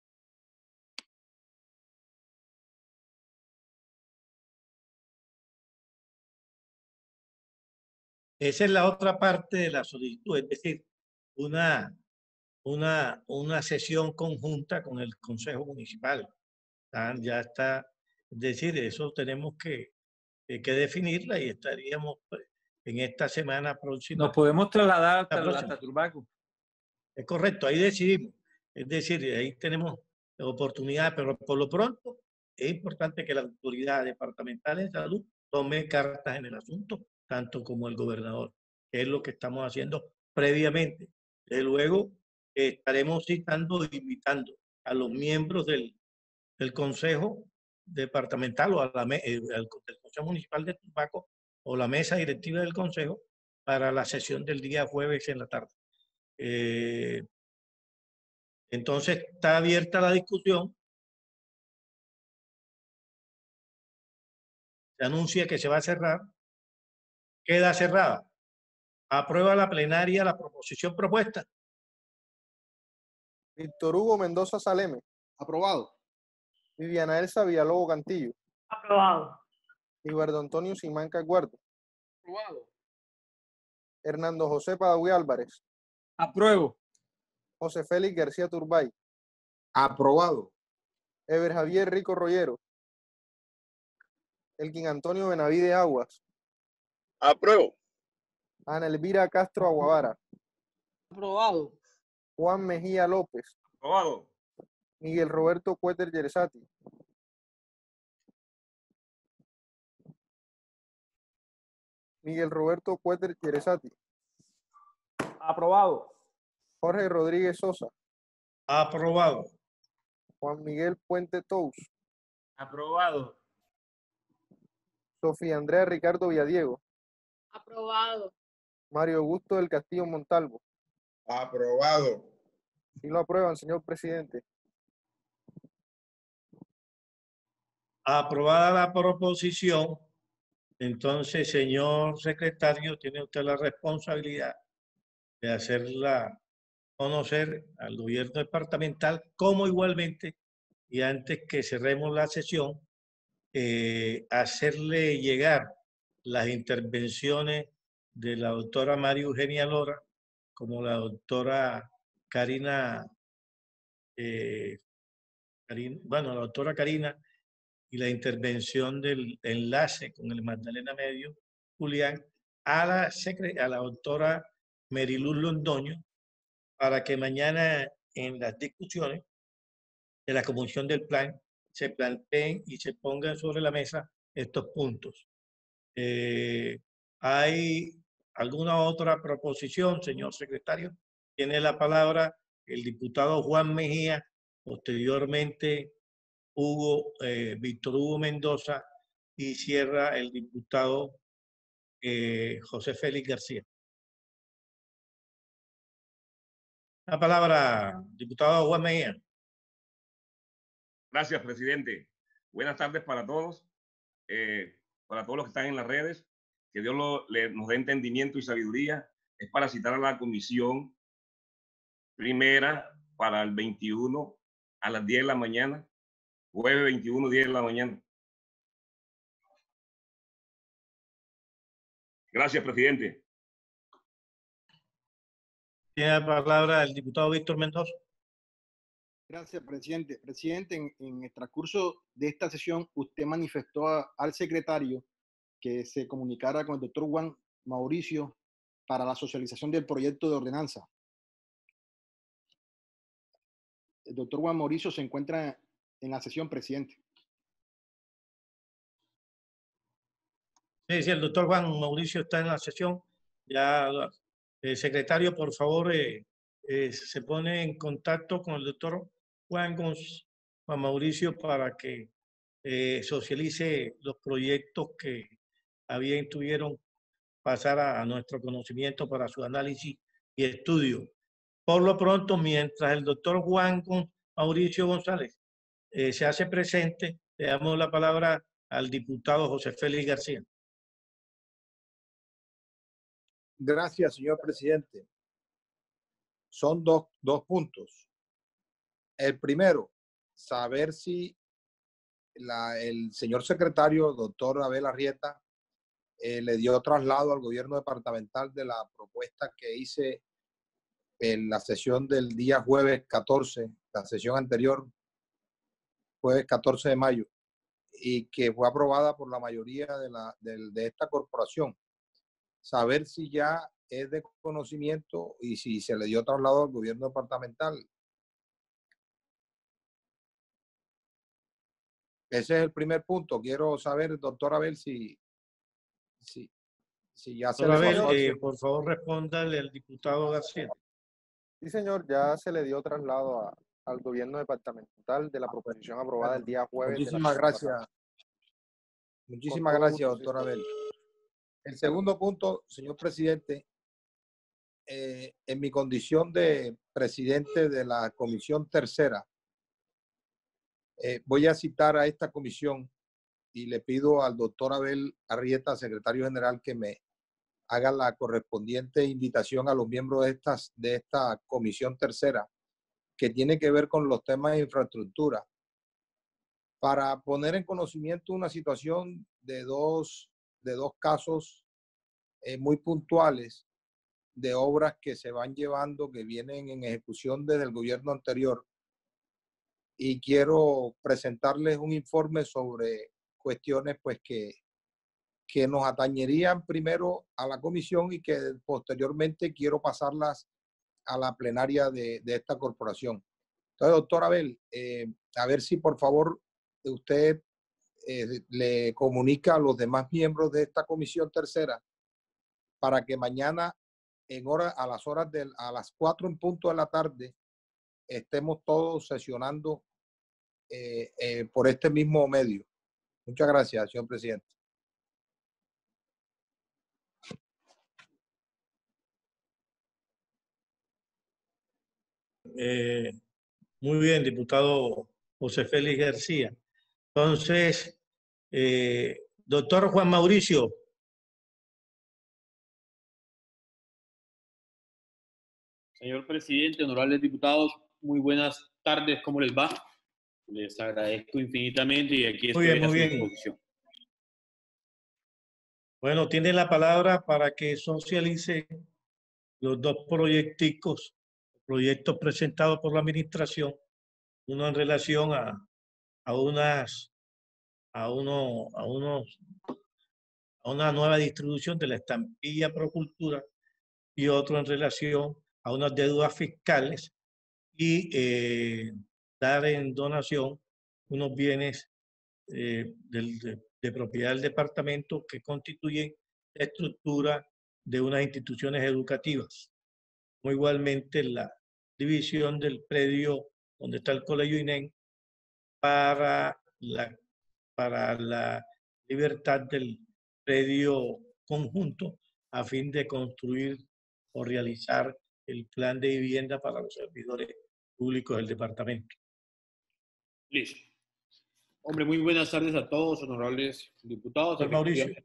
Esa es la otra parte de la solicitud, es decir, una, una, una sesión conjunta con el Consejo Municipal. Ya está, es decir, eso tenemos que, que definirla y estaríamos en esta semana próxima. Nos podemos trasladar hasta, hasta Turbaco. Es correcto, ahí decidimos. Es decir, ahí tenemos oportunidad, pero por lo pronto es importante que la autoridad departamental de salud tome cartas en el asunto, tanto como el gobernador, que es lo que estamos haciendo previamente. Desde luego eh, estaremos citando e invitando a los miembros del, del Consejo departamental o a la, eh, al del Consejo Municipal de Tumaco o la mesa directiva del Consejo para la sesión del día jueves en la tarde. Eh, entonces, está abierta la discusión. Se anuncia que se va a cerrar. Queda cerrada. Aprueba la plenaria la proposición propuesta. Víctor Hugo Mendoza Saleme. Aprobado. Viviana Elsa Villalobos Cantillo. Aprobado. Gilberto Antonio Simanca Guardo. Aprobado. Hernando José Padagüe Álvarez. Apruebo. José Félix García Turbay. Aprobado. Ever Javier Rico Rollero. Elkin Antonio Benavide Aguas. Apruebo. Ana Elvira Castro Aguavara. Aprobado. Juan Mejía López. Aprobado. Miguel Roberto Cuéter Yeresati. Miguel Roberto Cuéter Yeresati. Aprobado. Jorge Rodríguez Sosa. Aprobado. Juan Miguel Puente Tous. Aprobado. Sofía Andrea Ricardo Villadiego. Aprobado. Mario Augusto del Castillo Montalvo. Aprobado. Si lo aprueban, señor presidente. Aprobada la proposición, entonces, señor secretario, tiene usted la responsabilidad de hacerla conocer al gobierno departamental, como igualmente, y antes que cerremos la sesión, eh, hacerle llegar las intervenciones de la doctora María Eugenia Lora, como la doctora Karina, eh, Karina, bueno, la doctora Karina, y la intervención del enlace con el Magdalena Medio, Julián, a la, a la doctora Meriluz Londoño, para que mañana en las discusiones de la comisión del plan se planteen y se pongan sobre la mesa estos puntos. Eh, ¿Hay alguna otra proposición, señor secretario? Tiene la palabra el diputado Juan Mejía, posteriormente Hugo, eh, Víctor Hugo Mendoza, y cierra el diputado eh, José Félix García. La palabra, diputado Juan Mejía. Gracias, presidente. Buenas tardes para todos, eh, para todos los que están en las redes. Que Dios lo, le, nos dé entendimiento y sabiduría. Es para citar a la comisión primera para el veintiuno a las diez de la mañana. Jueves veintiuno, diez de la mañana. Gracias, presidente. Tiene la palabra el diputado Víctor Mendoza. Gracias, presidente. Presidente, en, en el transcurso de esta sesión, usted manifestó a, al secretario que se comunicara con el doctor Juan Mauricio para la socialización del proyecto de ordenanza. El doctor Juan Mauricio se encuentra en la sesión, presidente. Sí, sí, el doctor Juan Mauricio está en la sesión. Ya, el secretario, por favor, eh, eh, se pone en contacto con el doctor Juan, Juan Mauricio para que eh, socialice los proyectos que a bien tuvieron pasar a, a nuestro conocimiento para su análisis y estudio. Por lo pronto, mientras el doctor Juan Mauricio González eh, se hace presente, le damos la palabra al diputado José Félix García. Gracias, señor presidente. Son dos, dos puntos. El primero, saber si la, el señor secretario, doctor Abel Arrieta, eh, le dio traslado al gobierno departamental de la propuesta que hice en la sesión del día jueves catorce, la sesión anterior, jueves catorce de mayo, y que fue aprobada por la mayoría de, la, de, de esta corporación. Saber si ya es de conocimiento y si se le dio traslado al gobierno departamental. Ese es el primer punto. Quiero saber, doctor Abel, si, si, si ya se le pasó. Eh, por favor, respóndale al diputado García. Sí, señor, ya se le dio traslado a, al gobierno departamental de la proposición aprobada el día jueves. Muchísimas gracias. Muchísimas gracias, doctor Abel. El segundo punto, señor presidente, eh, en mi condición de presidente de la comisión tercera, eh, voy a citar a esta comisión y le pido al doctor Abel Arrieta, secretario general, que me haga la correspondiente invitación a los miembros de, estas, de esta comisión tercera, que tiene que ver con los temas de infraestructura, para poner en conocimiento una situación de dos, de dos casos eh, muy puntuales de obras que se van llevando, que vienen en ejecución desde el gobierno anterior. Y quiero presentarles un informe sobre cuestiones pues, que, que nos atañerían primero a la comisión y que posteriormente quiero pasarlas a la plenaria de, de esta corporación. Entonces, doctor Abel, eh, a ver si por favor usted eh, le comunica a los demás miembros de esta comisión tercera para que mañana en hora, a las horas de a las cuatro en punto de la tarde estemos todos sesionando eh, eh, por este mismo medio. Muchas gracias, señor presidente. Eh, muy bien, diputado José Félix García. Entonces, eh, doctor Juan Mauricio. Señor presidente, honorables diputados, muy buenas tardes, ¿cómo les va? Les agradezco infinitamente y aquí estoy Muy bien, a muy su bien. disposición. Bueno, tiene la palabra para que socialice los dos proyecticos, proyectos presentados por la administración, uno en relación a, a unas, a uno, a unos, a una nueva distribución de la estampilla Procultura y otro en relación a unas deudas fiscales y eh, dar en donación unos bienes eh, del, de, de propiedad del departamento que constituyen la estructura de unas instituciones educativas. Como igualmente la división del predio donde está el Colegio INEN para la, para la libertad del predio conjunto a fin de construir o realizar el plan de vivienda para los servidores públicos del departamento. Listo. Hombre, muy buenas tardes a todos, honorables diputados. Doctor Mauricio.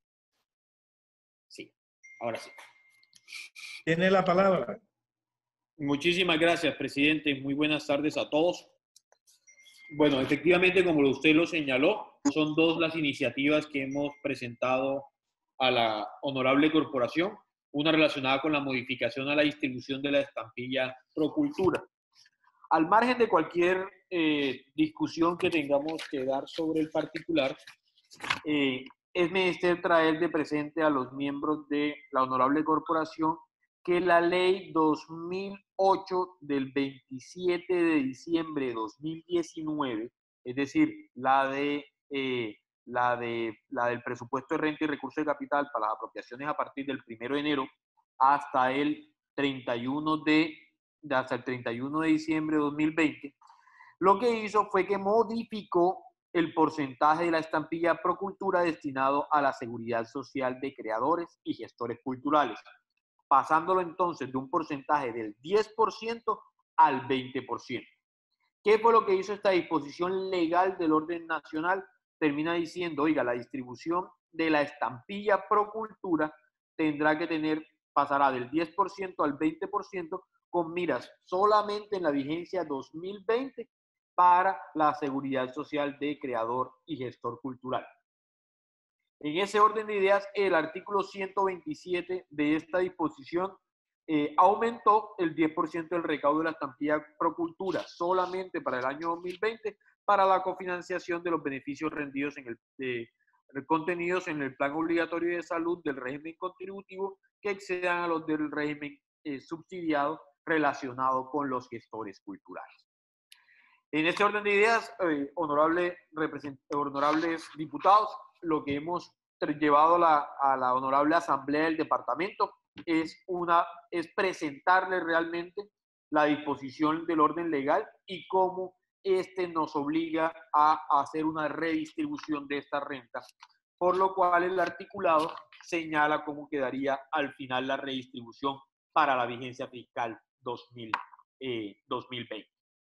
Sí, ahora sí. Tiene la palabra. Muchísimas gracias, presidente. Muy buenas tardes a todos. Bueno, efectivamente, como usted lo señaló, son dos las iniciativas que hemos presentado a la honorable corporación. Una relacionada con la modificación a la distribución de la estampilla Procultura. Al margen de cualquier eh, discusión que tengamos que dar sobre el particular, eh, es menester traer de presente a los miembros de la honorable corporación que la ley dos mil ocho del veintisiete de diciembre de dos mil diecinueve, es decir, la, de, eh, la, de, la del presupuesto de renta y recursos de capital para las apropiaciones a partir del primero de enero hasta el treinta y uno de, hasta el treinta y uno de diciembre de dos mil veinte, lo que hizo fue que modificó el porcentaje de la estampilla Procultura destinado a la seguridad social de creadores y gestores culturales, pasándolo entonces de un porcentaje del diez por ciento al veinte por ciento. ¿Qué fue lo que hizo esta disposición legal del orden nacional? Termina diciendo, oiga, la distribución de la estampilla Procultura tendrá que tener, pasará del diez por ciento al veinte por ciento con miras solamente en la vigencia dos mil veinte para la seguridad social de creador y gestor cultural. En ese orden de ideas, el artículo ciento veintisiete de esta disposición eh, aumentó el diez por ciento del recaudo de la estampilla Procultura solamente para el año dos mil veinte para la cofinanciación de los beneficios rendidos en el, eh, contenidos en el plan obligatorio de salud del régimen contributivo que excedan a los del régimen eh, subsidiado relacionado con los gestores culturales. En este orden de ideas, eh, honorable honorables diputados, lo que hemos llevado a la, a la honorable asamblea del departamento es, una, es presentarle realmente la disposición del orden legal y cómo este nos obliga a hacer una redistribución de esta renta, por lo cual el articulado señala cómo quedaría al final la redistribución para la vigencia fiscal dos mil veinte.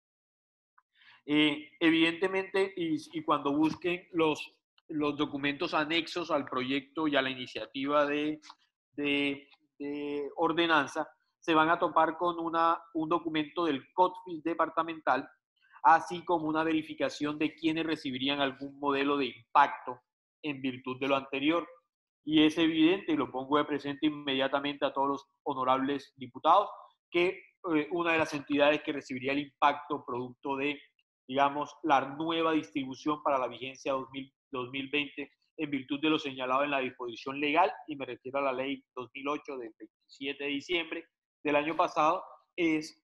Eh, evidentemente, y, y cuando busquen los, los documentos anexos al proyecto y a la iniciativa de, de, de ordenanza, se van a topar con una, un documento del COTFIS departamental, así como una verificación de quiénes recibirían algún modelo de impacto en virtud de lo anterior. Y es evidente, y lo pongo de presente inmediatamente a todos los honorables diputados, que eh, una de las entidades que recibiría el impacto producto de, digamos, la nueva distribución para la vigencia dos mil veinte en virtud de lo señalado en la disposición legal, y me refiero a la ley dos mil ocho del veintisiete de diciembre del año pasado, es,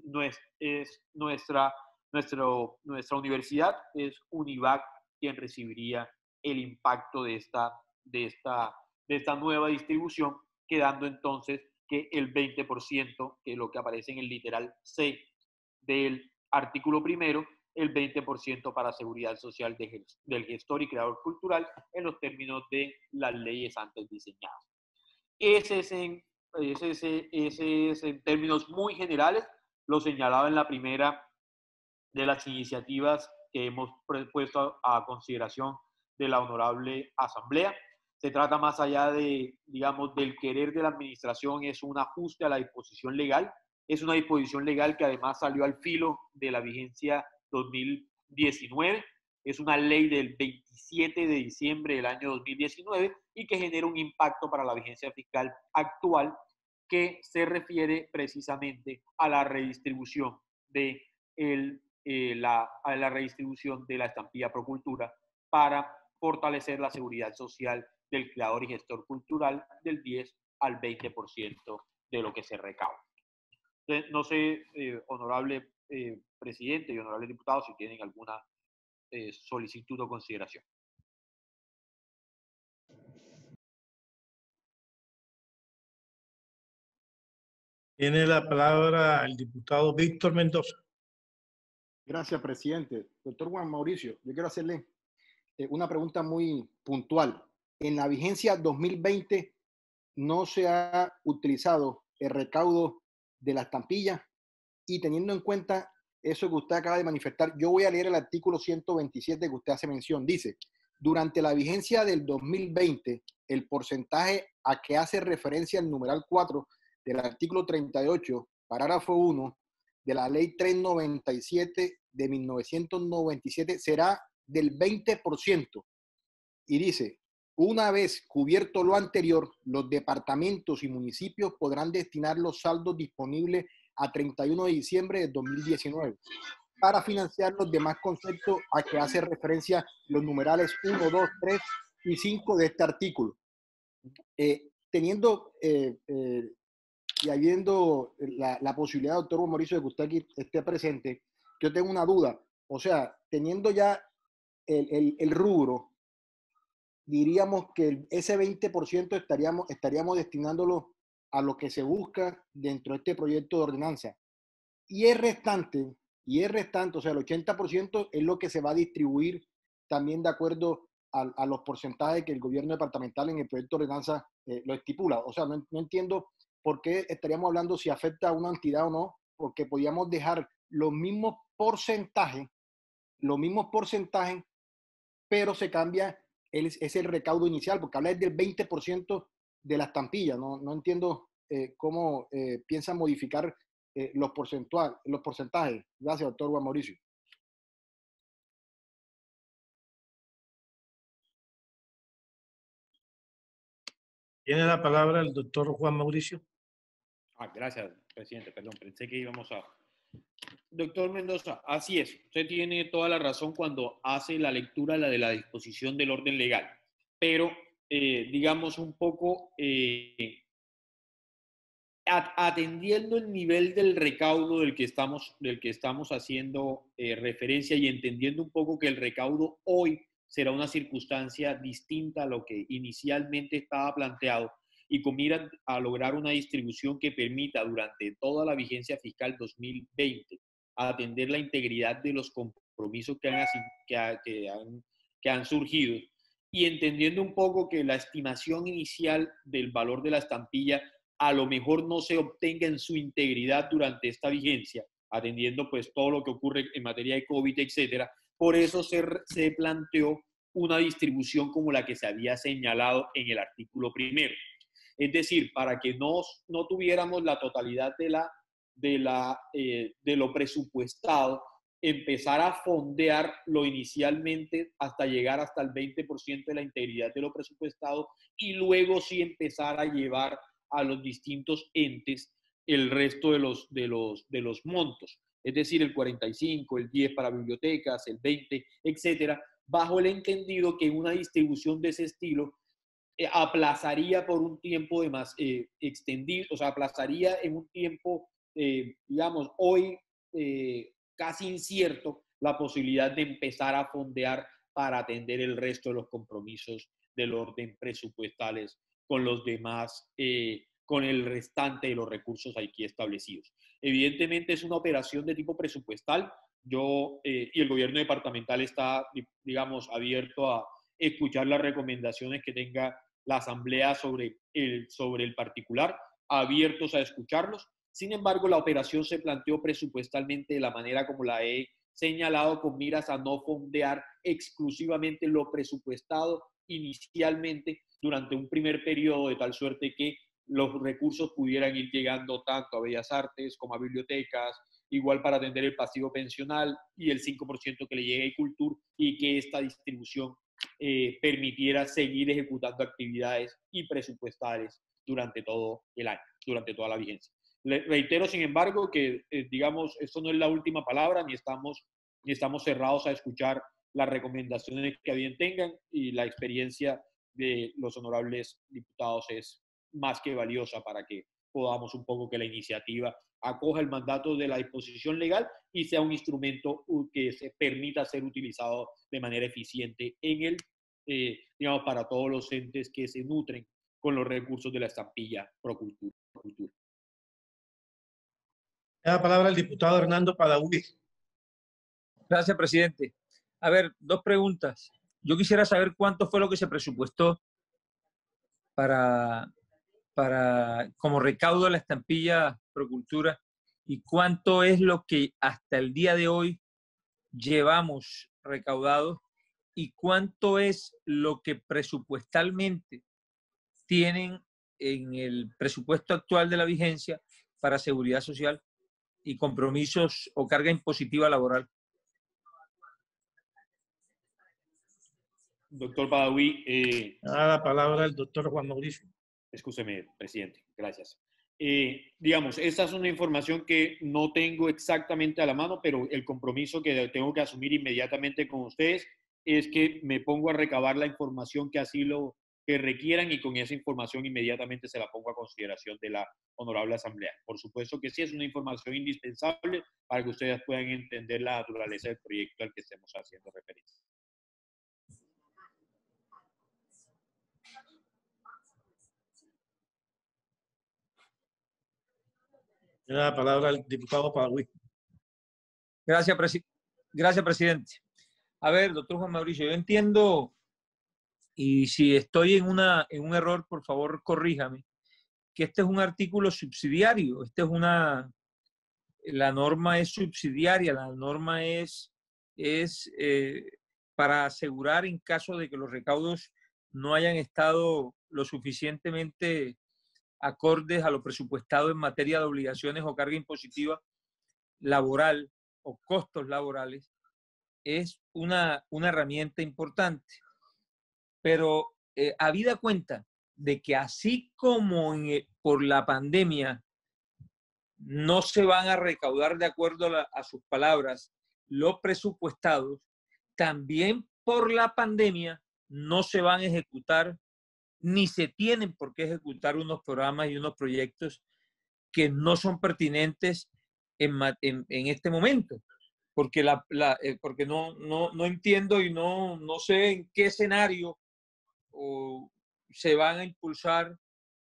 es nuestra, nuestro, nuestra universidad, es UNIVAC quien recibiría el impacto de esta, de esta, de esta nueva distribución, quedando entonces que el veinte por ciento, que es lo que aparece en el literal C del artículo primero, el veinte por ciento para seguridad social de, del gestor y creador cultural en los términos de las leyes antes diseñadas. Ese es en, ese es, ese es en términos muy generales lo señalado en la primera de las iniciativas que hemos puesto a, a consideración de la honorable asamblea. Se trata más allá de, digamos, del querer de la administración, es un ajuste a la disposición legal, es una disposición legal que además salió al filo de la vigencia dos mil diecinueve, es una ley del veintisiete de diciembre del año dos mil diecinueve y que genera un impacto para la vigencia fiscal actual que se refiere precisamente a la redistribución de, el, eh, la, a la redistribución de la estampilla Procultura para fortalecer la seguridad social del creador y gestor cultural del diez al veinte por ciento de lo que se recauda. Entonces, no sé, eh, honorable eh, presidente y honorables diputados, si tienen alguna eh, solicitud o consideración. Tiene la palabra el diputado Víctor Mendoza. Gracias, presidente. Doctor Juan Mauricio, yo quiero hacerle eh, una pregunta muy puntual. En la vigencia dos mil veinte no se ha utilizado el recaudo de la estampilla, y teniendo en cuenta eso que usted acaba de manifestar, yo voy a leer el artículo ciento veintisiete que usted hace mención. Dice, durante la vigencia del dos mil veinte, el porcentaje a que hace referencia el numeral cuatro del artículo treinta y ocho, parágrafo uno, de la ley trescientos noventa y siete de mil novecientos noventa y siete será del veinte por ciento. Y dice, una vez cubierto lo anterior, los departamentos y municipios podrán destinar los saldos disponibles a treinta y uno de diciembre de dos mil diecinueve para financiar los demás conceptos a que hace referencia los numerales uno, dos, tres y cinco de este artículo. Eh, teniendo eh, eh, y habiendo la, la posibilidad, doctor Mauricio, de que usted aquí esté presente, yo tengo una duda. O sea, teniendo ya el, el, el rubro, diríamos que ese veinte por ciento estaríamos, estaríamos destinándolo a lo que se busca dentro de este proyecto de ordenanza. Y el restante, y el restante, o sea, el ochenta por ciento es lo que se va a distribuir también de acuerdo a, a los porcentajes que el gobierno departamental en el proyecto de ordenanza eh, lo estipula. O sea, no, no entiendo por qué estaríamos hablando si afecta a una entidad o no, porque podíamos dejar los mismos porcentajes, los mismos porcentajes, pero se cambia, el, es el recaudo inicial, porque habla del veinte por ciento de la estampilla. No, no entiendo eh, cómo eh, piensan modificar eh, los, porcentual, los porcentajes. Gracias, doctor Juan Mauricio. Tiene la palabra el doctor Juan Mauricio. Ah, gracias, presidente. Perdón, pensé que íbamos a... Doctor Mendoza, así es. Usted tiene toda la razón cuando hace la lectura la de la disposición del orden legal. Pero, eh, digamos, un poco eh, atendiendo el nivel del recaudo del que estamos, del que estamos haciendo eh, referencia y entendiendo un poco que el recaudo hoy será una circunstancia distinta a lo que inicialmente estaba planteado, y con miras a lograr una distribución que permita durante toda la vigencia fiscal dos mil veinte atender la integridad de los compromisos que han, que, ha, que han, que han surgido, y entendiendo un poco que la estimación inicial del valor de la estampilla a lo mejor no se obtenga en su integridad durante esta vigencia, atendiendo pues todo lo que ocurre en materia de COVID, etcétera. Por eso se, se planteó una distribución como la que se había señalado en el artículo primero. Es decir, para que no, no tuviéramos la totalidad de, la, de, la, eh, de lo presupuestado, empezar a fondear lo inicialmente hasta llegar hasta el veinte por ciento de la integridad de lo presupuestado y luego sí empezar a llevar a los distintos entes el resto de los, de los, de los montos. Es decir, el cuarenta y cinco, el diez para bibliotecas, el veinte, etcétera, bajo el entendido que una distribución de ese estilo eh, aplazaría por un tiempo de más eh, extendido, o sea, aplazaría en un tiempo, eh, digamos, hoy eh, casi incierto, la posibilidad de empezar a fondear para atender el resto de los compromisos del orden presupuestales con los demás, eh, con el restante de los recursos aquí establecidos. Evidentemente es una operación de tipo presupuestal. Yo eh, y el gobierno departamental está, digamos, abierto a escuchar las recomendaciones que tenga la Asamblea sobre el, sobre el particular, abiertos a escucharlos. Sin embargo, la operación se planteó presupuestalmente de la manera como la he señalado, con miras a no fondear exclusivamente lo presupuestado inicialmente durante un primer periodo, de tal suerte que los recursos pudieran ir llegando tanto a Bellas Artes como a bibliotecas, igual para atender el pasivo pensional y el cinco por ciento que le llegue a Cultura, y que esta distribución eh, permitiera seguir ejecutando actividades y presupuestales durante todo el año, durante toda la vigencia. Le reitero, sin embargo, que, eh, digamos, esto no es la última palabra, ni estamos, ni estamos cerrados a escuchar las recomendaciones que bien tengan, y la experiencia de los honorables diputados es más que valiosa para que podamos un poco que la iniciativa acoja el mandato de la disposición legal y sea un instrumento que se permita ser utilizado de manera eficiente en el, eh, digamos, para todos los entes que se nutren con los recursos de la estampilla Procultura. La palabra al diputado Hernando Padaví. Gracias, presidente. A ver, dos preguntas. Yo quisiera saber cuánto fue lo que se presupuestó para, para como recaudo de la estampilla Procultura y cuánto es lo que hasta el día de hoy llevamos recaudado y cuánto es lo que presupuestalmente tienen en el presupuesto actual de la vigencia para seguridad social y compromisos o carga impositiva laboral. Doctor Padaví. Eh, ah, la palabra al doctor Juan Mauricio. Escúcheme, presidente. Gracias. Eh, digamos, esta es una información que no tengo exactamente a la mano, pero el compromiso que tengo que asumir inmediatamente con ustedes es que me pongo a recabar la información que así lo que requieran y con esa información inmediatamente se la pongo a consideración de la honorable asamblea. Por supuesto que sí es una información indispensable para que ustedes puedan entender la naturaleza del proyecto al que estemos haciendo referencia. La palabra al diputado Padaví. Gracias, presi Gracias, presidente. A ver, doctor Juan Mauricio, yo entiendo, y si estoy en, una, en un error, por favor, corríjame, que este es un artículo subsidiario. Este es una, la norma es subsidiaria, la norma es, es eh, para asegurar en caso de que los recaudos no hayan estado lo suficientemente acordes a lo presupuestado en materia de obligaciones o carga impositiva laboral o costos laborales, es una, una herramienta importante. Pero eh, habida cuenta de que así como en, por la pandemia no se van a recaudar de acuerdo a, la, a sus palabras los presupuestados, también por la pandemia no se van a ejecutar ni se tienen por qué ejecutar unos programas y unos proyectos que no son pertinentes en, en, en este momento. Porque, la, la, eh, porque no, no, no entiendo y no, no sé en qué escenario o se van a impulsar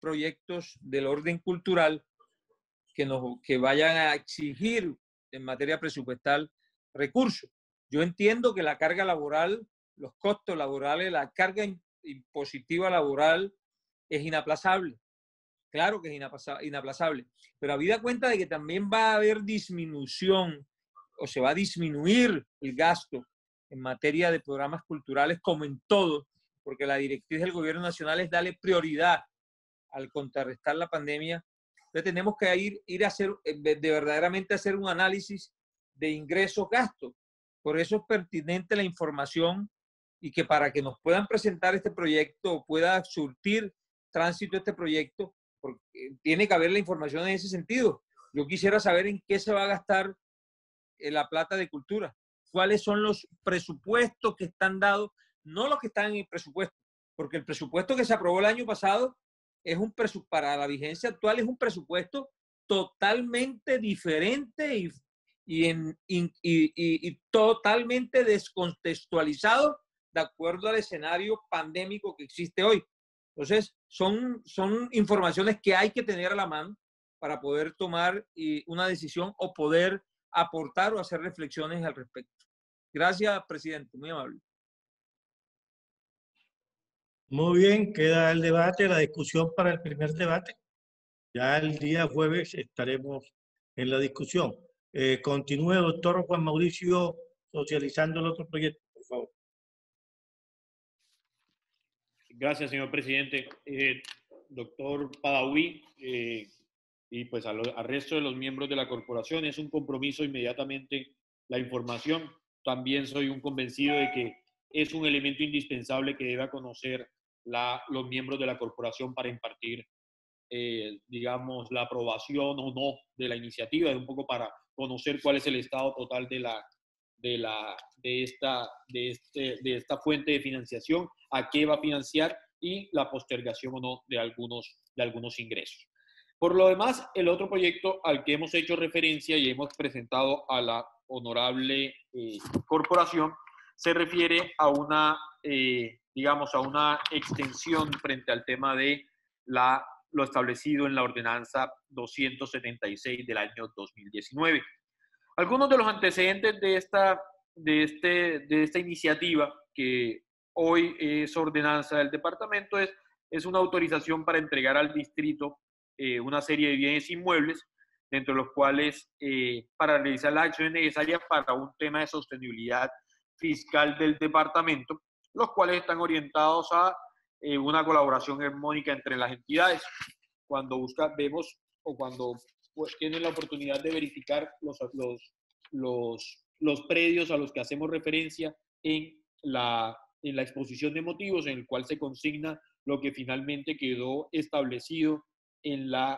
proyectos del orden cultural que, nos, que vayan a exigir en materia presupuestal recursos. Yo entiendo que la carga laboral, los costos laborales, la carga impositiva laboral es inaplazable. Claro que es inaplazable, pero habida cuenta de que también va a haber disminución o se va a disminuir el gasto en materia de programas culturales como en todo, porque la directriz del gobierno nacional es darle prioridad al contrarrestar la pandemia. Entonces tenemos que ir, ir a hacer, de verdaderamente hacer un análisis de ingresos-gastos. Por eso es pertinente la información y que para que nos puedan presentar este proyecto, pueda surtir tránsito este proyecto, porque tiene que haber la información en ese sentido. Yo quisiera saber en qué se va a gastar la plata de cultura, cuáles son los presupuestos que están dados, no los que están en el presupuesto, porque el presupuesto que se aprobó el año pasado es un presupuesto, para la vigencia actual es un presupuesto totalmente diferente y, y, en, y, y, y totalmente descontextualizado de acuerdo al escenario pandémico que existe hoy. Entonces, son, son informaciones que hay que tener a la mano para poder tomar y, una decisión o poder aportar o hacer reflexiones al respecto. Gracias, presidente. Muy amable. Muy bien, queda el debate, la discusión para el primer debate. Ya el día jueves estaremos en la discusión. Eh, continúe, doctor Juan Mauricio, socializando el otro proyecto, por favor. Gracias, señor presidente. Eh, doctor Padawi, eh, y pues al, al resto de los miembros de la corporación, es un compromiso inmediatamente la información. También soy un convencido de que es un elemento indispensable que deba conocer la, los miembros de la corporación para impartir, eh, digamos, la aprobación o no de la iniciativa, es un poco para conocer cuál es el estado total de, la, de, la, de, esta, de, este, de esta fuente de financiación, a qué va a financiar y la postergación o no de algunos, de algunos ingresos. Por lo demás, el otro proyecto al que hemos hecho referencia y hemos presentado a la honorable eh, corporación se refiere a una, eh, digamos, a una extensión frente al tema de la, lo establecido en la ordenanza doscientos setenta y seis del año dos mil diecinueve. Algunos de los antecedentes de esta, de este, de esta iniciativa, que hoy es ordenanza del departamento, es, es una autorización para entregar al distrito eh, una serie de bienes inmuebles, dentro de los cuales, eh, para realizar las acciones necesarias para un tema de sostenibilidad fiscal del departamento, los cuales están orientados a eh, una colaboración armónica entre las entidades. Cuando busca, vemos o cuando pues, tienen la oportunidad de verificar los, los, los, los predios a los que hacemos referencia en la, en la exposición de motivos, en el cual se consigna lo que finalmente quedó establecido en la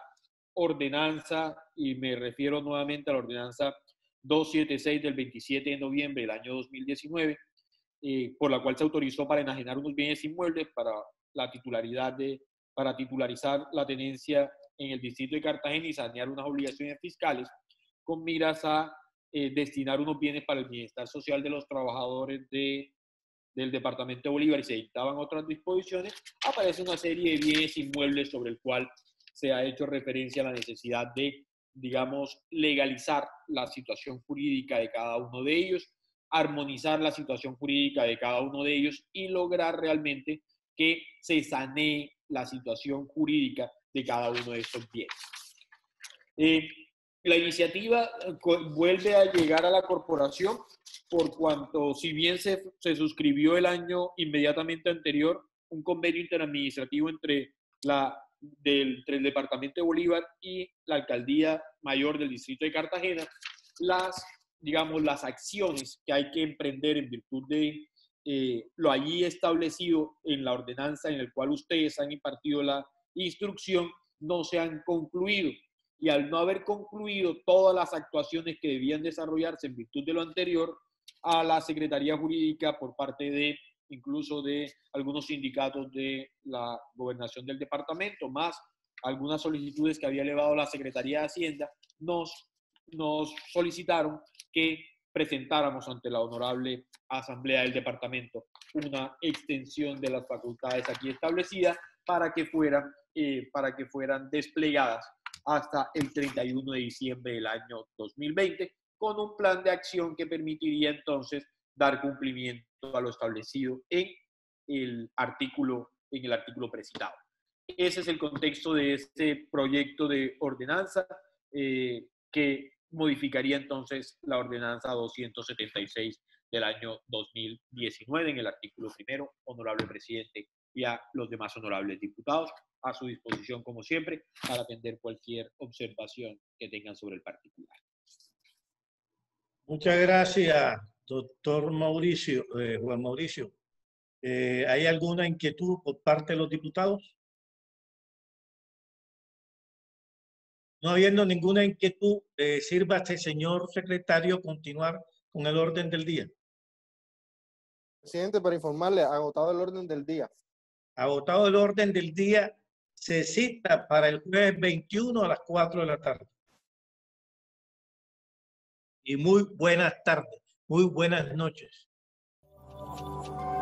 ordenanza, y me refiero nuevamente a la ordenanza doscientos setenta y seis del veintisiete de noviembre del año dos mil diecinueve, eh, por la cual se autorizó para enajenar unos bienes inmuebles para la titularidad de, para titularizar la tenencia en el distrito de Cartagena y sanear unas obligaciones fiscales con miras a eh, destinar unos bienes para el bienestar social de los trabajadores de, del departamento de Bolívar, y se dictaban otras disposiciones. Aparece una serie de bienes inmuebles sobre el cual se ha hecho referencia a la necesidad de, digamos, legalizar la situación jurídica de cada uno de ellos, armonizar la situación jurídica de cada uno de ellos y lograr realmente que se sanee la situación jurídica de cada uno de estos bienes. Eh, la iniciativa vuelve a llegar a la corporación por cuanto, si bien se, se suscribió el año inmediatamente anterior un convenio interadministrativo entre la Del, entre el departamento de Bolívar y la alcaldía mayor del distrito de Cartagena, las, digamos, las acciones que hay que emprender en virtud de eh, lo allí establecido en la ordenanza en el cual ustedes han impartido la instrucción no se han concluido, y al no haber concluido todas las actuaciones que debían desarrollarse en virtud de lo anterior, a la Secretaría Jurídica por parte de incluso de algunos sindicatos de la gobernación del departamento, más algunas solicitudes que había elevado la Secretaría de Hacienda, nos, nos solicitaron que presentáramos ante la honorable Asamblea del Departamento una extensión de las facultades aquí establecidas para que fueran, eh, para que fueran desplegadas hasta el treinta y uno de diciembre del año dos mil veinte, con un plan de acción que permitiría entonces dar cumplimiento a lo establecido en el artículo, en el artículo precitado. Ese es el contexto de este proyecto de ordenanza eh, que modificaría entonces la ordenanza doscientos setenta y seis del año dos mil diecinueve en el artículo primero. Honorable presidente y a los demás honorables diputados, a su disposición como siempre para atender cualquier observación que tengan sobre el particular. Muchas gracias, doctor Mauricio, eh, Juan Mauricio. Eh, ¿Hay alguna inquietud por parte de los diputados? No habiendo ninguna inquietud, eh, sirva a este señor secretario continuar con el orden del día. Presidente, para informarle, agotado el orden del día. Agotado el orden del día, se cita para el jueves veintiuno a las cuatro de la tarde. Y muy buenas tardes, muy buenas noches.